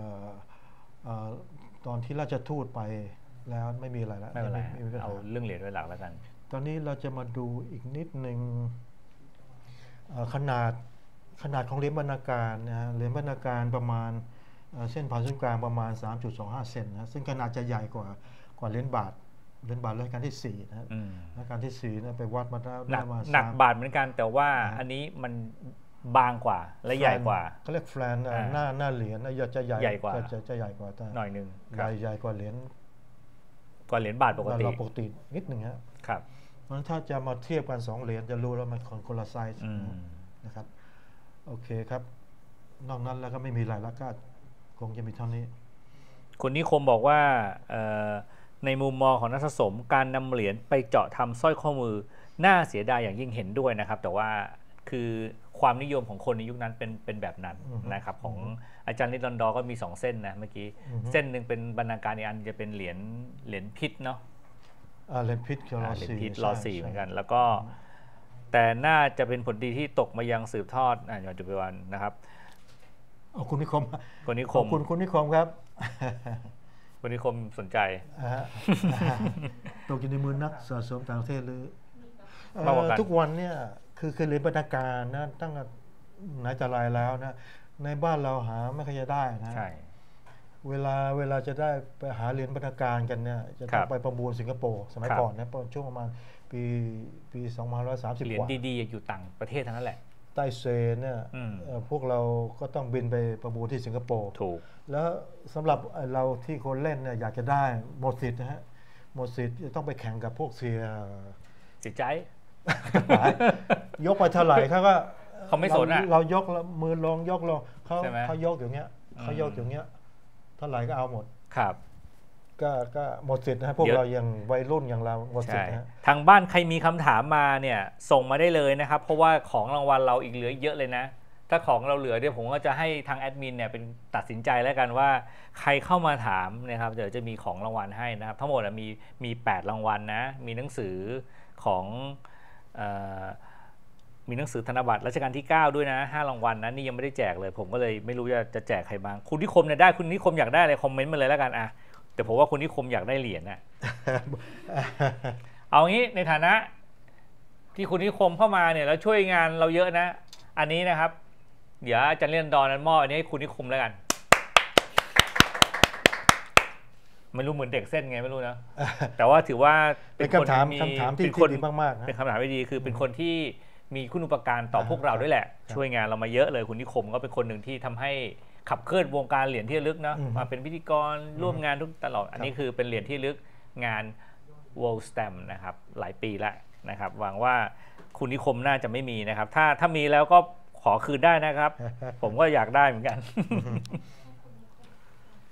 ตอนที่ราชทูตไปแล้วไม่มีอะไรแล้วไม่เป็นไรเอาเรื่องเหรียญไว้หลักแล้วกันตอนนี้เราจะมาดูอีกนิดหนึ่งขนาดของเหรียญบรรณาการนะฮะเหรียญบรรณาการประมาณเส้นผ่านศูนย์กลางประมาณ 3.25 เซนนะซึ่งขนาดจะใหญ่กว่าเหรียญบาทรัชกาลที่4นะรัชกาลที่4นะไปวัดมาได้มาหนักบาทเหมือนกันแต่ว่าอันนี้มันบางกว่าและใหญ่กว่าเขาเรียกแฟลนหน้าเหรียญจะใหญ่กว่าจะใหญ่กว่าหน่อยนึงใหญ่กว่าเหรียญบาทปกตินิดหนึ่งครับเพราะฉะนั้นถ้าจะมาเทียบกัน2เหรียญจะรู้แล้วมันคนละไซส์นะครับโอเคครับนอกนั้นแล้วก็ไม่มีอะไรแล้วก็คงจะมีเท่านี้คุณนิคมบอกว่าในมุมมองของนักสะสมการนำเหรียญไปเจาะทำสร้อยข้อมือน่าเสียดายอย่างยิ่งเห็นด้วยนะครับแต่ว่าคือความนิยมของคนในยุคนั้นเป็นแบบนั้นนะครับของอาจารย์นิรันดรก็มี2เส้นนะเมื่อกี้เส้นหนึ่งเป็นบรรณาการอีกอันจะเป็นเหรียญพิษเนาะเหรียญพิษรอ4เหมือนกันแล้วก็แต่น่าจะเป็นผลดีที่ตกมายังสืบทอดย้อนจุดไปวันนะครับคุณนิคมคุณนิคมครับคุณนิคมสนใจตกอยู่ในมือนักสะสมต่างประเทศหรือทุกวันเนี่ยคือเหรียญบรรณาการนะตั้งไหนแต่ไรแล้วนะในบ้านเราหาไม่ค่อยจะได้นะใช่เวลาจะได้ไปหาเหรียญบรรณาการกันเนี่ยจะต้องไปประมูลสิงคโปร์สมัยก่อนนะช่วงประมาณปี2530 เหรียญดีๆอยู่ต่างประเทศทั้งนั้นแหละใต้เซนเนี่ยพวกเราก็ต้องบินไปประมูลที่สิงคโปร์ถูกแล้วสำหรับเราที่คนเล่นเนี่ยอยากจะได้หมดสิทธิ์นะฮะหมดสิทธิ์จะต้องไปแข่งกับพวกเสียจิตใจยกไปเท่าไหร่เขาไม่สนอ่ะเรายกมือลงยกลงเขายกอย่างเงี้ยเท่าไหร่ก็เอาหมดครับก็หมดสิทธิ์นะพวกเรายังวัยรุ่นอย่างเราหมดสิทธิ์นะทางบ้านใครมีคำถามมาเนี่ยส่งมาได้เลยนะครับเพราะว่าของรางวัลเราอีกเหลือเยอะเลยนะถ้าของเราเหลือเดี๋ยวผมก็จะให้ทางแอดมินเนี่ยเป็นตัดสินใจแล้วกันว่าใครเข้ามาถามนะครับเดี๋ยวจะมีของรางวัลให้นะครับทั้งหมดมี8รางวัลนะมีหนังสือของมีหนังสือธนบัตรรัชกาลที่9ด้วยนะ5รางวัลนะนี่ยังไม่ได้แจกเลยผมก็เลยไม่รู้จะแจกใครบ้างคุณนิคมเนี่ยได้คุณนิคมอยากได้อะไรคอมเมนต์มาเลยแล้วกันแต่ผมว่าคุณนิคมอยากได้เหรียญนะเอางี้ในฐานะที่คุณนิคมเข้ามาเนี่ยแล้วช่วยงานเราเยอะนะอันนี้นะครับเดี๋ยวอาจารย์นิรันดรนั้นมอบอันนี้ให้คุณนิคมแล้วกันไม่รู้เหมือนเด็กเส้นไงไม่รู้นะแต่ว่าถือว่าเป็นคำถามที่ดีมากๆเป็นคำถามที่ดีคือเป็นคนที่มีคุณอุปการต่อพวกเราด้วยแหละช่วยงานเรามาเยอะเลยคุณนิคมก็เป็นคนหนึ่งที่ทำให้ขับเคลื่อนวงการเหรียญที่ระลึกนะมาเป็นพิธีกรร่วมงานทุกตลอดอันนี้คือเป็นเหรียญที่ระลึกงาน World Stamp นะครับหลายปีแล้วนะครับหวังว่าคุณนิคมน่าจะไม่มีนะครับถ้ามีแล้วก็ขอคืนได้นะครับผมก็อยากได้เหมือนกัน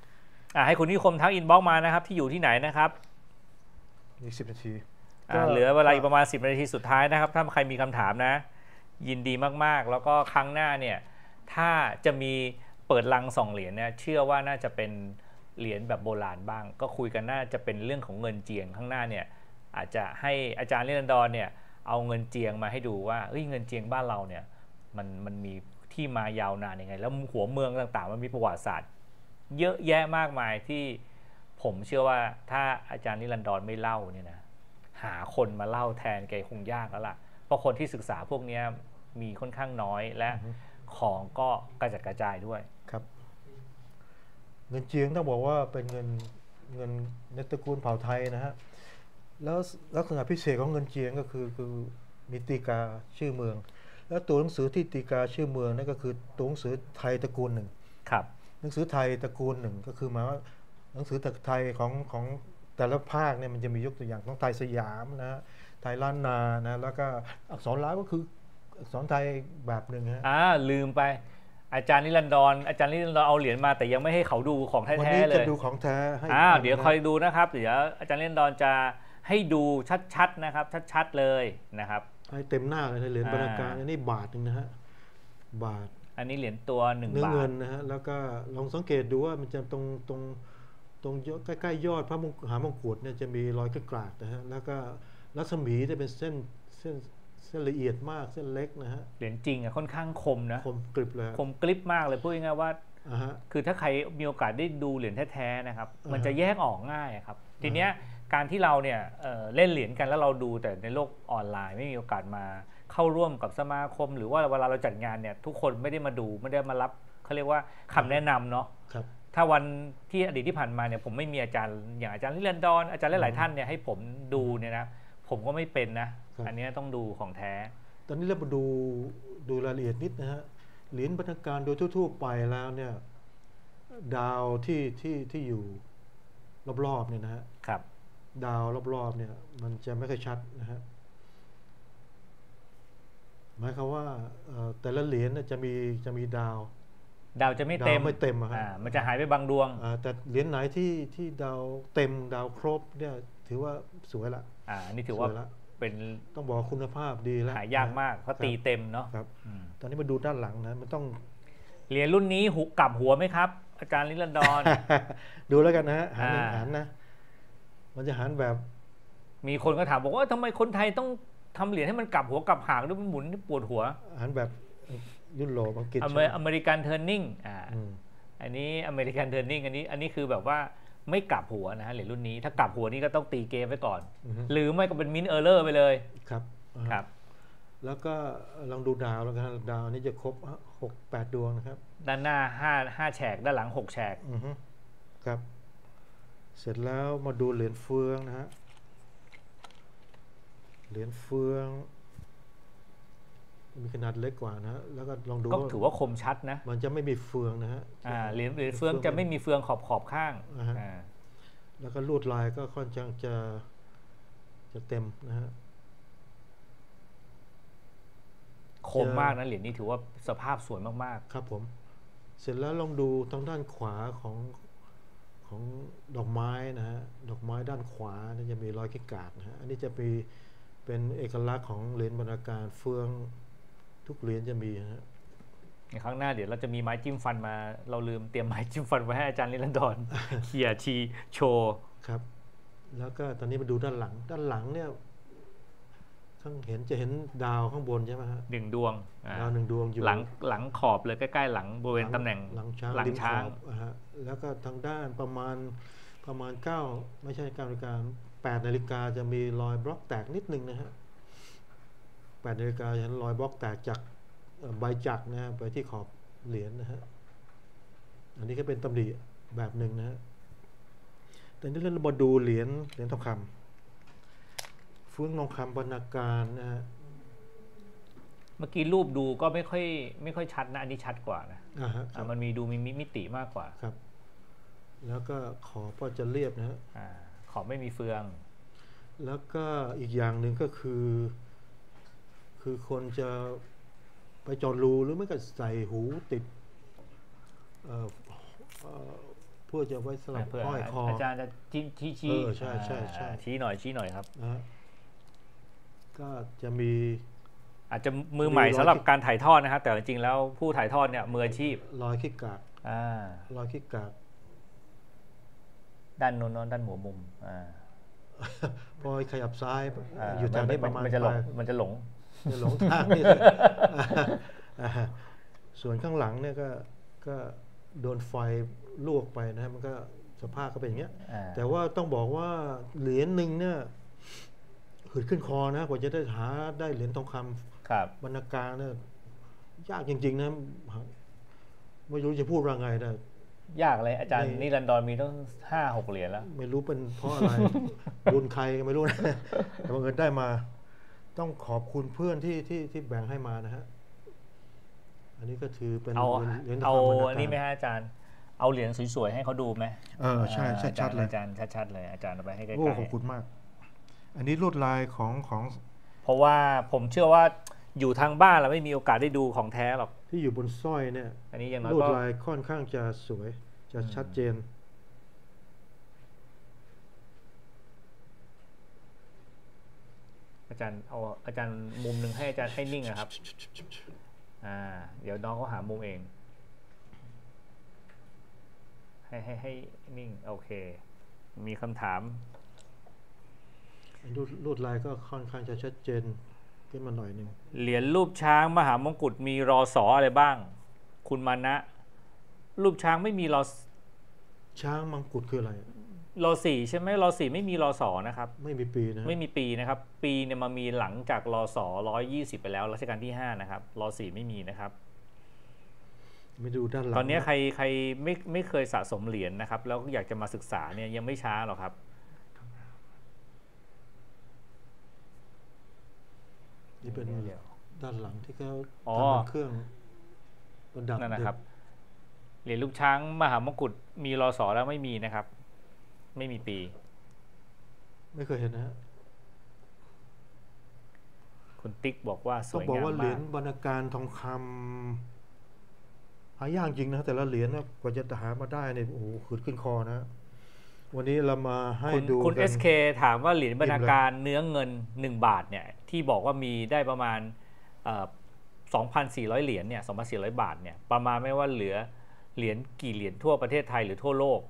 ให้คุณนิคมทักอินบ็อกซ์มานะครับที่อยู่ที่ไหนนะครับอีก10 นาทีเหลือเวลาอีกประมาณ10 นาทีสุดท้ายนะครับถ้าใครมีคำถามนะยินดีมากๆแล้วก็ครั้งหน้าเนี่ยถ้าจะมีเปิดลังส่องเหรียญเนี่ยเชื่อว่าน่าจะเป็นเหรียญแบบโบราณบ้างก็คุยกันน่าจะเป็นเรื่องของเงินเจียงข้างหน้าเนี่ยอาจจะให้อาจารย์เรนดอนเนี่ยเอาเงินเจียงมาให้ดูว่าเงินเจียงบ้านเราเนี่ยมันมีที่มายาวนานยังไงแล้วหัวเมืองต่างๆมันมีประวัติศาสตร์เยอะแยะมากมายที่ผมเชื่อว่าถ้าอาจารย์นิรันดรไม่เล่าเนี่ยนะหาคนมาเล่าแทนแกคงยากแล้วล่ะเพราะคนที่ศึกษาพวกนี้มีค่อนข้างน้อยและของก็กระจัดกระจายด้วยครับเงินเจียงต้องบอกว่าเป็นเงินในตระกูลเผ่าไทยนะฮะแล้วลักษณะพิเศษของเงินเจียงก็คือมีตีกาชื่อเมืองแล้วตัวหนังสือที่ตีกาชื่อเมืองนั่นก็คือตัวหนังสือไทยตระกูลหนึ่งครับหนังสือไทยตระกูลหนึ่งก็คือหมายว่าหนังสือไทยของแต่ละภาคเนี่ยมันจะมียกตัวอย่างของไทยสยามนะไทยล้านนานะแล้วก็อักษรล้านก็คืออักษรไทยแบบหนึ่งฮะลืมไปอาจารย์นิรันดรเอาเหรียญมาแต่ยังไม่ให้เขาดูของแท้ๆเลยวันนี้จะดูของแท้ให้เดี๋ยวคอยดูนะครับเดี๋ยวอาจารย์นิรันดรจะให้ดูชัดๆนะครับชัดๆเลยนะครับให้เต็มหน้าเลยเหรียญบรรณาการอันนี้บาทนึงนะฮะบาทอันนี้เหรียญตัว1 บาทเงินนะฮะแล้วก็ลองสังเกตดูว่ามันจะตรงใกล้ๆยอดพระมหามงกุฎเนี่ยจะมีรอยกรากนะฮะแล้วก็รัศมีจะเป็นเส้นละเอียดมากเส้นเล็กนะฮะเหรียญจริงค่อนข้างคมนะคมกริบเลยคมกริบมากเลยพูดง่ายๆว่าคือถ้าใครมีโอกาสได้ดูเหรียญแท้ๆนะครับมันจะแยกออกง่ายครับทีเนี้ยการที่เราเนี่ยเล่นเหรียญกันแล้วเราดูแต่ในโลกออนไลน์ไม่มีโอกาสมาเข้าร่วมกับสมาคมหรือว่าเวลาเราจัดงานเนี่ยทุกคนไม่ได้มาดูไม่ได้มารับเขาเรียกว่าคำแนะนำเนาะถ้าวันที่อดีตที่ผ่านมาเนี่ยผมไม่มีอาจารย์อย่างอาจารย์นิรันดรอาจารย์หลายๆท่านเนี่ยให้ผมดูเนี่ยนะผมก็ไม่เป็นนะอันนี้ต้องดูของแท้ตอนนี้เรามาดูรายละเอียดนิดนะฮะเหรียญบรรณาการโดยทั่วๆไปแล้วเนี่ยดาวที่อยู่รอบๆเนี่ยนะฮะครับดาวรอบๆเนี่ยมันจะไม่ค่อยชัดนะฮะหมายความว่าแต่ละเหรียญจะมีดาวจะไม่เต็มมันจะหายไปบางดวงแต่เหรียญไหนที่ดาวเต็มดาวครบเนี่ยถือว่าสวยละนี่ถือว่าเป็นต้องบอกคุณภาพดีแล้วหายากมากเพราะตีเต็มเนาะครับตอนนี้มาดูด้านหลังนะมันต้องเหรียญรุ่นนี้กลับหัวไหมครับอาจารย์นิรันดรดูแล้วกันนะฮะหันนะมันจะหันแบบมีคนก็ถามบอกว่าทำไมคนไทยต้องทำเหรียญให้มันกลับหัวกลับหางด้วยมันหมุนปวดหัวหันแบบยุโรปอังกฤษอเมริกันเทอร์นิ่งอันนี้อเมริกันเทอร์นิ่งอันนี้คือแบบว่าไม่กลับหัวนะฮะเหรียญรุ่นนี้ถ้ากลับหัวนี่ก็ต้องตีเกมไว้ก่อนหรือไม่ก็เป็นมินเออร์เลอร์ไปเลยครับแล้วก็ลองดูดาวแล้วกันดาวนี้จะครบ6-8 ดวงนะครับด้านหน้า5แฉกด้านหลัง6แฉกครับเสร็จแล้วมาดูเหรียญเฟืองนะฮะเหรียญเฟืองมีขนาดเล็กกว่านะแล้วก็ลองดูก็ถือว่าคมชัดนะมันจะไม่มีเฟืองนะฮะเหรียญเฟืองจะไม่มีเฟืองขอบข้างแล้วก็ลวดลายก็ค่อนข้างจะเต็มนะฮะคมมากนะเหรียญนี้ถือว่าสภาพสวยมากๆครับผมเสร็จแล้วลองดูทางด้านขวาของดอกไม้นะฮะดอกไม้ด้านขวานี่จะมีรอยกากนะฮะอันนี้จะเป็นเอกลักษณ์ของเหรียญบรรณาการเฟืองทุกเหรียญจะมีนะฮะในครั้งหน้าเดี๋ยวเราจะมีไม้จิ้มฟันมาเราลืมเตรียมไม้จิ้มฟันไว้ให้อาจารย์นิรันดรเขี่ยชีโชว์ครับแล้วก็ตอนนี้มาดูด้านหลังเนี่ยข้างจะเห็นดาวข้างบนใช่ไหมฮะ 1 ดวงดาว1 ดวงอยู่หลังขอบเลยใกล้ๆหลังบริเวณตำแหน่งหลังช้างแล้วก็ทางด้านประมาณ9ไม่ใช่9 นาฬิกา8 นาฬิกาจะมีรอยบล็อกแตกนิดนึงนะฮะ8 นาฬิกาเห็นรอยบล็อกแตกจากใบจักรนะฮะไปที่ขอบเหรียญนะฮะอันนี้ก็เป็นตำหนิแบบหนึ่งนะฮะแต่นี่เรามาดูเหรียญทองคำเฟืองทองคำบรรณาการนะฮะเมื่อกี้รูปดูก็ไม่ค่อยชัดนะอันนี้ชัดกว่านะมันมีดูมีมิติมากกว่าครับแล้วก็ขอบก็จะเรียบนะฮะขอบไม่มีเฟืองแล้วก็อีกอย่างหนึ่งก็คือคนจะไปจอดรูหรือไม่ก็ใส่หูติดเพื่อจะไว้สลับเพื่อห้อยคออาจารย์จะชี้ใช่ชี้หน่อยครับนะฮะก็จะมีอาจจะมือใหม่สำหรับการถ่ายทอดนะครับแต่จริงๆแล้วผู้ถ่ายทอดเนี่ยมืออาชีพรอยขี้กาก รอยขี้กากด้านโน้นด้านหัวมุมพอขยับซ้ายอยู่แถวนี้ประมาณมันจะหลงจะหลงทางนี่เลยส่วนข้างหลังเนี่ยก็โดนไฟลวกไปนะมันก็สภาพก็เป็นอย่างเงี้ยแต่ว่าต้องบอกว่าเหรียญหนึ่งเนี่ยหืดขึ้นคอนะกว่าจะได้เหรียญทองคำบรรณาการเนี่ยยากจริงๆนะไม่รู้จะพูดว่าไงนะยากเลยอาจารย์นี่ลันดอนมีต้อง5-6 เหรียญแล้วไม่รู้เป็นเพราะอะไรรุ่นใครก็ไม่รู้นะแต่บังเอิญได้มาต้องขอบคุณเพื่อนที่แบ่งให้มานะฮะอันนี้ก็ถือเป็นเหรียญทองคำบรรณาการนี่ไหมฮะอาจารย์เอาเหรียญสวยๆให้เขาดูไหมใช่ชัดๆเลยอาจารย์ชัดๆเลยอาจารย์เอาไปให้ใกล้ๆขอบคุณมากอันนี้ลวดลายของเพราะว่าผมเชื่อว่าอยู่ทางบ้านเราไม่มีโอกาสได้ดูของแท้หรอกที่อยู่บนสร้อยเนี่ยอันนี้อย่างน้อยลวดลายค่อนข้างจะสวยจะชัดเจนอาจารย์เอาอาจารย์มุมหนึ่งให้อาจารย์ให้นิ่งนะครับเดี๋ยวน้องเขาหามุมเองให้นิ่งโอเคมีคำถามลวดลายก็ค่อนข้างจะชัดเจนขึ้นมาหน่อยหนึ่งเหรียญรูปช้างมหามงกุฎมีรอสออะไรบ้างคุณมานะรูปช้างไม่มีรอช้างมงกุฎคืออะไรรอ4ใช่ไหมรอ4ไม่มีรอสอนะครับไม่มีปีนะไม่มีปีนะครับปีเนี่ยมามีหลังจากรอสอ120ไปแล้วรัชกาลที่5นะครับรอ4ไม่มีนะครับไม่ดูด้านหลังตอนนี้ใครไม่เคยสะสมเหรียญนะครับแล้วอยากจะมาศึกษาเนี่ยยังไม่ช้าหรอกครับนี่เป็นด้านหลังที่เขาทำเป็นเครื่องประดับนั่นนะครับเหรียญรูปช้างมหามงกุฎมีรอสอแล้วไม่มีนะครับไม่มีปีไม่เคยเห็นนะฮะคุณติ๊กบอกว่าสวยงามมากต้องบอกว่าเหรียญบรรณาการทองคำหายากจริงนะแต่ละเหรียญกว่าจะหามาได้เนี่ยโอ้โหขืดขึ้นคอนะวันนี้เรามาให้ดูคุณ SK ถามว่าเหรียญบรรณาการเนื้อเงิน1 บาทเนี่ยที่บอกว่ามีได้ประมาณ2,400 เหรียญเนี่ย2,400 บาทเนี่ยประมาณไม่ว่าเหลือเหรียญกี่เหรียญทั่วประเทศไทยหรือทั่วโลก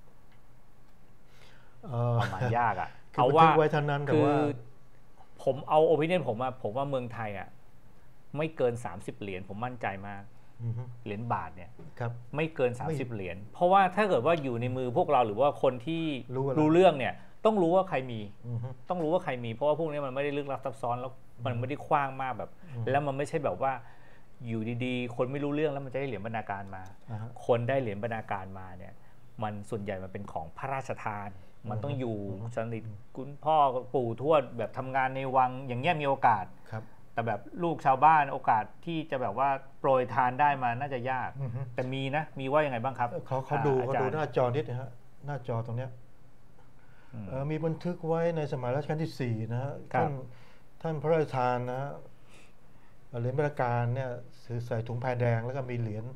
ประมาณยากอ่ะเอาว่าคือผมเอาโอปิเนียนผมว่าเมืองไทยอ่ะไม่เกิน30 เหรียญผมมั่นใจมากเหรียญบาทเนี่ยไม่เกิน30 เหรียญเพราะว่าถ้าเกิดว่าอยู่ในมือพวกเราหรือว่าคนที่รู้เรื่องเนี่ยต้องรู้ว่าใครมีต้องรู้ว่าใครมีเพราะว่าพวกนี้มันไม่ได้ลึกลับซับซ้อนแล้วมันไม่ได้กว้างมากแบบแล้วมันไม่ใช่แบบว่าอยู่ดีๆคนไม่รู้เรื่องแล้วมันจะได้เหรียญบรรณาการมาคนได้เหรียญบรรณาการมาเนี่ยมันส่วนใหญ่มันเป็นของพระราชทานมันต้องอยู่สนิทคุณพ่อปู่ทวดแบบทำงานในวังอย่างเงี้ยมีโอกาสแต่แบบลูกชาวบ้านโอกาสที่จะแบบว่าโปรยทานได้มาน่าจะยากแต่มีนะมีว่ายังไงบ้างครับเขาดูหน้าจอนิดนะฮะหน้าจอตรงเนี้ยมีบันทึกไว้ในสมัยรัชกาลที่4นะฮะท่านพระราชทานนะเหรียญบรรณาการเนี่ยใส่ถุงผ้าแดงแล้วก็มีเหรียญ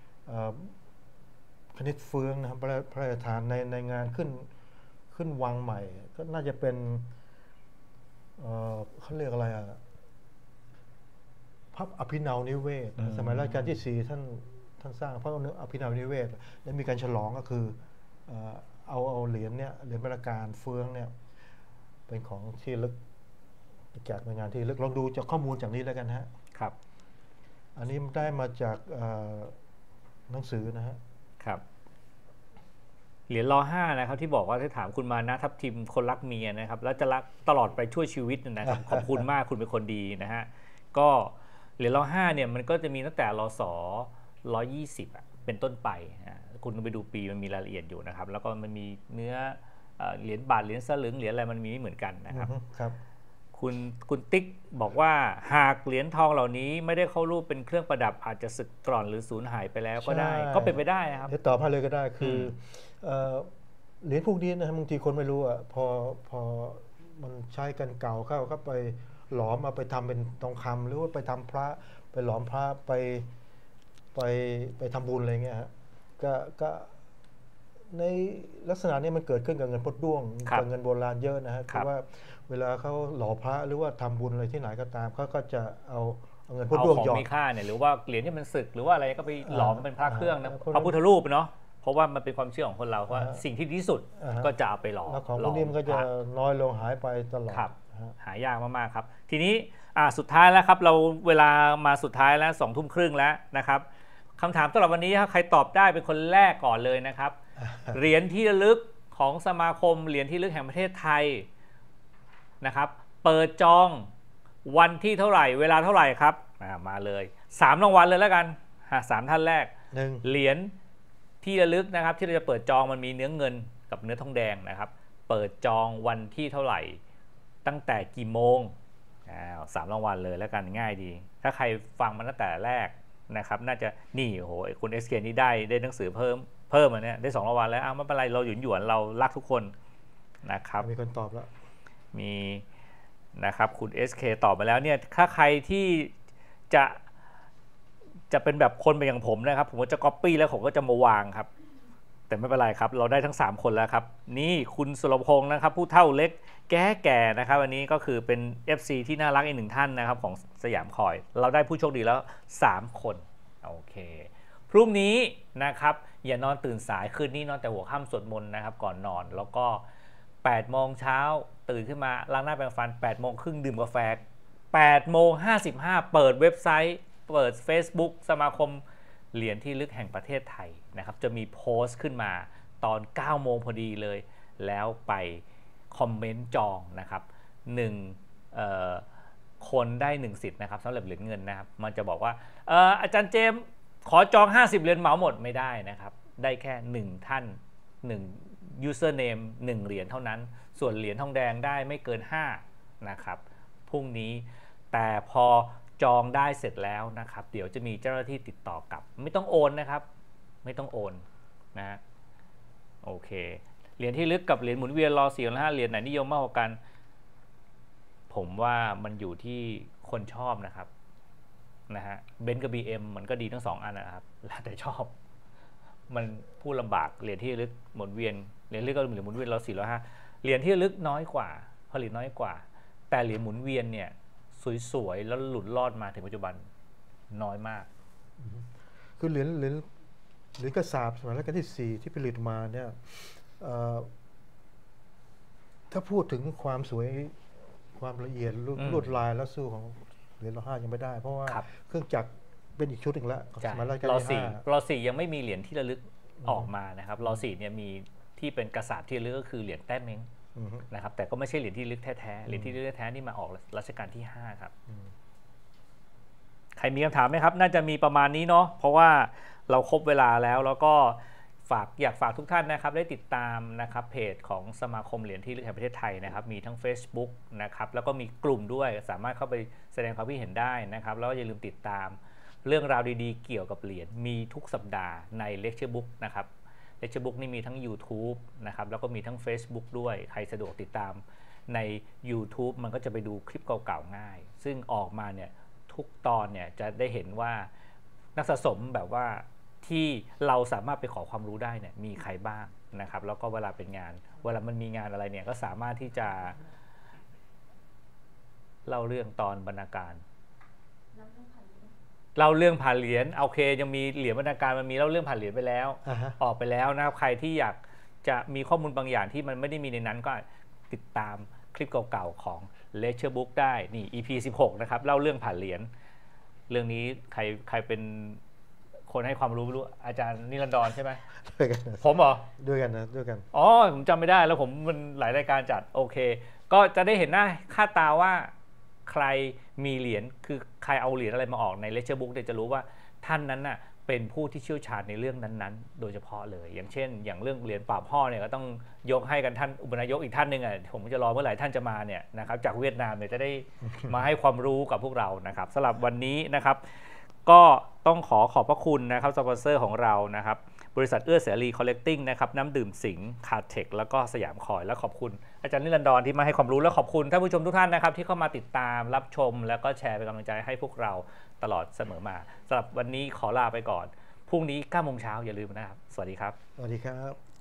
คณิตเฟืองนะครับพระราชทานในงานขึ้นวังใหม่ก็น่าจะเป็นเขาเรียกอะไรพระอภินาวนิเวศสมัยรัชกาลที่4ท่านสร้างพระอภินาวนิเวศและมีการฉลองก็คือเอาเหรียญเนี่ยเหรียญบรรณาการเฟืองเนี่ยเป็นของที่ลึกจากหน่วยงานที่ลึกลองดูจากข้อมูลจากนี้แล้วกันฮะครับอันนี้ได้มาจากหนังสือนะฮะครับเหรียญรอ5นะครับที่บอกว่าที่ถามคุณมานะทับทิมคนรักเมียนะครับแล้วจะรักตลอดไปช่วยชีวิตนะครับ ขอบคุณมากคุณเป็นคนดีนะฮะก็เหรียญรอ5เนี่ยมันก็จะมีตั้งแต่รอสอ120เป็นต้นไปคุณไปดูปีมันมีรายละเอียดอยู่นะครับแล้วก็มันมีเนื้อเหรียญบาทเหรียญสลึงเหรียญอะไรมันมีไม่เหมือนกันนะครับคุณติ๊กบอกว่าหากเหรียญทองเหล่านี้ไม่ได้เข้ารูปเป็นเครื่องประดับอาจจะสึกกร่อนหรือสูญหายไปแล้วก็ได้ก็เป็นไปได้นะครับตอบให้เลยก็ได้คือเหรียญพวกนี้นะบางทีคนไม่รู้พอมันใช้กันเก่าเข้าไปหลอมเอาไปทำเป็นทองคำหรือว่าไปทำพระไปหลอมพระไปทำบุญอะไรเงี้ยฮะก็ในลักษณะนี้มันเกิดขึ้นกับเงินพดด้วงกับเงินโบราณเยอะนะฮะคือว่าเวลาเขาหล่อพระหรือว่าทำบุญอะไรที่ไหนก็ตามเขาก็จะเอาเงินพดด้วงหยอดมีค่าเนี่ยหรือว่าเหรียญที่มันสึกหรือว่าอะไรก็ไปหลอมเป็นพระเครื่องนะพระพุทธรูปเนาะเพราะว่ามันเป็นความเชื่อของคนเราว่าสิ่งที่ดีที่สุดก็จะเอาไปหลอมแล้วของพวกนี้มันก็จะน้อยลงหายไปตลอดหายากมากๆครับทีนี้สุดท้ายแล้วครับเราเวลามาสุดท้ายแล้ว20:30แล้วนะครับคำถามสำหรับวันนี้ใครตอบได้เป็นคนแรกก่อนเลยนะครับเหรียญที่ระลึกของสมาคมเหรียญที่ระลึกแห่งประเทศไทยนะครับเปิดจองวันที่เท่าไหร่เวลาเท่าไหร่ครับมาเลย3รางวัลเลยแล้วกัน3ท่านแรกเหรียญที่ระลึกนะครับที่เราจะเปิดจองมันมีเนื้อเงินกับเนื้อทองแดงนะครับเปิดจองวันที่เท่าไหร่ตั้งแต่กี่โมง3รางวัลเลยแล้วกันง่ายดีถ้าใครฟังมาตั้งแต่แรกนะครับน่าจะนี่โอ้โหคุณ SK นี่ได้หนังสือเพิ่มมาเนี่ยได้2รางวัลแล้วไม่เป็นไรเราหยวนเรารักทุกคนนะครับมีคนตอบแล้วมีนะครับคุณ SK ตอบมาแล้วเนี่ยถ้าใครที่จะเป็นแบบคนแบบอย่างผมนะครับผมก็จะก๊อปปี้แล้วผมก็จะมาวางครับแต่ไม่เป็นไรครับเราได้ทั้ง3คนแล้วครับนี่คุณสุรพงศ์นะครับผู้เฒ่าเล็กแก่นะครับอันนี้ก็คือเป็น FC ที่น่ารักอีก1ท่านนะครับของสยามคอยเราได้ผู้โชคดีแล้ว3คนโอเคพรุ่งนี้นะครับอย่านอนตื่นสายคืนนี้นอนแต่หัวค่ำสวดมนต์นะครับก่อนนอนแล้วก็8 โมงเช้าตื่นขึ้นมาล้างหน้าแปรงฟัน8 โมงครึ่งดื่มกาแฟ8 โมง 55เปิดเว็บไซต์เปิด Facebook สมาคมเหรียญที่ลึกแห่งประเทศไทยนะครับจะมีโพสต์ขึ้นมาตอน9 โมงพอดีเลยแล้วไปคอมเมนต์จองนะครับคนได้1สิทธิ์นะครับสำหรับเหรียญเงินนะครับมันจะบอกว่าอาจารย์เจมส์ขอจอง50เหรียญเหมาหมดไม่ได้นะครับได้แค่1ท่าน1 username 1เหรียญเท่านั้นส่วนเหรียญทองแดงได้ไม่เกิน5นะครับพรุ่งนี้แต่พอจองได้เสร็จแล้วนะครับเดี๋ยวจะมีเจ้าหน้าที่ติดต่อกลับไม่ต้องโอนนะครับไม่ต้องโอนนะโอเคเหรียญที่ลึกกับเหรียญหมุนเวียนรอ4-5เหรียญไหนนิยมมากกว่ากันผมว่ามันอยู่ที่คนชอบนะครับนะฮะเบนซ์กับ BM มันก็ดีทั้ง2อันนะครับแล้วแต่ชอบมันพูดลำบากเหรียญที่ลึกหมุนเวียนเหรียญลึกก็เหรียญหมุนเวียนรอ4-5เหรียญที่ลึกน้อยกว่าผลิตน้อยกว่าแต่เหรียญหมุนเวียนเนี่ยสวยๆแล้วหลุดรอดมาถึงปัจจุบันน้อยมากคือเหรียญกระสาบสมัยรัชกาลที่4ที่ผลิตมาเนี่ยถ้าพูดถึงความสวยความละเอียดลวดลายและสู้ของเหรียญร.5ยังไม่ได้เพราะว่าเครื่องจักรเป็นอีกชุดหนึ่งแล้วสมัยรัชกาลที่5 ร.4ยังไม่มีเหรียญที่ระลึกออกมานะครับร.4เนี่ยมีที่เป็นกระสาบที่ระลึกก็คือเหรียญแต้เม้งนะครับแต่ก็ไม่ใช่เหรียญที่ลึกแท้ๆเหรียญที่ลึกแท้ๆนี่มาออกรัชกาลที่5ครับใครมีคำถามไหมครับน่าจะมีประมาณนี้เนาะเพราะว่าเราครบเวลาแล้วก็อยากฝากทุกท่านนะครับได้ติดตามนะครับเพจของสมาคมเหรียญที่ลึกแห่งประเทศไทยนะครับมีทั้ง Facebook นะครับแล้วก็มีกลุ่มด้วยสามารถเข้าไปแสดงความคิดเห็นได้นะครับแล้วอย่าลืมติดตามเรื่องราวดีๆเกี่ยวกับเหรียญมีทุกสัปดาห์ใน Lecture Book นะครับLecture Book นี่มีทั้ง YouTube นะครับแล้วก็มีทั้ง Facebook ด้วยใครสะดวกติดตามใน YouTube มันก็จะไปดูคลิปเก่าๆง่ายซึ่งออกมาเนี่ยทุกตอนเนี่ยจะได้เห็นว่านักสะสมแบบว่าที่เราสามารถไปขอความรู้ได้เนี่ยมีใครบ้างนะครับแล้วก็เวลาเป็นงานเวลามันมีงานอะไรเนี่ยก็สามารถที่จะเล่าเรื่องตอนบรรณาการเล่าเรื่องผ่านเหรียญโอเคยังมีเหรียญบรรณาการมันมีเล่าเรื่องผ่านเหรียญไปแล้วออกไปแล้วนะครับใครที่อยากจะมีข้อมูลบางอย่างที่มันไม่ได้มีในนั้นก็ติดตามคลิปเก่าๆของ Lecture Book ได้นี่ EP 16นะครับเล่าเรื่องผ่านเหรียญเรื่องนี้ใครเป็นคนให้ความรู้ไม่รู้อาจารย์นิรันดรใช่ไหมด้วยกันผมเหรอด้วยกันอ๋อผมจำไม่ได้แล้วผมมันหลายรายการจัดโอเคก็จะได้เห็นหน้าค่าตาว่าใครมีเหรียญคือใครเอาเหรียญอะไรมาออกใน Lecture Book จะรู้ว่าท่านนั้นน่ะเป็นผู้ที่เชี่ยวชาญในเรื่องนั้นๆโดยเฉพาะเลยอย่างเช่นอย่างเรื่องเหรียญป่าพ่อเนี่ยก็ต้องยกให้กันท่านอุปนายกอีกท่านหนึ่งผมจะรอเมื่อไหร่ท่านจะมาเนี่ยนะครับจากเวียดนามเนี่ยจะได้ มาให้ความรู้กับพวกเรานะครับสำหรับวันนี้นะครับก็ต้องขอบพระคุณนะครับสปอนเซอร์ของเรานะครับบริษัทเอื้อเสรีคอลเลกติ้งนะครับน้ำดื่มสิงห์คาร์เทคแล้วก็สยามคอยและขอบคุณอาจารย์นิรันดรที่มาให้ความรู้และขอบคุณท่านผู้ชมทุกท่านนะครับที่เข้ามาติดตามรับชมแล้วก็แชร์เป็นกำลังใจให้พวกเราตลอดเสมอมาสำหรับวันนี้ขอลาไปก่อนพรุ่งนี้ 9 โมงเช้าอย่าลืมนะครับสวัสดีครับสวัสดีครับ